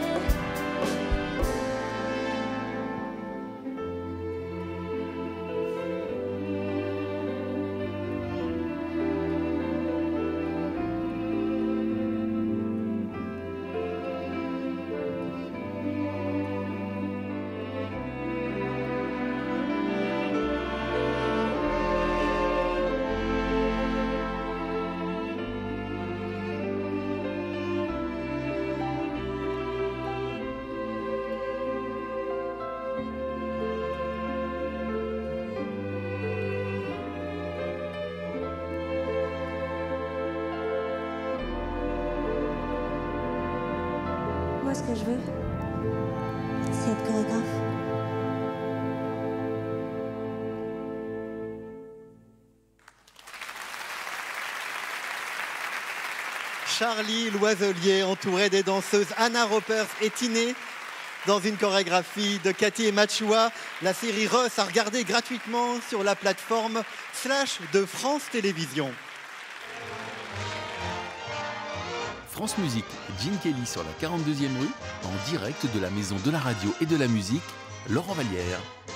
Moi, ce que je veux, c'est être chorégraphe. Charlie Loiselier, entouré des danseuses Anna Ropers et Tiné, dans une chorégraphie de Cathy et Machua. La série Russ à regarder gratuitement sur la plateforme Slash de France Télévisions. France Musique, Gene Kelly sur la quarante-deuxième rue, en direct de la Maison de la Radio et de la Musique, Laurent Vallière.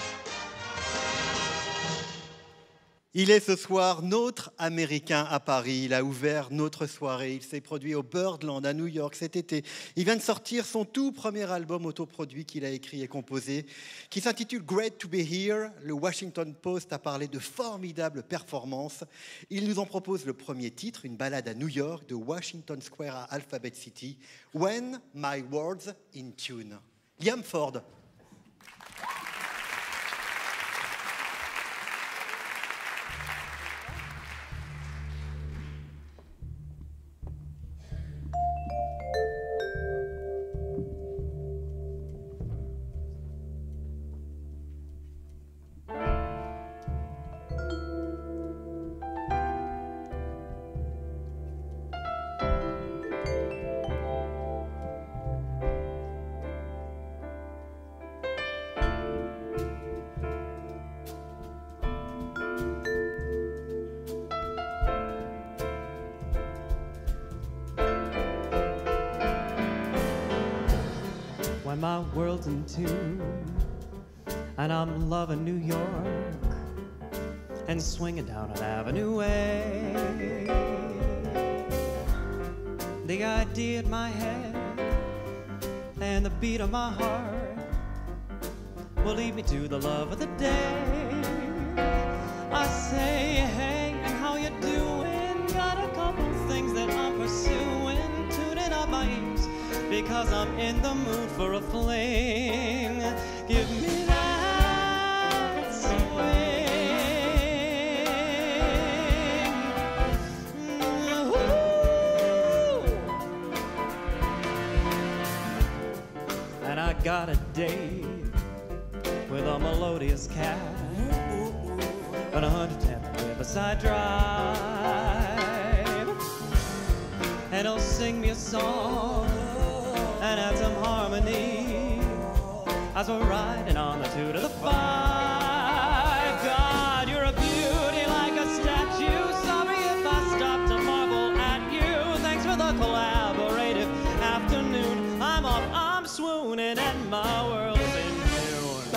Il est ce soir notre Américain à Paris. Il a ouvert notre soirée. Il s'est produit au Birdland à New York cet été. Il vient de sortir son tout premier album autoproduit qu'il a écrit et composé, qui s'intitule Great to be Here. Le Washington Post a parlé de formidables performances. Il nous en propose le premier titre, une balade à New York, de Washington Square à Alphabet City, When My World's in Tune. Liam Ford. When my world's in tune and I'm loving New York and swinging down an Avenue A, the idea in my head and the beat of my heart will lead me to the love of the day. I say, hey, and how you doing? Got a couple things that I'm pursuing. Tuning up my ears because I'm in the mood for a fling. Give me that swing. And I got a date with a melodious cat on a hundred tenth Riverside Drive, and he'll sing me a song and add some harmony as we're riding on the two to the five. God, you're a beauty like a statue. Sorry if I stop to marvel at you. Thanks for the collaborative afternoon. I'm off, I'm swooning, and my world is in tune.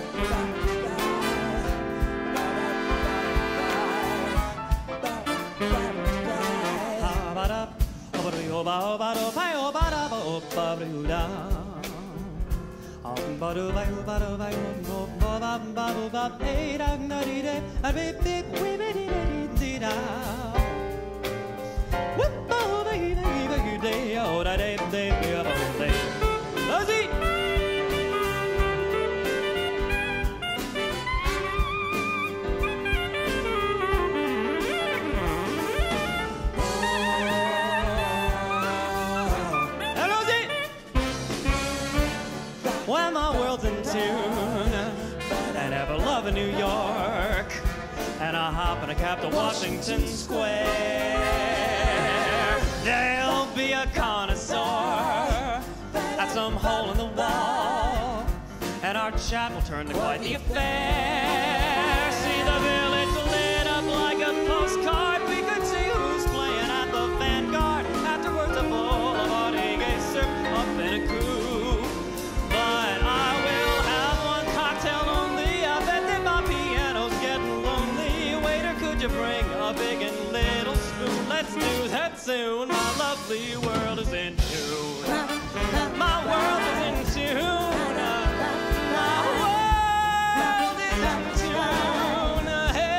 When my world's in tune and have a love in New York, and I hop in a cab to Washington Square, there'll be a connoisseur at some hole in the wall, and our chat will turn to quite the affair. See the village lit up like a postcard. We could see who's playing at the Vanguard. Afterwards, a boulevard gay surf up in a coupe. But I will have one cocktail only. I bet that my piano's getting lonely. Waiter, could you bring a big and little spoon? Let's do that soon. My lovely world is in tune. My world is in tune. My world is in tune.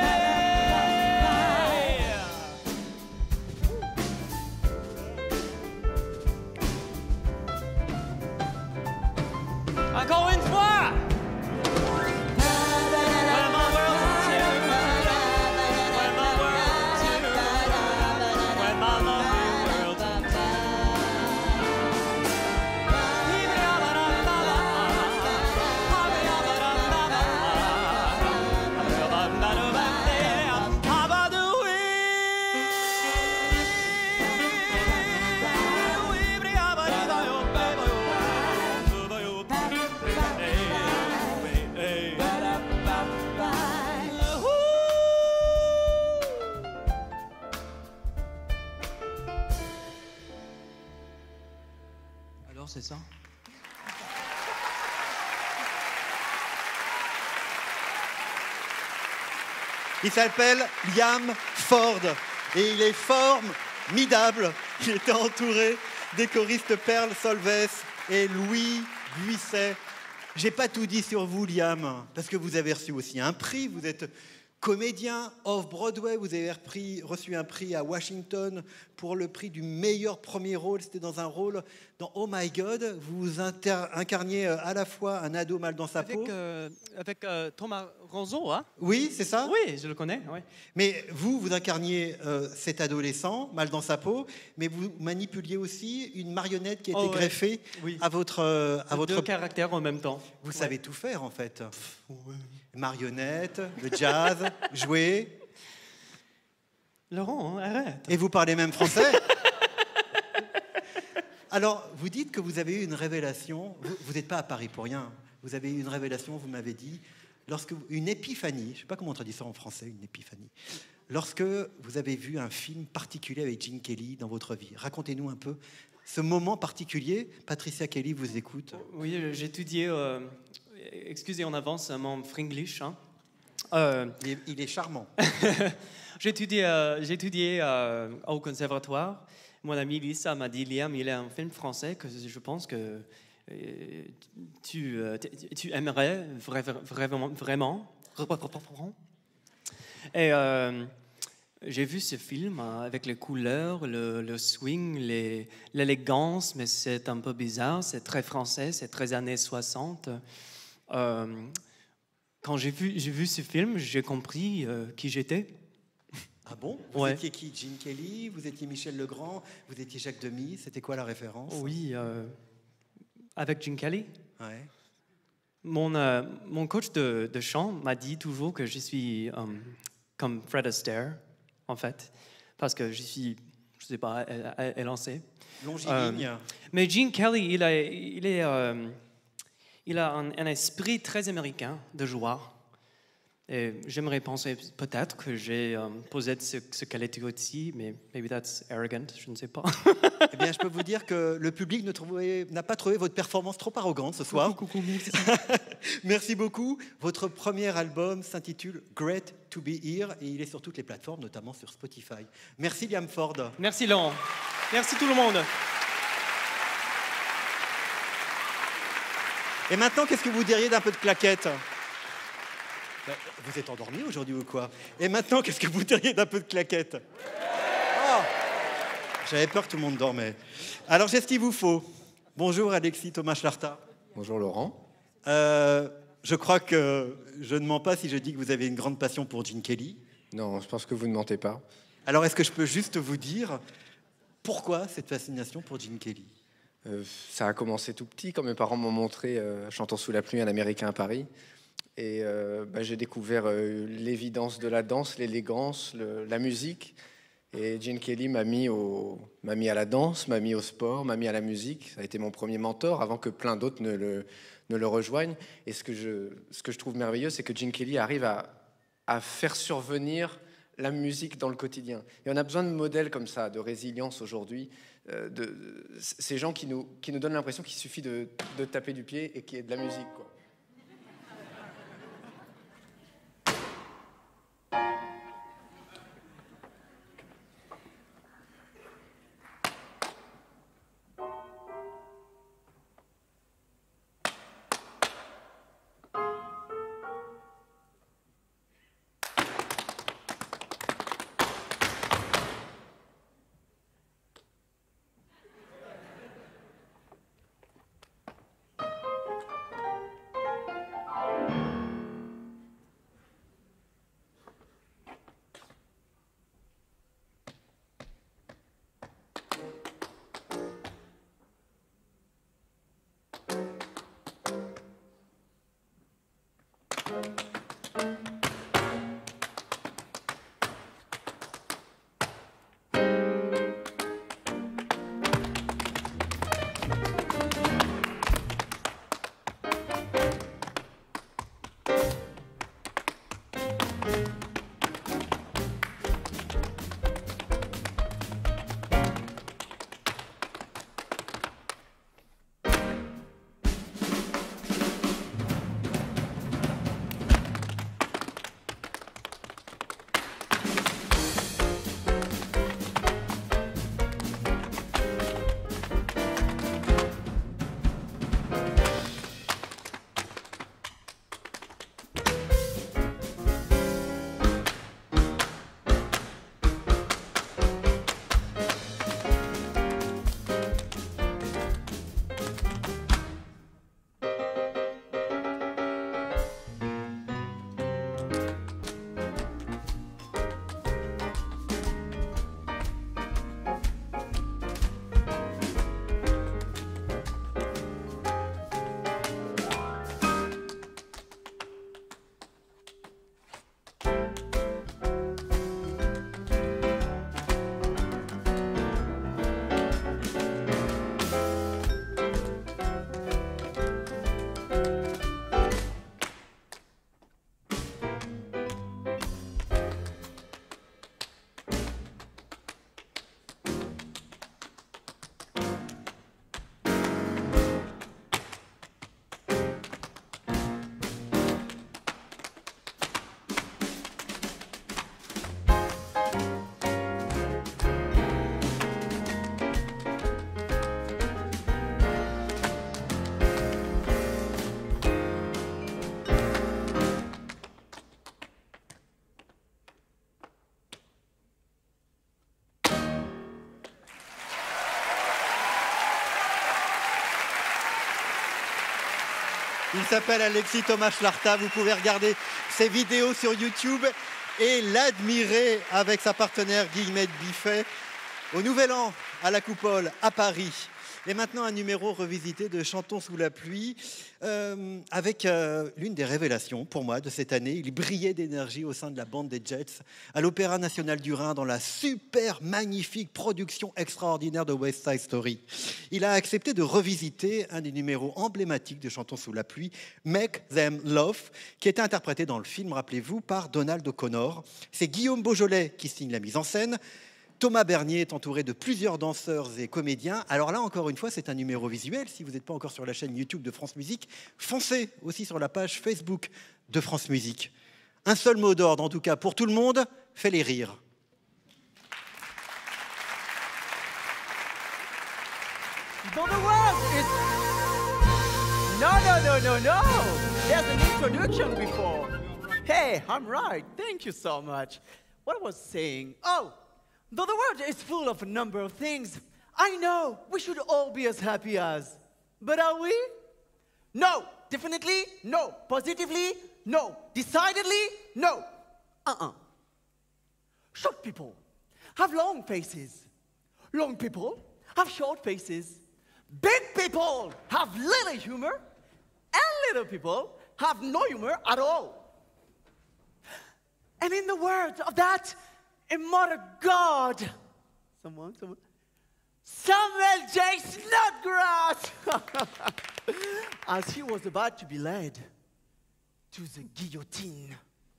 Hey. Encore une fois. When my world's in tune. When my world's in tune. When my lovely world's in Alors, c'est ça? Il s'appelle Liam Ford et il est formidable. Il était entouré des choristes Perle Solves et Louis Buisset. J'ai pas tout dit sur vous, Liam, parce que vous avez reçu aussi un prix. Vous êtes comédien off-Broadway. Vous avez repris, reçu un prix à Washington pour le prix du meilleur premier rôle. C'était dans un rôle dans Oh My God. Vous inter- incarniez à la fois un ado mal dans sa Avec, peau. euh, avec euh, Thomas Ronzo, hein? Oui, c'est ça? Oui, je le connais. Ouais. Mais vous, vous incarniez euh, cet adolescent, mal dans sa peau, mais vous manipuliez aussi une marionnette qui a été Oh, ouais. greffée Oui. à votre... euh, à Deux votre... caractères en même temps. Vous Ouais. savez tout faire, en fait. Marionnette, le jazz, jouer. Laurent, hein, arrête. Et vous parlez même français? Alors, vous dites que vous avez eu une révélation. Vous n'êtes pas à Paris pour rien. Vous avez eu une révélation, vous m'avez dit, lorsque vous- une épiphanie, je ne sais pas comment on traduit ça en français, une épiphanie, lorsque vous avez vu un film particulier avec Gene Kelly dans votre vie. Racontez-nous un peu ce moment particulier. Patricia Kelly vous écoute. Oui, j'ai étudié, euh, excusez en avance mon fringlish. Hein. Euh, il, est, il est charmant. j'ai étudié, euh, j'ai étudié euh, au conservatoire. mon ami Lisa m'a dit, Liam, il y a un film français que je pense que euh, tu, euh, tu aimerais vra- vraiment. vraiment. Et euh, j'ai vu ce film avec les couleurs, le, le swing, les- l'élégance, mais c'est un peu bizarre, c'est très français, c'est très années soixante. Euh, quand j'ai vu, j'ai vu ce film, j'ai compris euh, qui j'étais. Ah bon? Vous Ouais. étiez qui? Gene Kelly? Vous étiez Michel Legrand? Vous étiez Jacques Demy? C'était quoi la référence? Oui, euh, avec Gene Kelly. Ouais. Mon, euh, mon coach de, de chant m'a dit toujours que je suis euh, comme Fred Astaire, en fait, parce que je suis, je sais pas, é- é- élancé. Longiligne. Euh, mais Gene Kelly, il a, il est, euh, il a un, un esprit très américain de joie. Et j'aimerais penser peut-être que j'ai euh, posé ce, ce qualité aussi, mais maybe that's arrogant, je ne sais pas. Eh bien, je peux vous dire que le public ne trouvait- n'a pas trouvé votre performance trop arrogante ce soir. Coucou, merci. Merci beaucoup. Votre premier album s'intitule Great to be Here et il est sur toutes les plateformes, notamment sur Spotify. Merci Liam Ford. Merci Laurent. Merci tout le monde. Et maintenant, qu'est-ce que vous diriez d'un peu de claquette? Ben, vous êtes endormi aujourd'hui ou quoi? Et maintenant, qu'est-ce que vous diriez d'un peu de claquette? Oh, j'avais peur que tout le monde dormait. Alors, j'ai ce qu'il vous faut. Bonjour Alexis Thomas Schlarta. Bonjour Laurent. Euh, je crois que je ne mens pas si je dis que vous avez une grande passion pour Gene Kelly. Non, je pense que vous ne mentez pas. Alors, est-ce que je peux juste vous dire pourquoi cette fascination pour Gene Kelly? Euh, ça a commencé tout petit quand mes parents m'ont montré euh, Chantant sous la pluie, un Américain à Paris. Et euh, bah, j'ai découvert euh, l'évidence de la danse, l'élégance, le- la musique. Et Gene Kelly m'a mis, au, m'a mis à la danse, m'a mis au sport, m'a mis à la musique. Ça a été mon premier mentor avant que plein d'autres ne le, ne le rejoignent. Et ce que je, ce que je trouve merveilleux, c'est que Gene Kelly arrive à, à faire survenir la musique dans le quotidien. Et on a besoin de modèles comme ça, de résilience aujourd'hui, euh, de, de- ces gens qui nous, qui nous donnent l'impression qu'il suffit de, de taper du pied et qu'il y ait de la musique, quoi. Il s'appelle Alexis Thomas Schlarta. Vous pouvez regarder ses vidéos sur YouTube et l'admirer avec sa partenaire Guillemette Biffet au Nouvel An à la Coupole à Paris. Et maintenant, un numéro revisité de Chantons sous la pluie, euh, avec euh, l'une des révélations pour moi de cette année. Il brillait d'énergie au sein de la bande des Jets, à l'Opéra National du Rhin, dans la super magnifique production extraordinaire de West Side Story. Il a accepté de revisiter un des numéros emblématiques de Chantons sous la pluie, Make Them Love, qui était interprété dans le film, rappelez-vous, par Donald O'Connor. C'est Guillaume Beaujolais qui signe la mise en scène. Thomas Bernier est entouré de plusieurs danseurs et comédiens. Alors là, encore une fois, c'est un numéro visuel. Si vous n'êtes pas encore sur la chaîne YouTube de France Musique, foncez aussi sur la page Facebook de France Musique. Un seul mot d'ordre, en tout cas, pour tout le monde, fais-les rire. Though the world is... No, no, no, no, no! There's an introduction before. Hey, I'm right. Thank you so much. What I was saying... Oh! Though the world is full of a number of things, I know we should all be as happy as. But are we? No. Definitely, no. Positively, no. Decidedly, no. Uh-uh. Short people have long faces. Long people have short faces. Big people have little humor. And little people have no humor at all. And in the words of that immortal God, someone, someone, Samuel J. Snodgrass, as he was about to be led to the guillotine.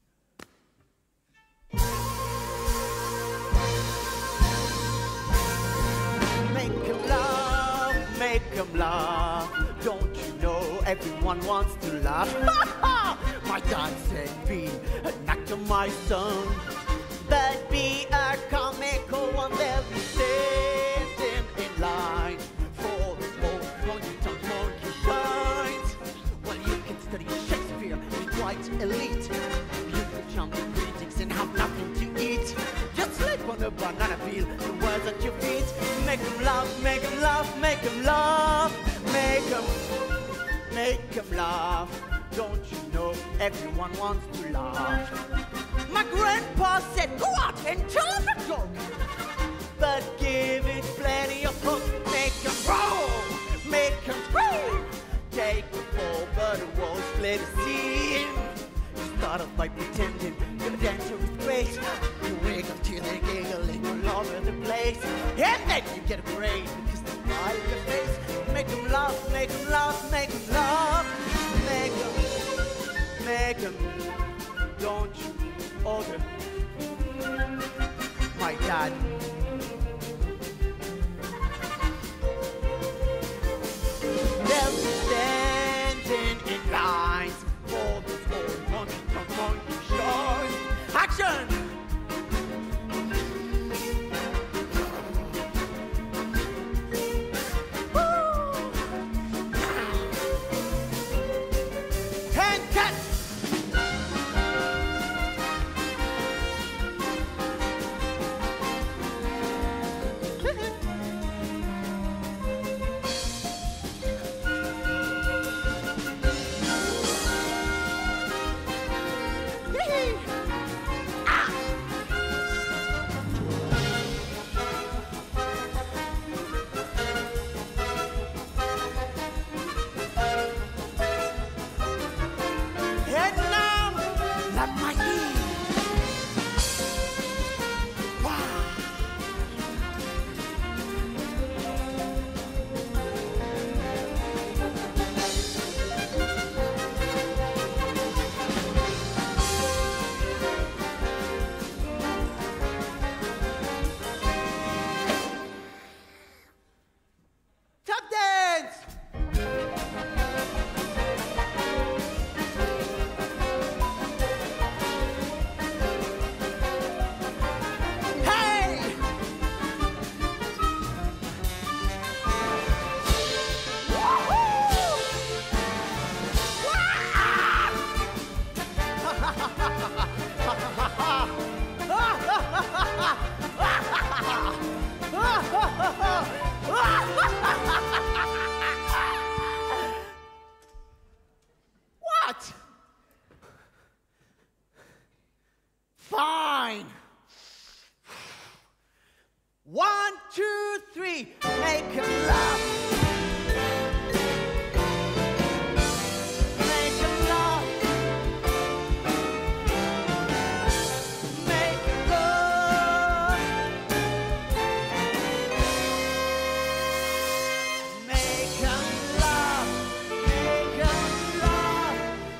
Make him laugh, make him laugh. Don't you know everyone wants to laugh? My dad said, be an actor, my son. But be a comical one, they'll be standing in line for the most monkey-tongue monkey shines. Well, you can study Shakespeare, he's quite elite. You could jump the critics and have nothing to eat. Just like on a banana peel, the words at your feet. Make them laugh, make them laugh, make them laugh. Make them, make them laugh. Don't you know everyone wants to laugh? My grandpa said, go out and tell them a joke. But give it plenty of hook. Make them roll, make them scream. Take the fall, but it won't split a scene. You start off by pretending you're a dancer with grace. You wake up till they giggle and you're all over the place. And then you get a brain because they smile in your face. Make them laugh, make them laugh, make them laugh. Make them, make them, don't you order. My dad. They'll be standing in lines for this old monkey-tongue monkey shows. Action! two, three, make him laugh. Make him laugh. Make him laugh. Make him laugh. Make him laugh.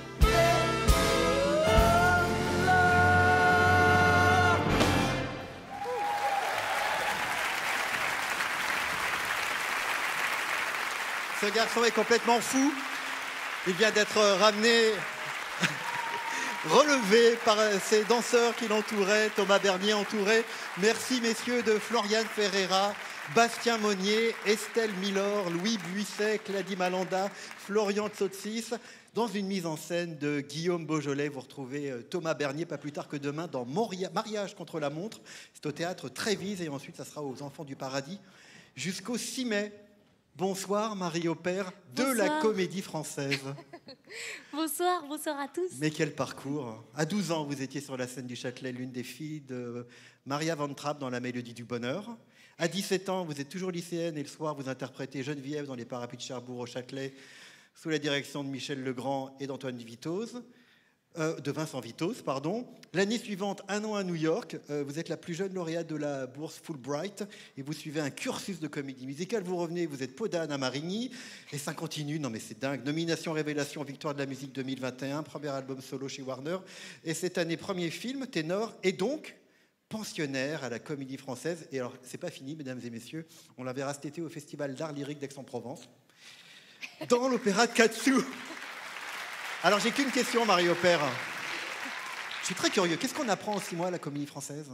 Ce garçon est complètement fou. Il vient d'être ramené, relevé par ces danseurs qui l'entouraient, Thomas Bernier entouré. Merci messieurs de Florian Ferreira, Bastien Monnier, Estelle Milor, Louis Buisset, Clady Malanda, Florian Tsotsis. Dans une mise en scène de Guillaume Beaujolais, vous retrouvez Thomas Bernier pas plus tard que demain dans Moria- Mariage contre la montre. C'est au théâtre Trévise et ensuite ça sera aux Enfants du Paradis jusqu'au six mai. Bonsoir Marie-Opère de la Bonsoir. Comédie Française. Bonsoir, bonsoir à tous. Mais quel parcours! À douze ans, vous étiez sur la scène du Châtelet, l'une des filles de Maria Van Trapp dans La Mélodie du Bonheur. À dix-sept ans, vous êtes toujours lycéenne et le soir, vous interprétez Geneviève dans Les Parapluies de Cherbourg au Châtelet, sous la direction de Michel Legrand et d'Antoine Vitoz, euh, de Vincent Vitoz, pardon. L'année suivante, un an à New York, euh, vous êtes la plus jeune lauréate de la bourse Fulbright et vous suivez un cursus de comédie musicale. Vous revenez, vous êtes Podane à Marigny et ça continue. Non mais c'est dingue. Nomination, révélation, victoire de la musique deux mille vingt et un, premier album solo chez Warner et cette année premier film ténor et donc pensionnaire à la Comédie Française. Et alors c'est pas fini, mesdames et messieurs, on la verra cet été au Festival d'art lyrique d'Aix-en-Provence dans l'opéra de Katsu. Alors j'ai qu'une question, Marie-Opère. Je suis très curieux. Qu'est-ce qu'on apprend en six mois à la Comédie Française?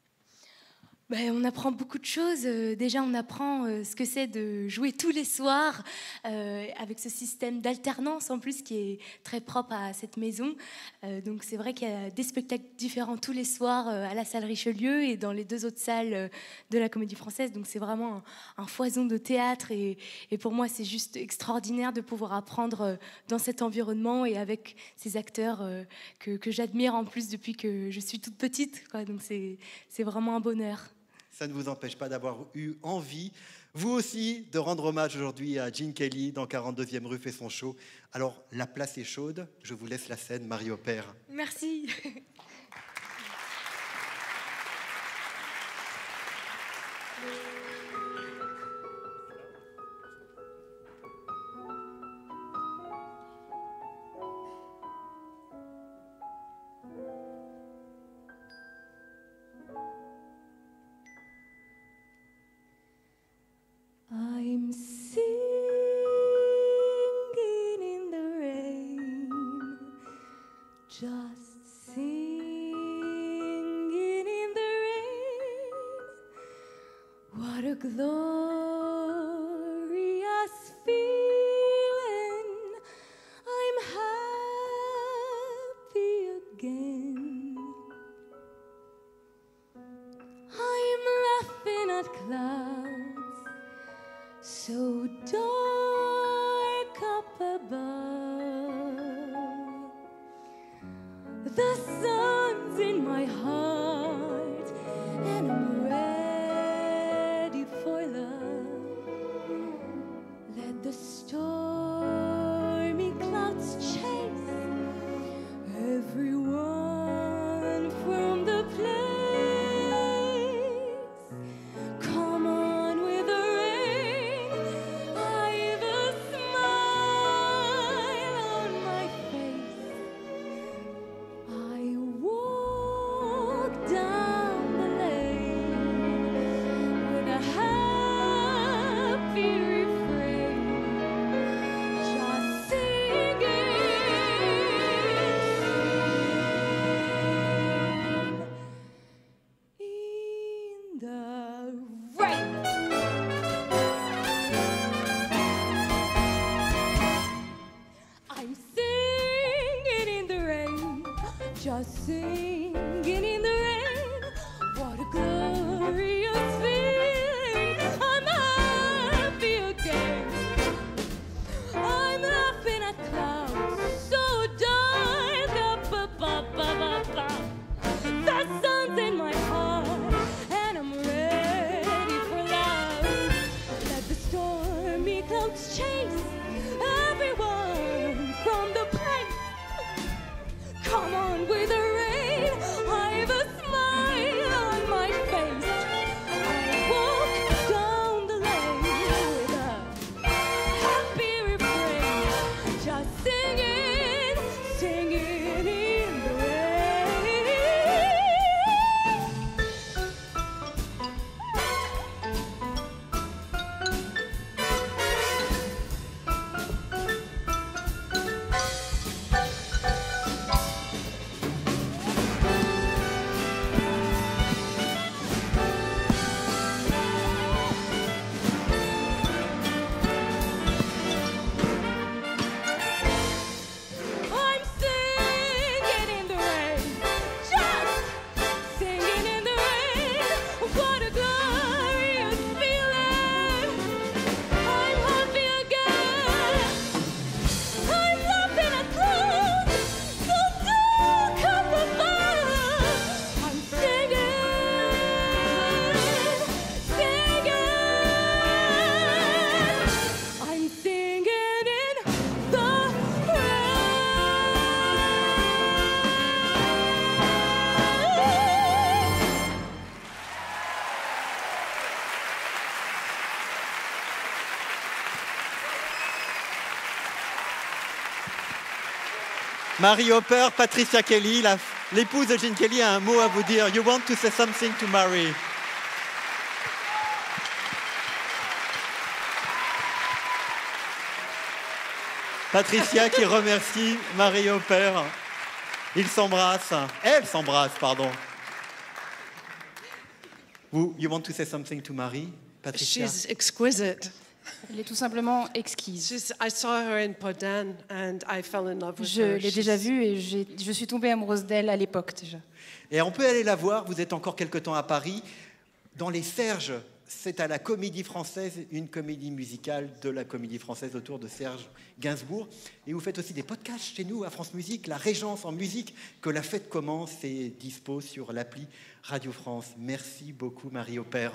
Ben, on apprend beaucoup de choses. Euh, déjà, on apprend euh, ce que c'est de jouer tous les soirs euh, avec ce système d'alternance en plus qui est très propre à cette maison. Euh, donc c'est vrai qu'il y a des spectacles différents tous les soirs euh, à la salle Richelieu et dans les deux autres salles euh, de la Comédie Française. Donc c'est vraiment un, un foison de théâtre et, et pour moi c'est juste extraordinaire de pouvoir apprendre euh, dans cet environnement et avec ces acteurs euh, que, que j'admire en plus depuis que je suis toute petite, quoi. Donc c'est, c'est vraiment un bonheur. Ça ne vous empêche pas d'avoir eu envie, vous aussi, de rendre hommage aujourd'hui à Gene Kelly dans quarante-deuxième rue fait son show. Alors, la place est chaude. Je vous laisse la scène, Marie-Opère. Merci. I'm singing in the rain, just singing in the rain. What a glorious feeling! I'm happy again. I'm laughing at clouds so dark up above. The sun's in my heart and I'm ready for love. Let the stormy clouds chase everyone from the place. Come on with the rain, I've a smile on my face. I walk down the lane with a happy refrain, just singing in the rain. I'm singing in the rain, just singing in the rain. What a glorious feeling! I'm happy again. I'm laughing at clouds so dark up above. The sun's in my heart and I'm ready for love. Marie Hopper, Patricia Kelly, la- l'épouse de Gene Kelly, a un mot à vous dire. You want to say something to Marie? Patricia qui remercie Marie Hopper. Ils s'embrassent. Elle s'embrasse, pardon. Vous, you want to say something to Marie, Patricia? She's exquisite. Elle est tout simplement exquise. She's, I saw her in Podan and I fell in love with Je her. l'ai déjà vue et j'ai- je suis tombée amoureuse d'elle à l'époque déjà. Et on peut aller la voir, vous êtes encore quelque temps à Paris, dans les Serges. C'est à la Comédie Française, une comédie musicale de la Comédie Française autour de Serge Gainsbourg. Et vous faites aussi des podcasts chez nous à France Musique, La Régence en musique, que la fête commence et dispo sur l'appli Radio France. Merci beaucoup Marie Hopper.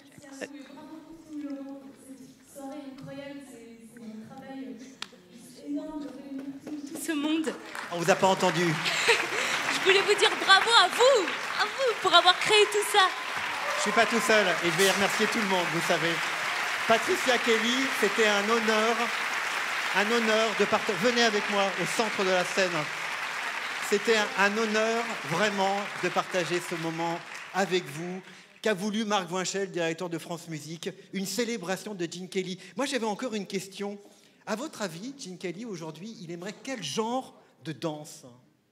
Ce monde. On vous a pas entendu. Je voulais vous dire bravo à vous, à vous pour avoir créé tout ça. Je suis pas tout seul et je vais remercier tout le monde, vous savez. Patricia Kelly, c'était un honneur, un honneur de partager. Venez avec moi au centre de la scène. C'était un, un honneur vraiment de partager ce moment avec vous. Qu'a voulu Marc Voinchel, directeur de France Musique, une célébration de Gene Kelly. Moi, j'avais encore une question. À votre avis, Gene Kelly, aujourd'hui, il aimerait quel genre de danse?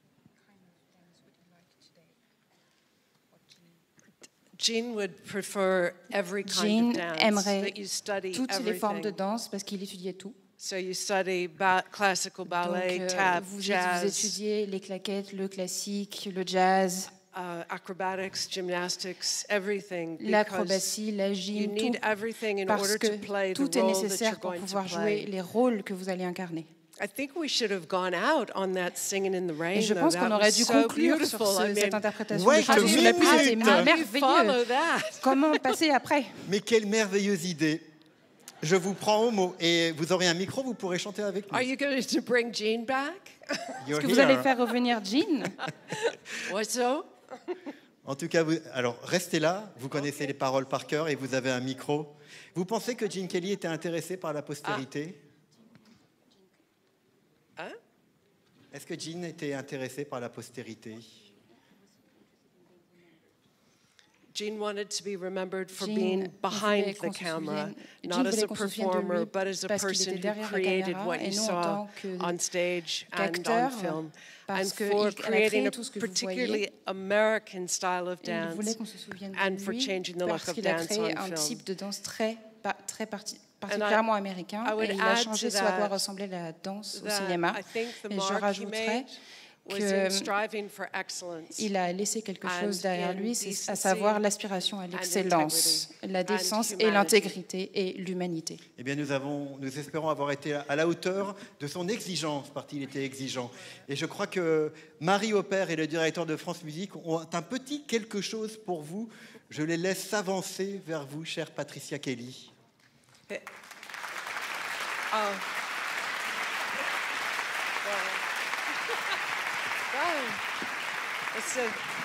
Gene would prefer every kind Gene of dance aimerait that you study toutes les everything. formes de danse parce qu'il étudiait tout. So you study ba- classical ballet, Donc, euh, tap, vous, jazz, vous étudiez les claquettes, le classique, le jazz, uh, acrobatics, gymnastics, everything. because l'acrobatie, la you gym, need tout, everything in parce order que to play the tout est role that you're nécessaire pour going to pouvoir jouer play. les rôles que vous allez incarner. I think we should have gone out on that singing in the rain. Et je though. pense That qu'on aurait was dû so conclure beautiful. sur ce- I cette mean, interprétation Wait de Chantons a sous la pluie. minute. C'était How do you follow merveilleux. that? Comment passer après? Mais quelle merveilleuse idée. Je vous prends au mot. Et vous aurez un micro, vous pourrez chanter avec nous. Are you going to bring Gene back? You're Est-ce que vous here. allez faire revenir Jean? What's so? En tout cas, vous, alors restez là, vous connaissez les paroles par cœur et vous avez un micro. Vous pensez que Gene Kelly était intéressé par la postérité? Hein? Est-ce que Gene était intéressé par la postérité? Gene wanted to be remembered for Gene being voulait behind qu'on the se camera, souvienne- Gene not as voulait a qu'on se souvienne de performer, lui but as a parce qu'il person était who derrière la created caméra what et you non en saw tant que on stage and on qu'acteur, film, parce and que for il- elle a creating créé a tout ce que vous particularly voyez. American style of Et il voulait dance, qu'on se souvienne de and for lui changing the look parce of qu'il a dance créé on un film. type de danse très, pa- très parti- And I- particulièrement américain I would et il a add changé to ce à quoi that ressemblait la danse au that cinéma. I think the Et je mark he rajouterais made was in que striving for excellence. il a laissé quelque and chose derrière in lui, c'est à decency savoir l'aspiration à and l'excellence, integrity la and décence et humanity. l'intégrité et l'humanité. Eh bien, nous, avons, nous espérons avoir été à la hauteur de son exigence, parce qu'il était exigeant. Et je crois que Marie Hopper et le directeur de France Musique ont un petit quelque chose pour vous. Je les laisse s'avancer vers vous, chère Patricia Kelly. Eh, Oh. Wow. It's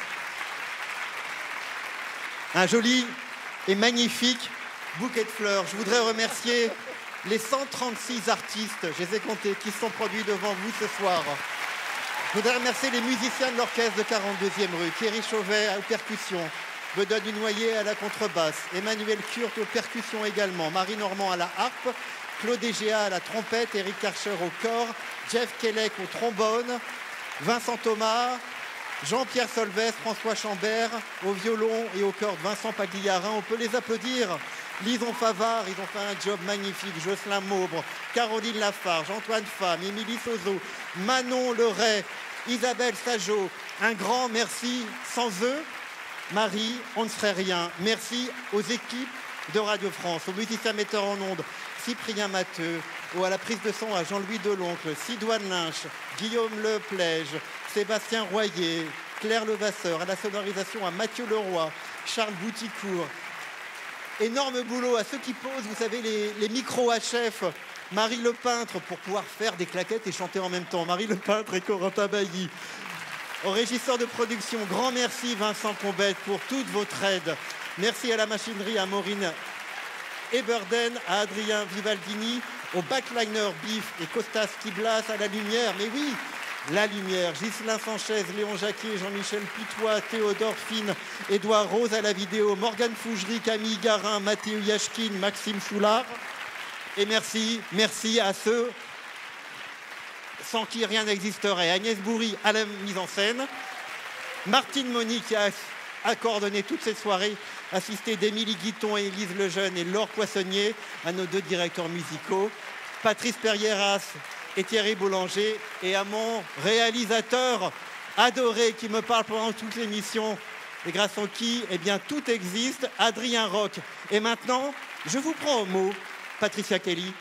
a- Un joli et magnifique bouquet de fleurs. Je voudrais remercier les cent trente-six artistes, je les ai comptés, qui sont produits devant vous ce soir. Je voudrais remercier les musiciens de l'orchestre de quarante-deuxième rue, Thierry Chauvet aux percussions, Bedoin Dunoyer à la contrebasse, Emmanuel Kurt aux percussions également, Marie Normand à la harpe, Claude Egea à la trompette, Eric Karcher au corps, Jeff Kellec au trombone, Vincent Thomas, Jean-Pierre Solves, François Chambert au violon et au cordes, Vincent Pagliarin. On peut les applaudir. Lison Favard, ils ont fait un job magnifique. Jocelyn Maubre, Caroline Lafarge, Antoine Femme, Émilie Sozo, Manon Leray, Isabelle Sajot. Un grand merci. Sans eux, Marie, on ne serait rien. Merci aux équipes de Radio France, aux musiciens metteurs en ondes, Cyprien Matteux, ou à la prise de son à Jean-Louis Deloncle, Sidoine Lynch, Guillaume Leplège, Sébastien Royer, Claire Levasseur, à la sonorisation à Mathieu Leroy, Charles Bouticourt. Énorme boulot à ceux qui posent, vous savez, les, les micros H F. Marie Le Peintre pour pouvoir faire des claquettes et chanter en même temps. Marie Le Peintre et Corentin Bailly. Au régisseur de production, grand merci Vincent Combette pour toute votre aide. Merci à la machinerie, à Maureen Eberden, à Adrien Vivaldini, au backliner Biff et Costas Kiblas à la lumière. Mais oui, la lumière. Ghislain Sanchez, Léon Jacquier, Jean-Michel Putois, Théodore Fine, Édouard Rose à la vidéo, Morgane Fougerie, Camille Garin, Mathieu Yachkin, Maxime Soulard. Et merci, merci à ceux sans qui rien n'existerait. Agnès Bourri à la mise en scène, Martine Moni qui a, a coordonné toutes ces soirées, assisté d'Émilie Guiton et Élise Lejeune et Laure Poissonnier, à nos deux directeurs musicaux, Patrice Perrieras et Thierry Boulanger, et à mon réalisateur adoré qui me parle pendant toute l'émission et grâce à qui eh bien, tout existe, Adrien Roch. Et maintenant, je vous prends au mot, Patricia Kelly.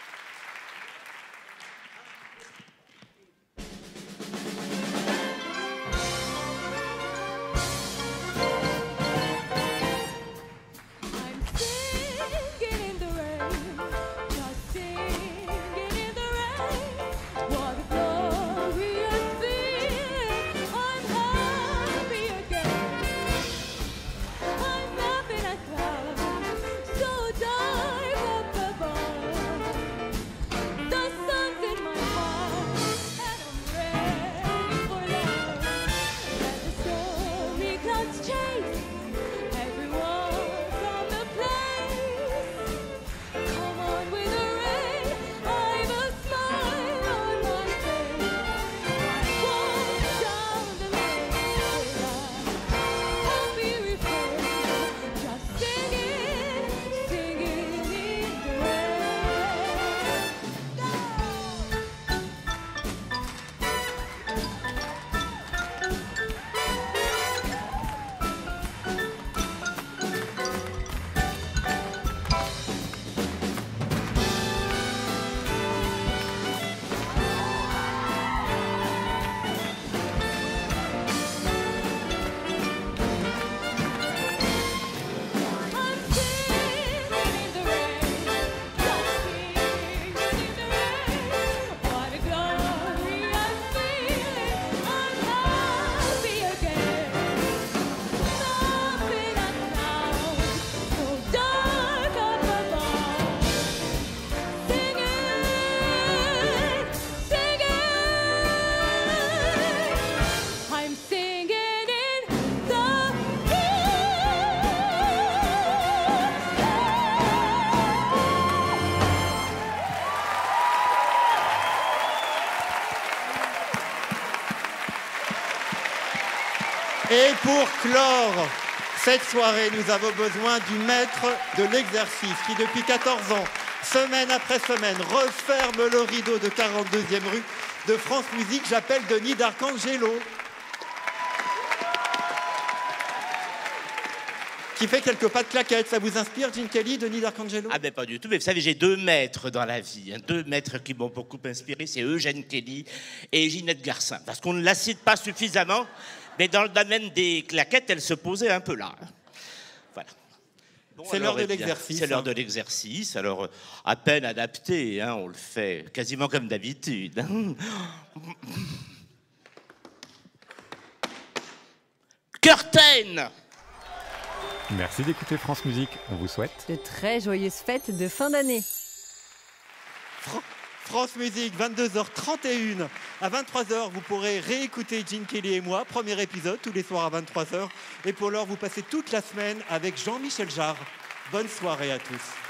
Et pour clore cette soirée, nous avons besoin du maître de l'exercice qui, depuis quatorze ans, semaine après semaine, referme le rideau de quarante-deuxième rue de France Musique. J'appelle Denis D'Arcangelo, qui fait quelques pas de claquettes. Ça vous inspire, Gene Kelly, Denis D'Arcangelo? Ah ben pas du tout, mais vous savez, j'ai deux maîtres dans la vie, hein, deux maîtres qui m'ont beaucoup inspiré, c'est Eugène Kelly et Ginette Garcin, parce qu'on ne la cite pas suffisamment, mais dans le domaine des claquettes, elle se posait un peu là. Hein. Voilà. Bon, c'est l'heure de eh bien, l'exercice. C'est l'heure hein. de l'exercice, alors euh, à peine adapté, hein, on le fait quasiment comme d'habitude. Hein. Curtain! Merci d'écouter France Musique. On vous souhaite de très joyeuses fêtes de fin d'année. Fran France Musique, vingt-deux heures trente et une. À vingt-trois heures, vous pourrez réécouter Gene Kelly et moi, premier épisode, tous les soirs à vingt-trois heures. Et pour l'heure, vous passez toute la semaine avec Jean-Michel Jarre. Bonne soirée à tous.